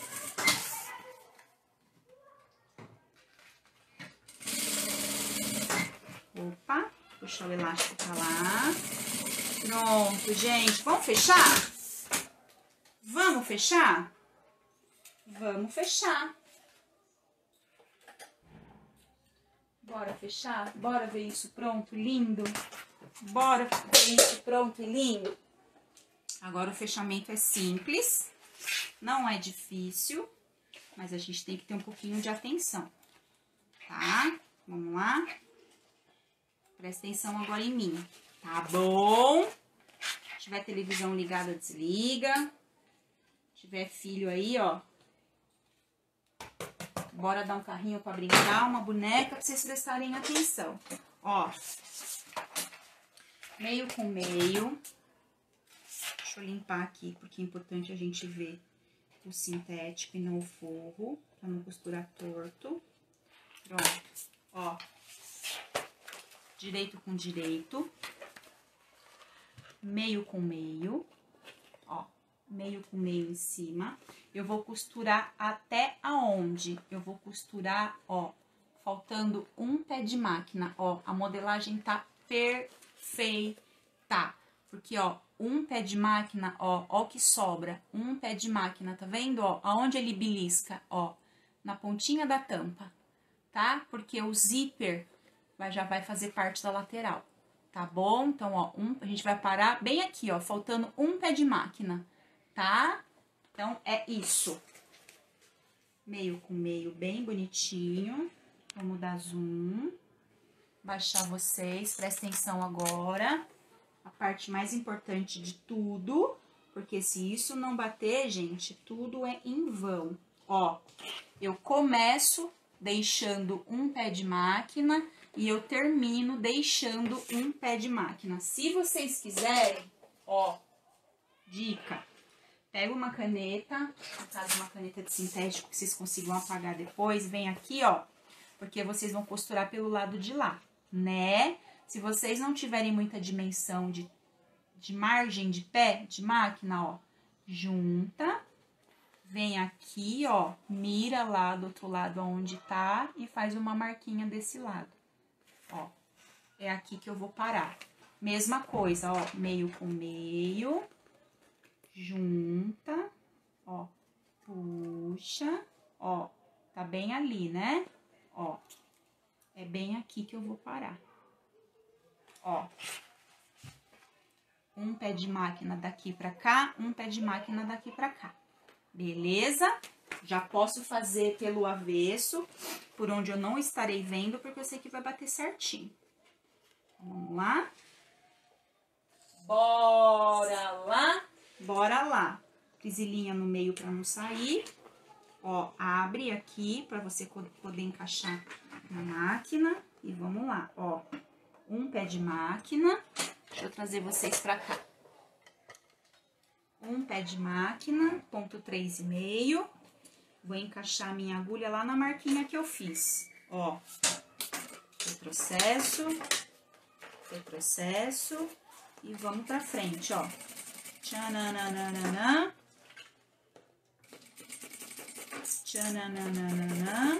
Opa, puxar o elástico pra lá. Pronto, gente, vamos fechar? Vamos fechar? Vamos fechar. Bora fechar? Bora ver isso pronto, lindo? Bora ver isso pronto e lindo? Agora o fechamento é simples, não é difícil, mas a gente tem que ter um pouquinho de atenção, tá? Vamos lá? Presta atenção agora em mim, tá bom? Se tiver televisão ligada, desliga. Se tiver filho aí, ó. Bora dar um carrinho pra brincar, uma boneca, pra vocês prestarem atenção. Ó. Meio com meio. Deixa eu limpar aqui, porque é importante a gente ver o sintético e não o forro, pra não costurar torto. Pronto. Ó. Direito com direito. Meio com meio. Ó. Meio com meio em cima. Eu vou costurar até aonde? Eu vou costurar, ó, faltando um pé de máquina, ó. A modelagem tá perfeita. Porque, ó, um pé de máquina, ó, ó o que sobra. Um pé de máquina, tá vendo, ó? Aonde ele belisca, ó, na pontinha da tampa, tá? Porque o zíper vai, já vai fazer parte da lateral, tá bom? Então, ó, um, a gente vai parar bem aqui, ó, faltando um pé de máquina, tá? Então, é isso. Meio com meio, bem bonitinho. Vamos dar zoom. Baixar vocês, prestem atenção agora. A parte mais importante de tudo, porque se isso não bater, gente, tudo é em vão. Ó, eu começo deixando um pé de máquina e eu termino deixando um pé de máquina. Se vocês quiserem, ó, dica, pega uma caneta, no caso uma caneta de sintético que vocês consigam apagar depois, vem aqui, ó, porque vocês vão costurar pelo lado de lá, né? Se vocês não tiverem muita dimensão de, de margem de pé, de máquina, ó, junta, vem aqui, ó, mira lá do outro lado onde tá e faz uma marquinha desse lado, ó. É aqui que eu vou parar. Mesma coisa, ó, meio com meio, junta, ó, puxa, ó, tá bem ali, né? Ó, é bem aqui que eu vou parar. Ó, um pé de máquina daqui pra cá, um pé de máquina daqui pra cá. Beleza? Já posso fazer pelo avesso, por onde eu não estarei vendo, porque eu sei que vai bater certinho. Vamos lá? Bora lá? Bora lá. Prisilinha no meio pra não sair. Ó, abre aqui pra você poder encaixar na máquina. E vamos lá, ó. Um pé de máquina. Deixa eu trazer vocês pra cá. Um pé de máquina, ponto três e meio. Vou encaixar a minha agulha lá na marquinha que eu fiz. Ó, retrocesso, retrocesso e vamos pra frente, ó. Tchananana, tchananana,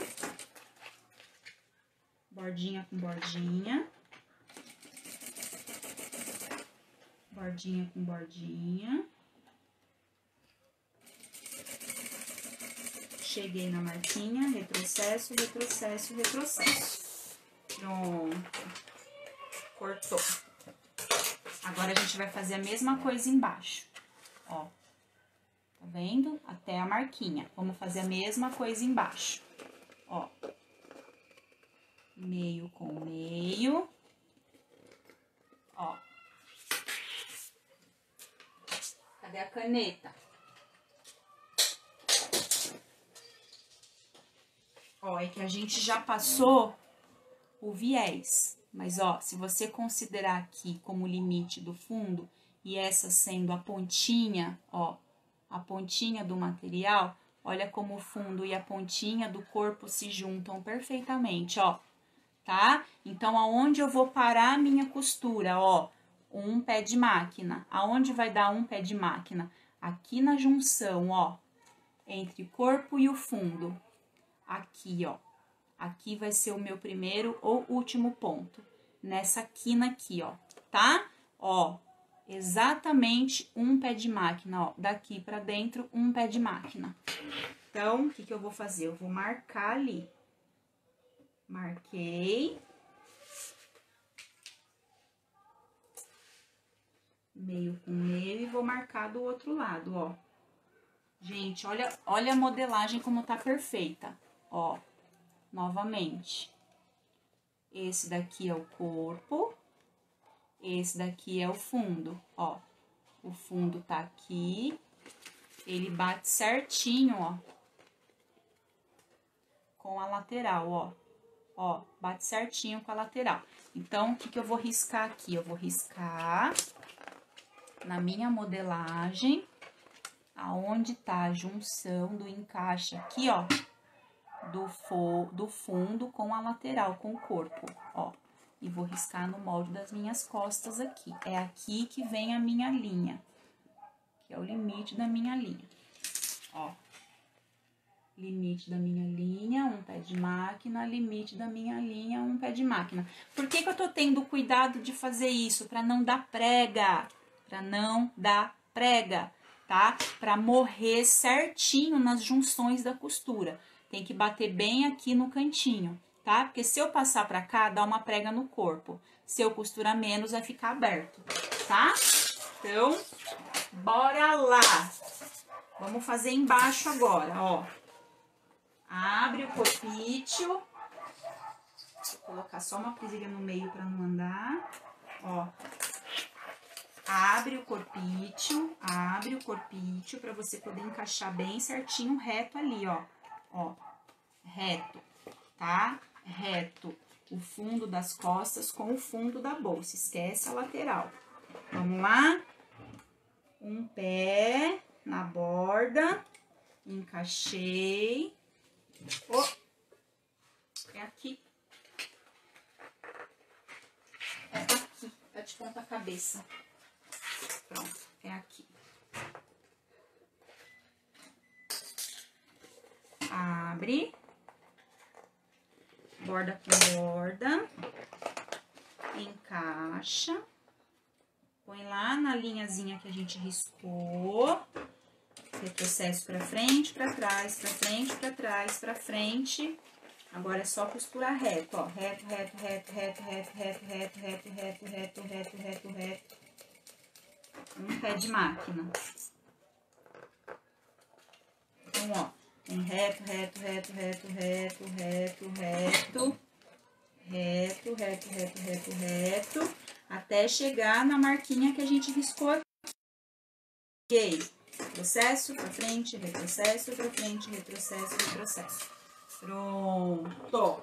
bordinha com bordinha. Bordinha com bordinha. Cheguei na marquinha, retrocesso, retrocesso, retrocesso. Pronto. Cortou. Agora a gente vai fazer a mesma coisa embaixo. Ó. Tá vendo? Até a marquinha. Vamos fazer a mesma coisa embaixo. Ó. Meio com meio. Ó. Cadê a caneta? Ó, é que a gente já passou o viés. Mas, ó, se você considerar aqui como limite do fundo e essa sendo a pontinha, ó, a pontinha do material, olha como o fundo e a pontinha do corpo se juntam perfeitamente, ó, tá? Então, aonde eu vou parar a minha costura, ó, um pé de máquina. Aonde vai dar um pé de máquina? Aqui na junção, ó, entre o corpo e o fundo. Aqui, ó. Aqui vai ser o meu primeiro ou último ponto. Nessa quina aqui, ó, tá? Ó, exatamente um pé de máquina, ó. Daqui pra dentro, um pé de máquina. Então, o que que eu vou fazer? Eu vou marcar ali. Marquei. Meio com meio e vou marcar do outro lado, ó. Gente, olha, olha a modelagem como tá perfeita, ó. Novamente. Esse daqui é o corpo. Esse daqui é o fundo, ó. O fundo tá aqui. Ele bate certinho, ó. Com a lateral, ó. Ó, bate certinho com a lateral. Então, o que que eu vou riscar aqui? Eu vou riscar na minha modelagem, aonde tá a junção do encaixe aqui, ó, do, fo do fundo com a lateral, com o corpo, ó. E vou riscar no molde das minhas costas aqui. É aqui que vem a minha linha, que é o limite da minha linha, ó. Limite da minha linha, um pé de máquina, limite da minha linha, um pé de máquina. Por que que eu tô tendo cuidado de fazer isso? Pra não dar prega, pra não dar prega, tá? Pra morrer certinho nas junções da costura. Tem que bater bem aqui no cantinho, tá? Porque se eu passar pra cá, dá uma prega no corpo. Se eu costurar menos, vai ficar aberto, tá? Então, bora lá! Vamos fazer embaixo agora, ó. Abre o corpício. Vou colocar só uma presilha no meio para não andar. Ó. Abre o corpício, abre o corpício para você poder encaixar bem certinho, reto ali, ó. Ó. Reto, tá? Reto. O fundo das costas com o fundo da bolsa. Esquece a lateral. Vamos lá? Um pé na borda. Encaixei. Oh, é aqui. É aqui, tá de ponta cabeça. Pronto, é aqui. Abre. Borda com borda. Encaixa. Põe lá na linhazinha que a gente riscou. Retrocesso pra frente, pra trás, pra frente, pra trás, pra frente. Agora é só costurar reto, ó. Reto, reto, reto, reto, reto, reto, reto, reto, reto, reto, reto, reto, reto. Um pé de máquina. Então, ó. Tem reto, reto, reto, reto, reto, reto, reto. Reto, reto, reto, reto, reto. Até chegar na marquinha que a gente riscou aqui. Ok. Retrocesso, pra frente, retrocesso, pra frente, retrocesso, retrocesso. Pronto.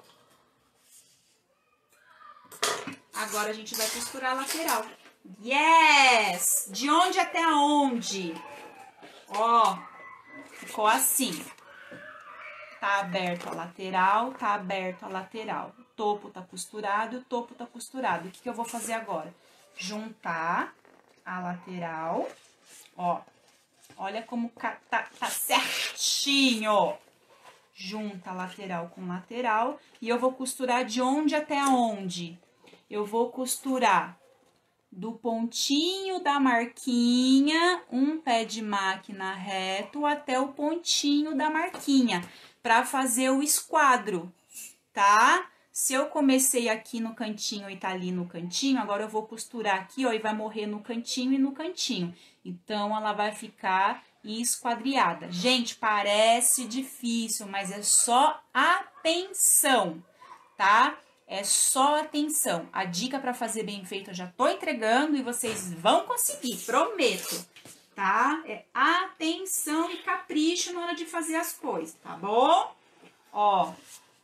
Agora a gente vai costurar a lateral. Yes! De onde até onde? Ó, ficou assim. Tá aberto a lateral, tá aberto a lateral. O topo tá costurado, o topo tá costurado. O que que eu vou fazer agora? Juntar a lateral, ó. Olha como tá, tá certinho. Junta lateral com lateral. E eu vou costurar de onde até onde? Eu vou costurar do pontinho da marquinha, um pé de máquina reto, até o pontinho da marquinha, para fazer o esquadro, tá? Se eu comecei aqui no cantinho e tá ali no cantinho, agora eu vou costurar aqui, ó, e vai morrer no cantinho e no cantinho. Então, ela vai ficar esquadriada. Gente, parece difícil, mas é só atenção, tá? É só atenção. A dica para fazer bem feito eu já tô entregando e vocês vão conseguir, prometo, tá? É atenção e capricho na hora de fazer as coisas, tá bom? Ó,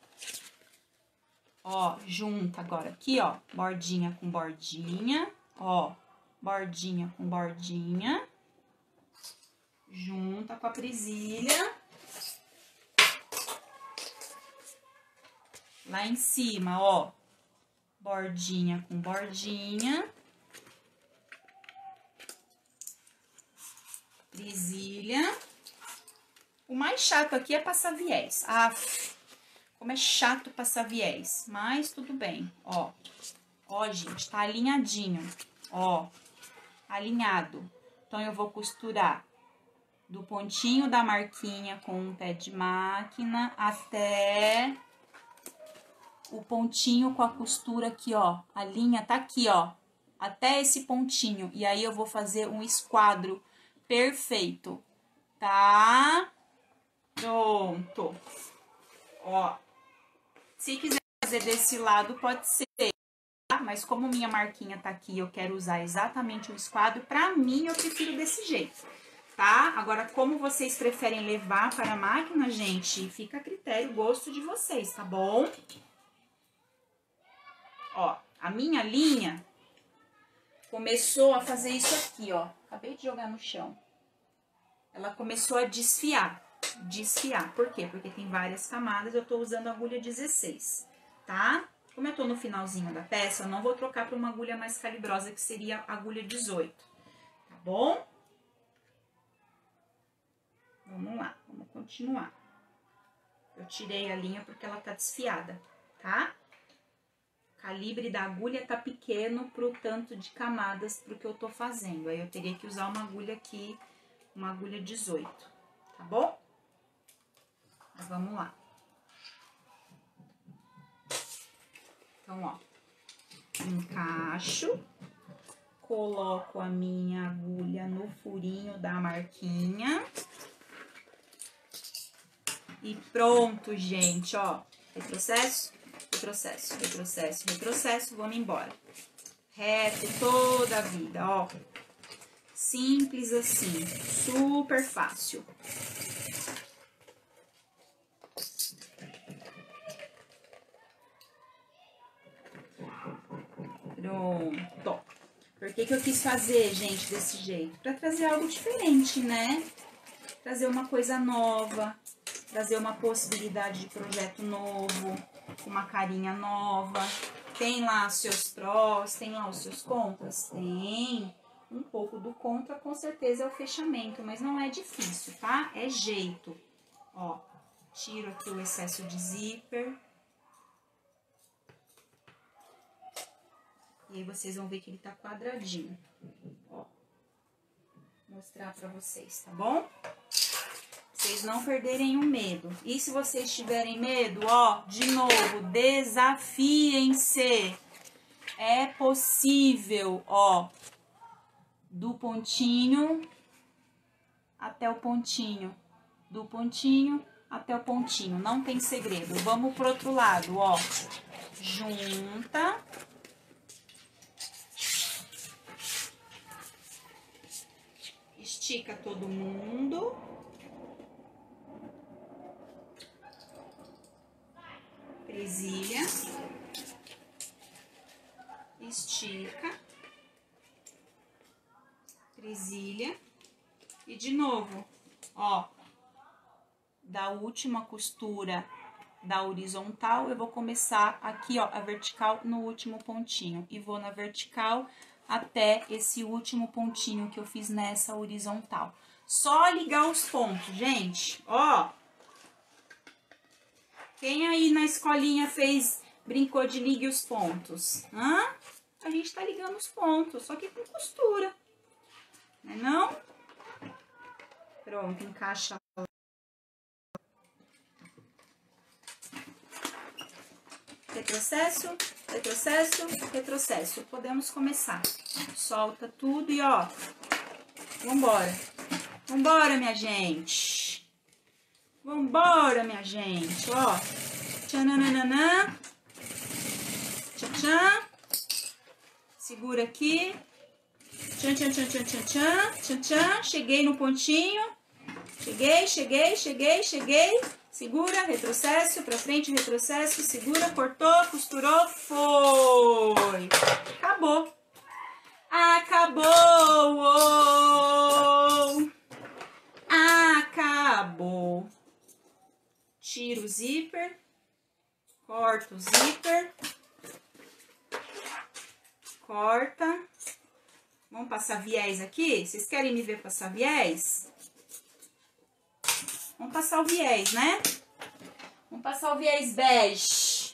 Ó, junta agora aqui, ó, bordinha com bordinha, ó, bordinha com bordinha, junta com a presilha. Lá em cima, ó, bordinha com bordinha, presilha. O mais chato aqui é passar viés. Aff, como é chato passar viés, mas tudo bem, ó. Ó, gente, tá alinhadinho, ó, alinhado. Então, eu vou costurar do pontinho da marquinha com o pé de máquina até o pontinho com a costura aqui, ó. A linha tá aqui, ó, até esse pontinho. E aí, eu vou fazer um esquadro perfeito, tá? Pronto. Ó, se quiser fazer desse lado, pode ser, tá? Mas como minha marquinha tá aqui, eu quero usar exatamente o esquadro, pra mim, eu prefiro desse jeito, tá? Agora, como vocês preferem levar para a máquina, gente, fica a critério, gosto de vocês, tá bom? Ó, a minha linha começou a fazer isso aqui, ó. Acabei de jogar no chão. Ela começou a desfiar. Desfiar. Por quê? Porque tem várias camadas, eu tô usando a agulha dezesseis, tá? Como eu tô no finalzinho da peça, eu não vou trocar para uma agulha mais calibrosa, que seria a agulha dezoito, tá bom? Vamos lá, vamos continuar. Eu tirei a linha porque ela tá desfiada, tá? O calibre da agulha tá pequeno pro tanto de camadas pro que eu tô fazendo. Aí eu teria que usar uma agulha aqui, uma agulha dezoito, tá bom? Mas vamos lá. Então, ó, encaixo, coloco a minha agulha no furinho da marquinha. E pronto, gente, ó. Retrocesso, retrocesso, retrocesso, retrocesso, vamos embora. Reto toda a vida, ó. Simples assim, super fácil. Pronto. Por que que eu quis fazer, gente, desse jeito? Pra trazer algo diferente, né? Trazer uma coisa nova, trazer uma possibilidade de projeto novo, uma carinha nova. Tem lá os seus prós, tem lá os seus contras? Tem. Um pouco do contra, com certeza, é o fechamento, mas não é difícil, tá? É jeito. Ó, tiro aqui o excesso de zíper. E aí, vocês vão ver que ele tá quadradinho. Ó, vou mostrar pra vocês, tá bom? Vocês não perderem o medo. E se vocês tiverem medo, ó, de novo, desafiem-se. É possível, ó, do pontinho até o pontinho. Do pontinho até o pontinho. Não tem segredo. Vamos pro outro lado, ó. Junta. Estica todo mundo. Presilha. Estica. Presilha. E de novo, ó, da última costura da horizontal, eu vou começar aqui, ó, a vertical no último pontinho. E vou na vertical até esse último pontinho que eu fiz nessa horizontal. Só ligar os pontos, gente, ó. Quem aí na escolinha fez, brincou de ligue os pontos? Hã? A gente tá ligando os pontos, só que com costura. Não é não? Pronto, encaixa. Retrocesso, retrocesso, retrocesso. Podemos começar. Solta tudo e ó, vambora. Vambora, minha gente. Vambora, minha gente, ó. Tchananana. Tchan, tchan. Segura aqui. Tchan, tchan, tchan, tchan, tchan, tchan, tchan, tchan. Cheguei no pontinho. Cheguei, cheguei, cheguei, cheguei. segura, retrocesso, pra frente, retrocesso, segura, cortou, costurou, foi. Acabou. Acabou. Acabou. Tiro o zíper, corto o zíper, corta. Vamos passar viés aqui? Vocês querem me ver passar viés? Vamos passar o viés, né? Vamos passar o viés bege.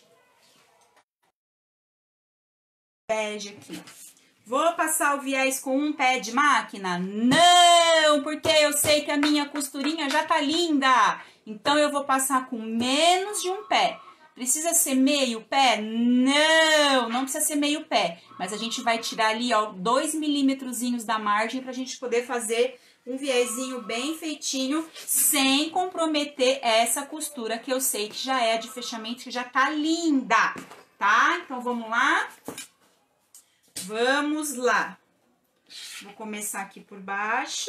Bege aqui. Vou passar o viés com um pé de máquina? Não, porque eu sei que a minha costurinha já tá linda. Então, eu vou passar com menos de um pé. Precisa ser meio pé? Não, não precisa ser meio pé. Mas a gente vai tirar ali, ó, dois milímetrozinhos da margem pra gente poder fazer um viésinho bem feitinho, sem comprometer essa costura que eu sei que já é de fechamento, que já tá linda, tá? Então, vamos lá. Vamos lá. Vou começar aqui por baixo.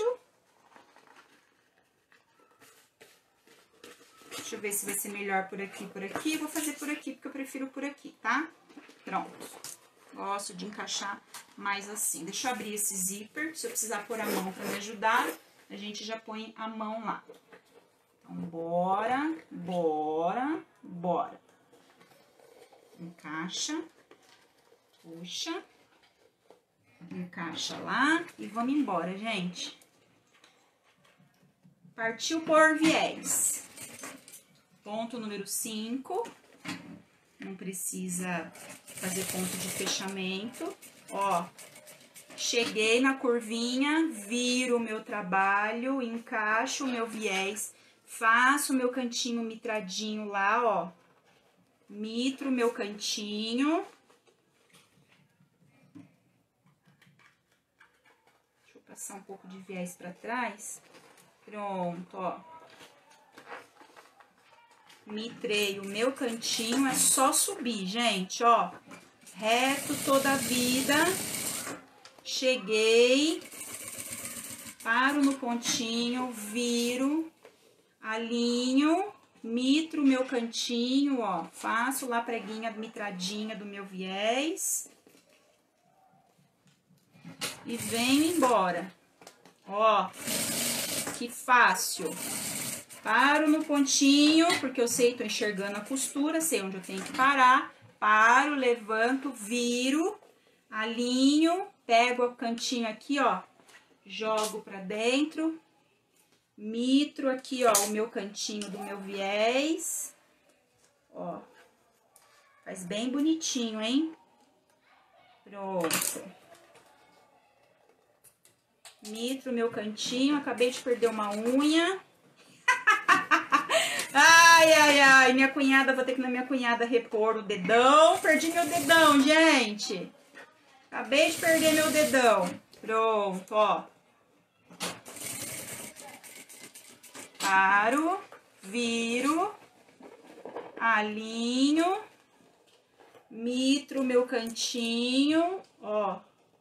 Deixa eu ver se vai ser melhor por aqui, por aqui. Vou fazer por aqui, porque eu prefiro por aqui, tá? Pronto. Gosto de encaixar mais assim. Deixa eu abrir esse zíper. Se eu precisar pôr a mão pra me ajudar, a gente já põe a mão lá. Então, bora, bora, bora. Encaixa. Puxa. Encaixa lá e vamos embora, gente. Partiu por viés. Ponto número cinco. Não precisa fazer ponto de fechamento. Ó, cheguei na curvinha, viro o meu trabalho, encaixo o meu viés, faço o meu cantinho mitradinho lá, ó. Mitro o meu cantinho. Deixa eu passar um pouco de viés pra trás. Pronto, ó. Mitrei o meu cantinho, é só subir, gente, ó. Reto toda a vida. Cheguei. Paro no pontinho, viro, alinho, mitro o meu cantinho, ó. Faço lá a preguinha mitradinha do meu viés. E venho embora. Ó, que fácil. Paro no pontinho, porque eu sei, tô enxergando a costura, sei onde eu tenho que parar. Paro, levanto, viro, alinho, pego o cantinho aqui, ó, jogo pra dentro, mitro aqui, ó, o meu cantinho do meu viés, ó, faz bem bonitinho, hein? Pronto. Mitro o meu cantinho, acabei de perder uma unha. Ai, ai, ai, minha cunhada, vou ter que ir na minha cunhada repor o dedão. Perdi meu dedão, gente. Acabei de perder meu dedão. Pronto, ó. Paro, viro, alinho, mitro o meu cantinho, ó.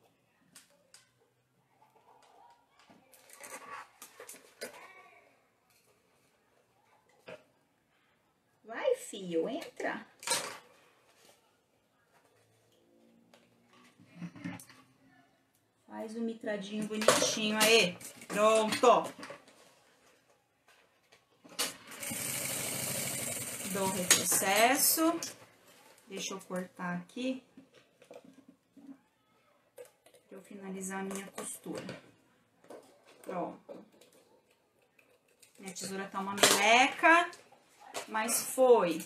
Vai, filho, entra. Faz um mitradinho bonitinho aí. Pronto. Dou retrocesso. Deixa eu cortar aqui. Pra eu finalizar a minha costura. Pronto. Minha tesoura tá uma meleca. Mas foi.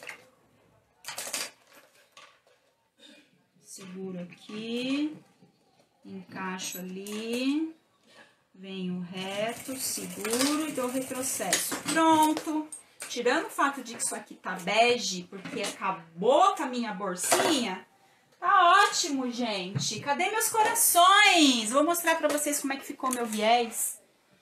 Seguro aqui, encaixo ali, venho reto, seguro e dou retrocesso. Pronto! Tirando o fato de que isso aqui tá bege, porque acabou com a minha bolsinha, tá ótimo, gente. Cadê meus corações? Vou mostrar pra vocês como é que ficou meu viés.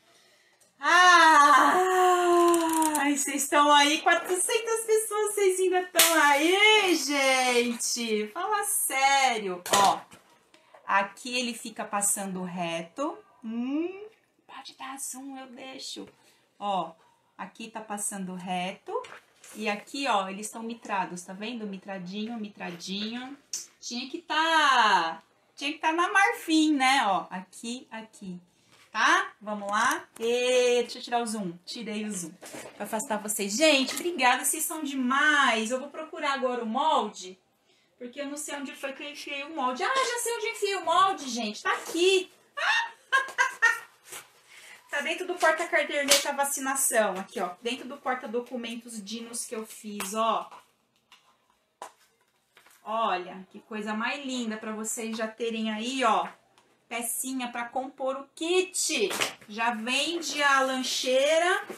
Ah, vocês estão aí, quatrocentas pessoas, vocês ainda estão aí, gente? Fala sério. Ó, aqui ele fica passando reto. Hum, pode dar zoom, eu deixo. Ó, aqui tá passando reto. E aqui, ó, eles estão mitrados, tá vendo? Mitradinho, mitradinho. Tinha que tá... Tinha que tá na marfim, né? Ó, aqui, aqui. Tá? Vamos lá. E... Deixa eu tirar o zoom. Tirei o zoom. Pra afastar vocês. Gente, obrigada. Vocês são demais. Eu vou procurar agora o molde. Porque eu não sei onde foi que eu enfiei o molde. Ah, já sei onde enfiei o molde, gente. Tá aqui. Tá dentro do porta-caderneta vacinação. Aqui, ó. Dentro do porta-documentos Dinos que eu fiz, ó. Olha, que coisa mais linda pra vocês já terem aí, ó. Pecinha pra compor o kit. Já vende a lancheira.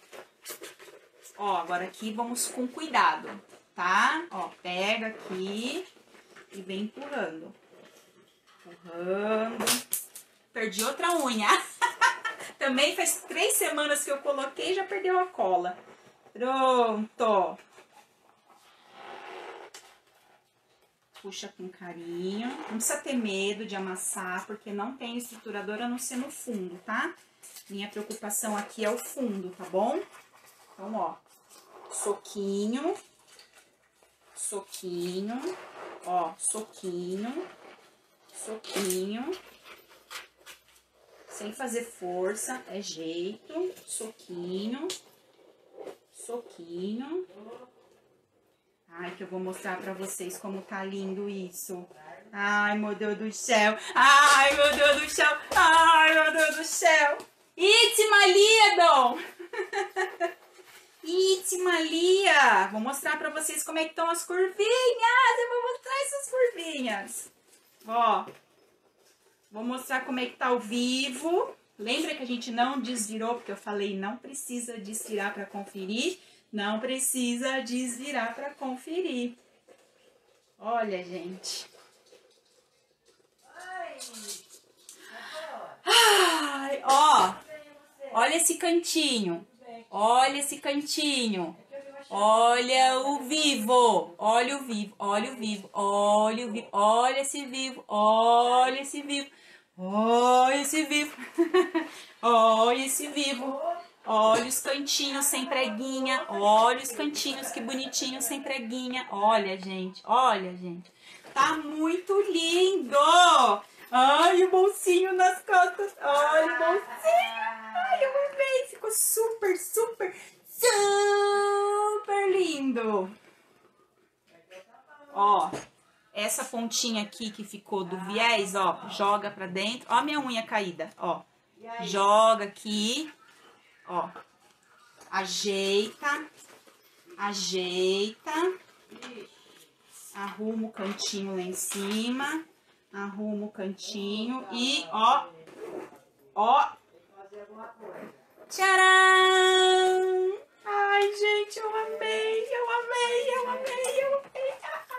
Ó, agora aqui vamos com cuidado, tá? Ó, pega aqui e vem empurrando. Empurrando. Perdi outra unha. Também faz três semanas que eu coloquei e já perdeu a cola. Pronto. Puxa com carinho. Não precisa ter medo de amassar, porque não tem estruturador a não ser no fundo, tá? Minha preocupação aqui é o fundo, tá bom? Então, ó. Soquinho. Soquinho. Ó, soquinho. Soquinho. Sem fazer força, é jeito. Soquinho. Soquinho. Ai, que eu vou mostrar pra vocês como tá lindo isso. Ai, meu Deus do céu. Ai, meu Deus do céu. Ai, meu Deus do céu. It's Malia, Dom. It's Malia. Vou mostrar pra vocês como é que estão as curvinhas. Eu vou mostrar essas curvinhas. Ó. Vou mostrar como é que tá ao vivo. Lembra que a gente não desvirou, porque eu falei não precisa desvirar para conferir. Não precisa desvirar para conferir. Olha, gente. Ai, ó. Olha esse cantinho. Olha esse cantinho. Olha o vivo, olha o vivo, olha o vivo, olha o vivo, olha esse vivo, olha esse vivo, olha esse vivo, olha esse vivo, olha os cantinhos sem preguinha, olha os cantinhos que bonitinhos sem preguinha, olha gente, olha gente, tá muito lindo, ai o bolsinho nas costas, olha o bolsinho, ai eu amei, ficou super, super, super lindo. Ó, essa pontinha aqui que ficou do viés, ó, joga pra dentro. Ó a minha unha caída, ó. Joga aqui, ó. Ajeita, ajeita. Arruma o cantinho lá em cima. Arruma o cantinho e, ó, ó. Tcharam! Ai, gente, eu amei, eu amei, eu amei, eu amei.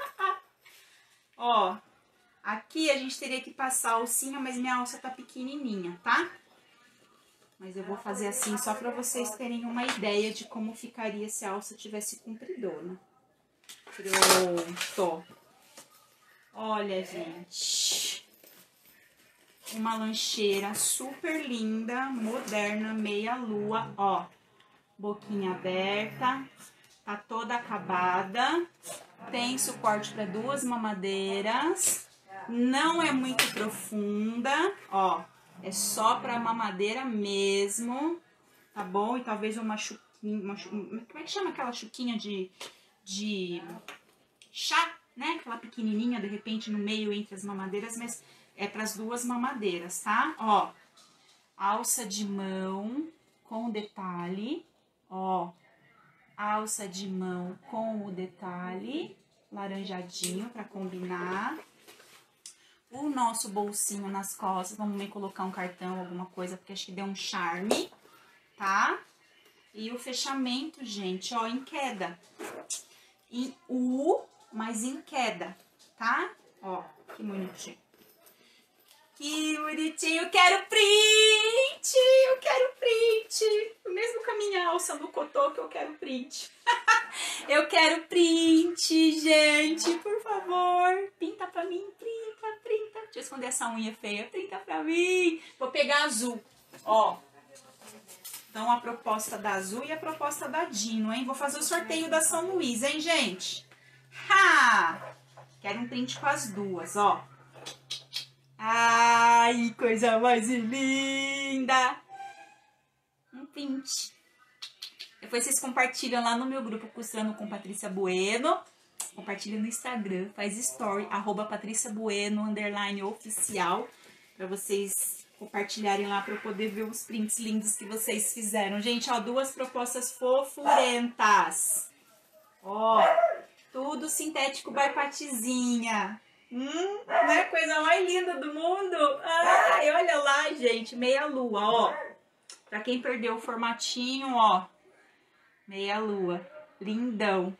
Ó, aqui a gente teria que passar a alcinha, mas minha alça tá pequenininha, tá? Mas eu vou fazer assim só pra vocês terem uma ideia de como ficaria se a alça tivesse compridona. Pronto. Olha, gente. Uma lancheira super linda, moderna, meia lua, ó. Boquinha aberta, tá toda acabada, tem suporte para duas mamadeiras, não é muito profunda, ó, é só para mamadeira mesmo, tá bom? E talvez uma chuquinha, uma, como é que chama aquela chuquinha de, de chá, né? Aquela pequenininha, de repente, no meio entre as mamadeiras, mas é para as duas mamadeiras, tá? Ó, alça de mão com detalhe. Ó, alça de mão com o detalhe laranjadinho para combinar. O nosso bolsinho nas costas, vamos meio colocar um cartão, alguma coisa, porque acho que deu um charme, tá? E o fechamento, gente, ó, em queda. Em U, mas em queda, tá? Ó, que bonitinho. Que bonitinho, eu quero print, eu quero print, o mesmo com a minha alça no cotô que eu quero print. Eu quero print, gente, por favor, pinta pra mim, printa, printa. Deixa eu esconder essa unha feia, printa pra mim. Vou pegar azul, ó, Então, a proposta da Azul e a proposta da Dino, hein? Vou fazer o sorteio da São Luís, hein, gente? Ha! Quero um print com as duas, ó. Ai, coisa mais linda! Um print. Depois vocês compartilham lá no meu grupo Costurando com Patrícia Bueno. Compartilha no Instagram, faz story, arroba Patrícia Bueno, underline oficial, pra vocês compartilharem lá pra eu poder ver os prints lindos que vocês fizeram. Gente, ó, duas propostas fofurentas. Ó, tudo sintético by Patizinha. Hum, não é a coisa mais linda do mundo? Ai, olha lá, gente, meia lua, ó. Pra quem perdeu o formatinho, ó, meia lua, lindão.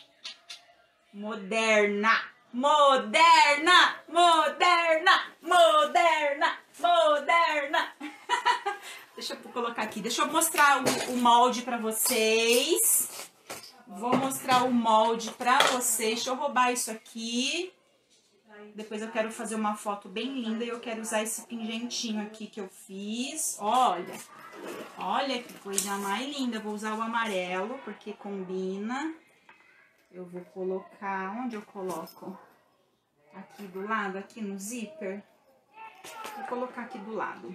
Moderna, moderna, moderna, moderna, moderna. Deixa eu colocar aqui, deixa eu mostrar o, o molde pra vocês. Vou mostrar o molde pra vocês. Deixa eu roubar isso aqui. Depois eu quero fazer uma foto bem linda e eu quero usar esse pingentinho aqui que eu fiz. Olha, olha que coisa mais linda. Vou usar o amarelo porque combina. Eu vou colocar... Onde eu coloco? Aqui do lado, aqui no zíper. Vou colocar aqui do lado.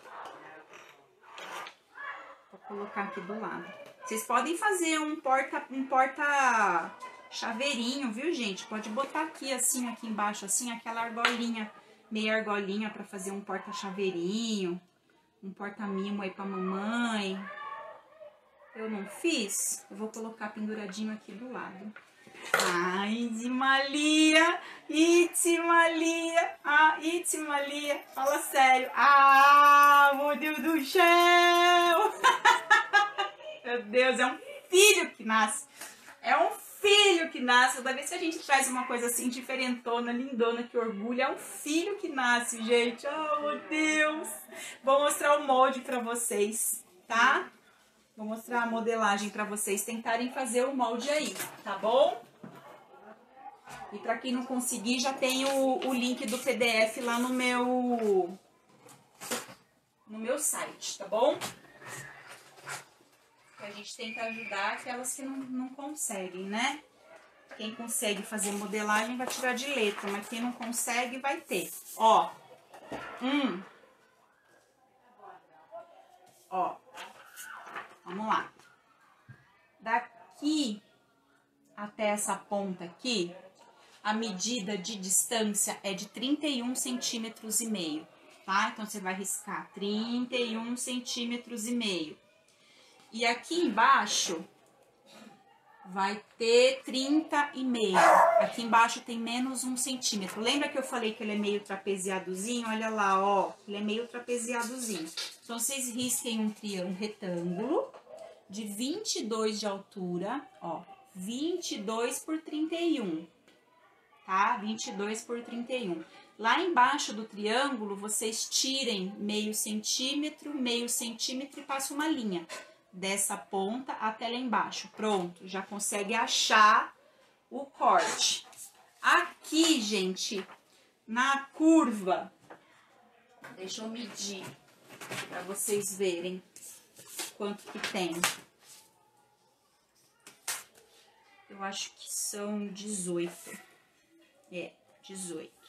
Vou colocar aqui do lado. Vocês podem fazer um porta, um porta chaveirinho, viu, gente? Pode botar aqui, assim, aqui embaixo, assim, aquela argolinha, meia argolinha pra fazer um porta chaveirinho. Um porta mimo aí pra mamãe. Eu não fiz, eu vou colocar penduradinho aqui do lado. Ai, Itzimalia, Itzimalia, ah, Itzimalia, fala sério. Ah, meu Deus do céu. Meu Deus, é um filho que nasce. É um filho que nasce. Toda vez que a gente traz uma coisa assim, diferentona, lindona, que orgulha, é um filho que nasce, gente. Oh, meu Deus. Vou mostrar o molde pra vocês, tá? Vou mostrar a modelagem para vocês tentarem fazer o molde aí, tá bom? E para quem não conseguir, já tem o, o link do P D F lá no meu, no meu site, tá bom? A gente tenta ajudar aquelas que não, não conseguem, né? Quem consegue fazer modelagem vai tirar de letra, mas quem não consegue vai ter. Ó, hum, ó. Vamos lá. Daqui até essa ponta aqui, a medida de distância é de trinta e um centímetros e meio, tá? Então, você vai riscar trinta e um centímetros e meio. E aqui embaixo vai ter trinta e meio. Aqui embaixo tem menos um centímetro. Lembra que eu falei que ele é meio trapeziadozinho? Olha lá, ó. Ele é meio trapeziadozinho. Então, vocês risquem um triângulo, um retângulo de vinte e dois de altura, ó. vinte e dois por trinta e um, tá? vinte e dois por trinta e um. Lá embaixo do triângulo, vocês tirem meio centímetro, meio centímetro e passam uma linha. Dessa ponta até lá embaixo. Pronto, já consegue achar o corte. Aqui, gente, na curva, deixa eu medir para vocês verem quanto que tem. Eu acho que são dezoito. É, dezoito.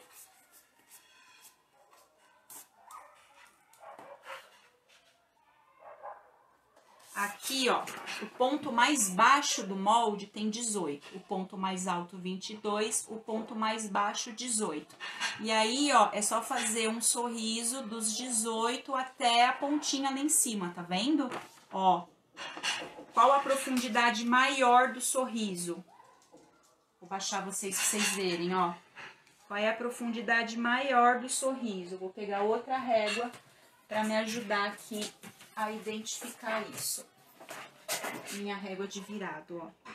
Aqui, ó, o ponto mais baixo do molde tem dezoito, o ponto mais alto vinte e dois, o ponto mais baixo dezoito. E aí, ó, é só fazer um sorriso dos dezoito até a pontinha lá em cima, tá vendo? Ó, qual a profundidade maior do sorriso? Vou baixar vocês pra vocês verem, ó. Qual é a profundidade maior do sorriso? Vou pegar outra régua para me ajudar aqui a identificar isso. Minha régua de virado, ó.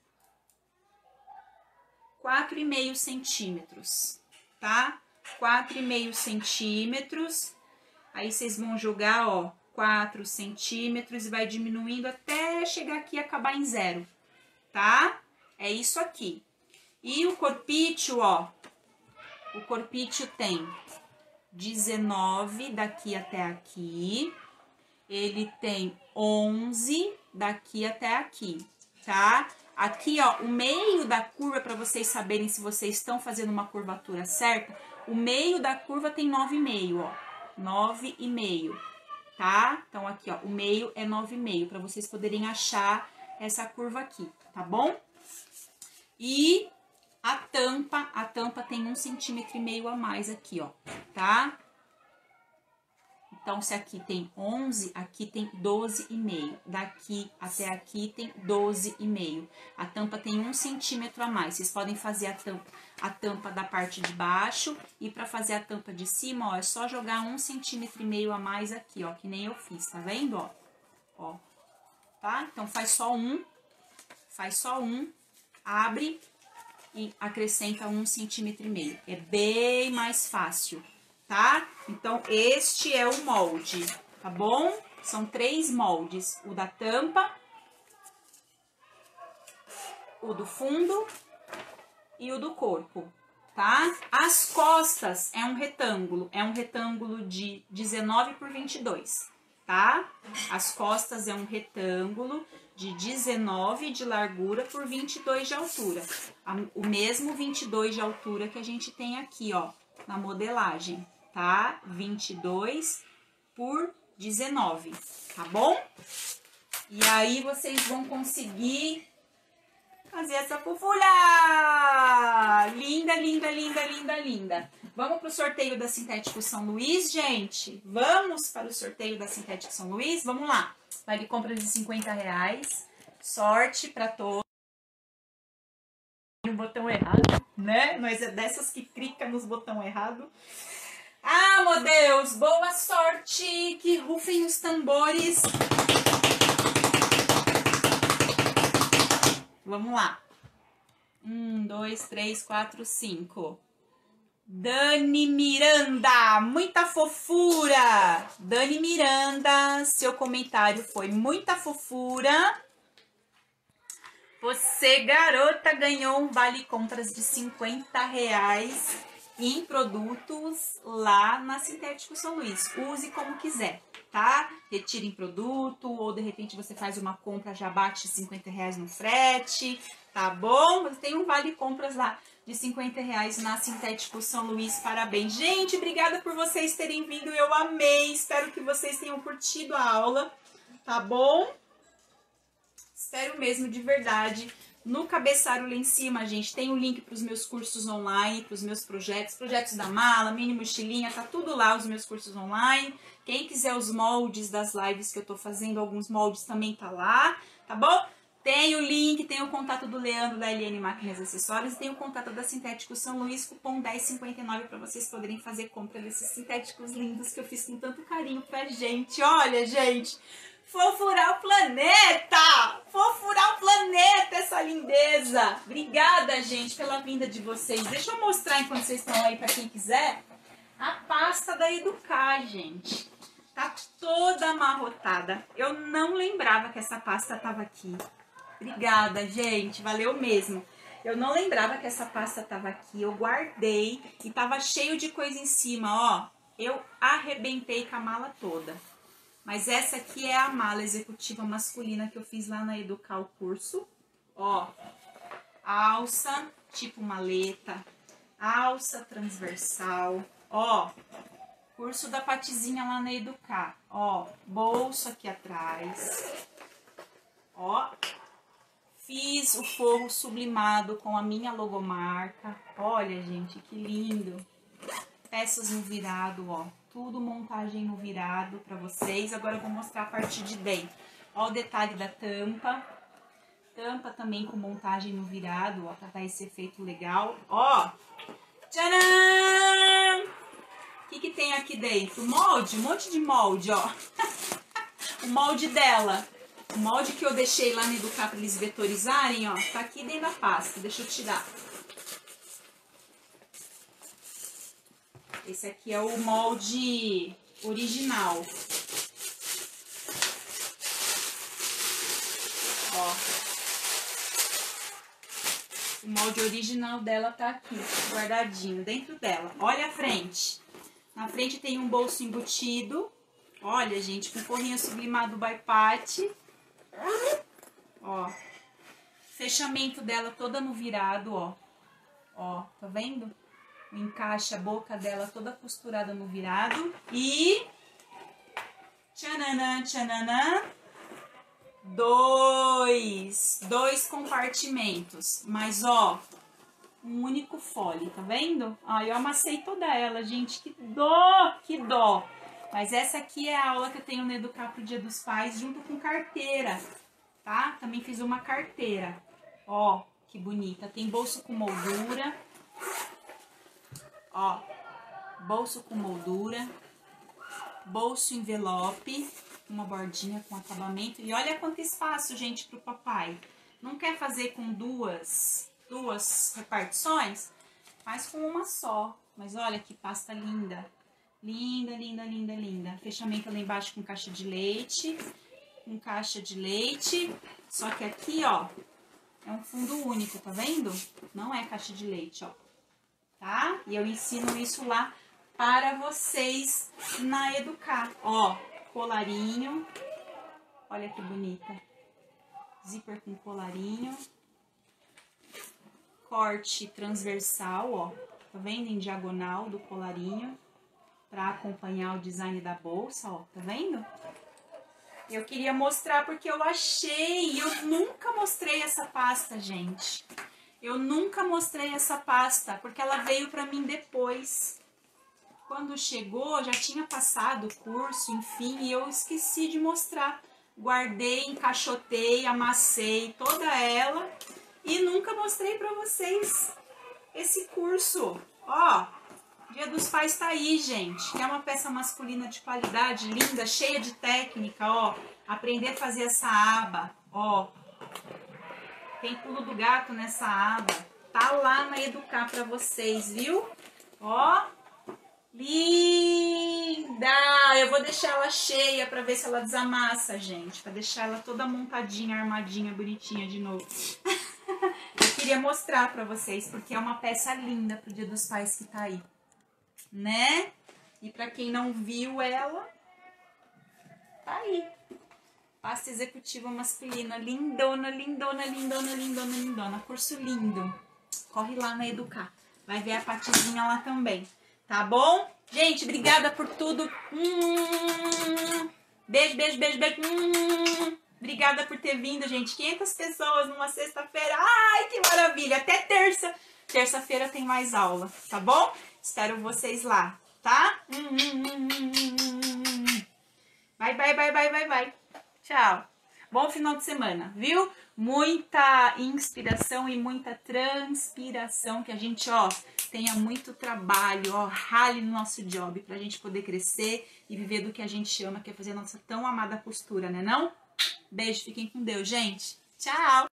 quatro e meio centímetros, tá? quatro e meio centímetros. Aí vocês vão jogar, ó, quatro centímetros e vai diminuindo até chegar aqui e acabar em zero, tá? É isso aqui. E o corpício, ó, o corpício tem dezenove daqui até aqui. ele tem onze daqui até aqui, tá? Aqui, ó, o meio da curva, para vocês saberem se vocês estão fazendo uma curvatura certa, o meio da curva tem nove vírgula cinco, ó, nove vírgula cinco, tá? Então, aqui, ó, o meio é nove vírgula cinco, para vocês poderem achar essa curva aqui, tá bom? E a tampa, a tampa tem um centímetro e meio a mais aqui, ó, tá? Então, se aqui tem onze, aqui tem doze e meio. Daqui até aqui tem doze e meio. A tampa tem um centímetro a mais. Vocês podem fazer a tampa, a tampa da parte de baixo. E para fazer a tampa de cima, ó, é só jogar um centímetro e meio a mais aqui, ó. Que nem eu fiz, tá vendo, ó? Ó, tá? Então, faz só um. Faz só um. Abre e acrescenta um centímetro e meio. É bem mais fácil, tá? Então, este é o molde, tá bom? São três moldes, o da tampa, o do fundo e o do corpo, tá? As costas é um retângulo, é um retângulo de dezenove por vinte e dois, tá? As costas é um retângulo de dezenove de largura por vinte e dois de altura. O mesmo vinte e dois de altura que a gente tem aqui, ó, na modelagem, tá? vinte e dois por dezenove, tá bom? E aí vocês vão conseguir fazer essa fofura! Linda, linda, linda, linda, linda. Vamos pro sorteio da Sintético São Luís, gente? Vamos para o sorteio da Sintético São Luís? Vamos lá. Vale compra de cinquenta reais. Sorte para todos. Um botão errado, né? Nós é dessas que clica nos botões errados. Ah, meu Deus! Boa sorte! Que rufem os tambores. Vamos lá. Um, dois, três, quatro, cinco. Dani Miranda, muita fofura. Dani Miranda, seu comentário foi muita fofura. Você, garota, ganhou um vale compras de cinquenta reais em produtos lá na Sintético São Luís. Use como quiser, tá? Retire em produto ou de repente você faz uma compra, já bate cinquenta reais no frete, tá bom? Você tem um vale compras lá de cinquenta reais na Sintético São Luís. Parabéns. Gente, obrigada por vocês terem vindo. Eu amei. Espero que vocês tenham curtido a aula, tá bom? Espero mesmo, de verdade. No cabeçalho lá em cima, gente, tem o link para os meus cursos online, para os meus projetos, projetos da mala, mini mochilinha, tá tudo lá, os meus cursos online. Quem quiser os moldes das lives que eu tô fazendo, alguns moldes também tá lá, tá bom? Tem o link, tem o contato do Leandro da L N Máquinas e Acessórios e tem o contato da Sintético São Luís, cupom dez cinquenta e nove para vocês poderem fazer compra desses sintéticos lindos que eu fiz com tanto carinho pra gente. Olha, gente, fofurar o planeta! Fofurar o planeta, essa lindeza! Obrigada, gente, pela vinda de vocês. Deixa eu mostrar enquanto vocês estão aí, para quem quiser, a pasta da Educar, gente. Tá toda amarrotada. Eu não lembrava que essa pasta tava aqui. Obrigada, gente. Valeu mesmo. Eu não lembrava que essa pasta tava aqui. Eu guardei e tava cheio de coisa em cima, ó. Eu arrebentei com a mala toda. Mas essa aqui é a mala executiva masculina que eu fiz lá na Educar o curso. Ó, alça, tipo maleta, alça transversal, ó, curso da Patizinha lá na Educar, ó, bolso aqui atrás, ó, fiz o forro sublimado com a minha logomarca, olha, gente, que lindo, peças no virado, ó, tudo montagem no virado pra vocês. Agora eu vou mostrar a parte de dentro, ó, o detalhe da tampa, tampa também com montagem no virado, ó, pra dar esse efeito legal, ó, tcharam! O que que tem aqui dentro? Molde, um monte de molde, ó. O molde dela. O molde que eu deixei lá no Educar para eles vetorizarem, ó, tá aqui dentro da pasta. Deixa eu tirar. Esse aqui é o molde original. Ó. O molde original dela tá aqui, guardadinho dentro dela. Olha a frente. Na frente tem um bolso embutido, Olha, gente, com forrinho sublimado by Patti. Ó. Fechamento dela toda no virado, ó. Ó, tá vendo? Encaixa a boca dela toda costurada no virado. E... tchananã, tchananã. Dois. Dois compartimentos. Mas, ó, um único fole, tá vendo? Ó, eu amassei toda ela, gente. Que dó, que dó. Mas essa aqui é a aula que eu tenho no Educar pro Dia dos Pais, junto com carteira, tá? Também fiz uma carteira. Ó, que bonita. Tem bolso com moldura. Ó, bolso com moldura. Bolso envelope. Uma bordinha com acabamento. E olha quanto espaço, gente, pro papai. Não quer fazer com duas, duas repartições? Faz com uma só. Mas olha que pasta linda. Linda, linda, linda, linda. Fechamento lá embaixo com caixa de leite. Com caixa de leite. Só que aqui, ó, é um fundo único, tá vendo? Não é caixa de leite, ó. Tá? E eu ensino isso lá para vocês na Educar. Ó, colarinho. Olha que bonita. Zíper com colarinho. Corte transversal, ó. Tá vendo? Em diagonal do colarinho. Pra acompanhar o design da bolsa, ó. Tá vendo? Eu queria mostrar porque eu achei. Eu nunca mostrei essa pasta, gente. Eu nunca mostrei essa pasta, porque ela veio pra mim depois. Quando chegou, já tinha passado o curso, enfim, e eu esqueci de mostrar. Guardei, encaixotei, amassei toda ela e nunca mostrei pra vocês esse curso. Ó, Dia dos Pais tá aí, gente. Que é uma peça masculina de qualidade, linda, cheia de técnica, ó. Aprender a fazer essa aba, ó. Tem pulo do gato nessa aba. Tá lá na Educar pra vocês, viu? Ó. Linda! Eu vou deixar ela cheia pra ver se ela desamassa, gente. Pra deixar ela toda montadinha, armadinha, bonitinha de novo. Eu queria mostrar pra vocês, porque é uma peça linda pro Dia dos Pais que tá aí. Né? E pra quem não viu ela, tá aí. Pasta executiva masculina, lindona, lindona, lindona, lindona, lindona. Curso lindo. Corre lá na Educar. Vai ver a Patizinha lá também. Tá bom? Gente, obrigada por tudo. Hum, beijo, beijo, beijo, beijo. Hum, obrigada por ter vindo, gente. quinhentas pessoas numa sexta-feira. Ai, que maravilha. Até terça. Terça-feira tem mais aula, tá bom? Espero vocês lá, tá? Hum, hum, hum, hum, hum, hum. Bye, bye, bye, bye, bye, bye. Tchau. Bom final de semana, viu? Muita inspiração e muita transpiração, que a gente, ó, tenha muito trabalho, ó, rale no nosso job pra gente poder crescer e viver do que a gente ama, que é fazer a nossa tão amada postura, né não? Beijo, fiquem com Deus, gente. Tchau!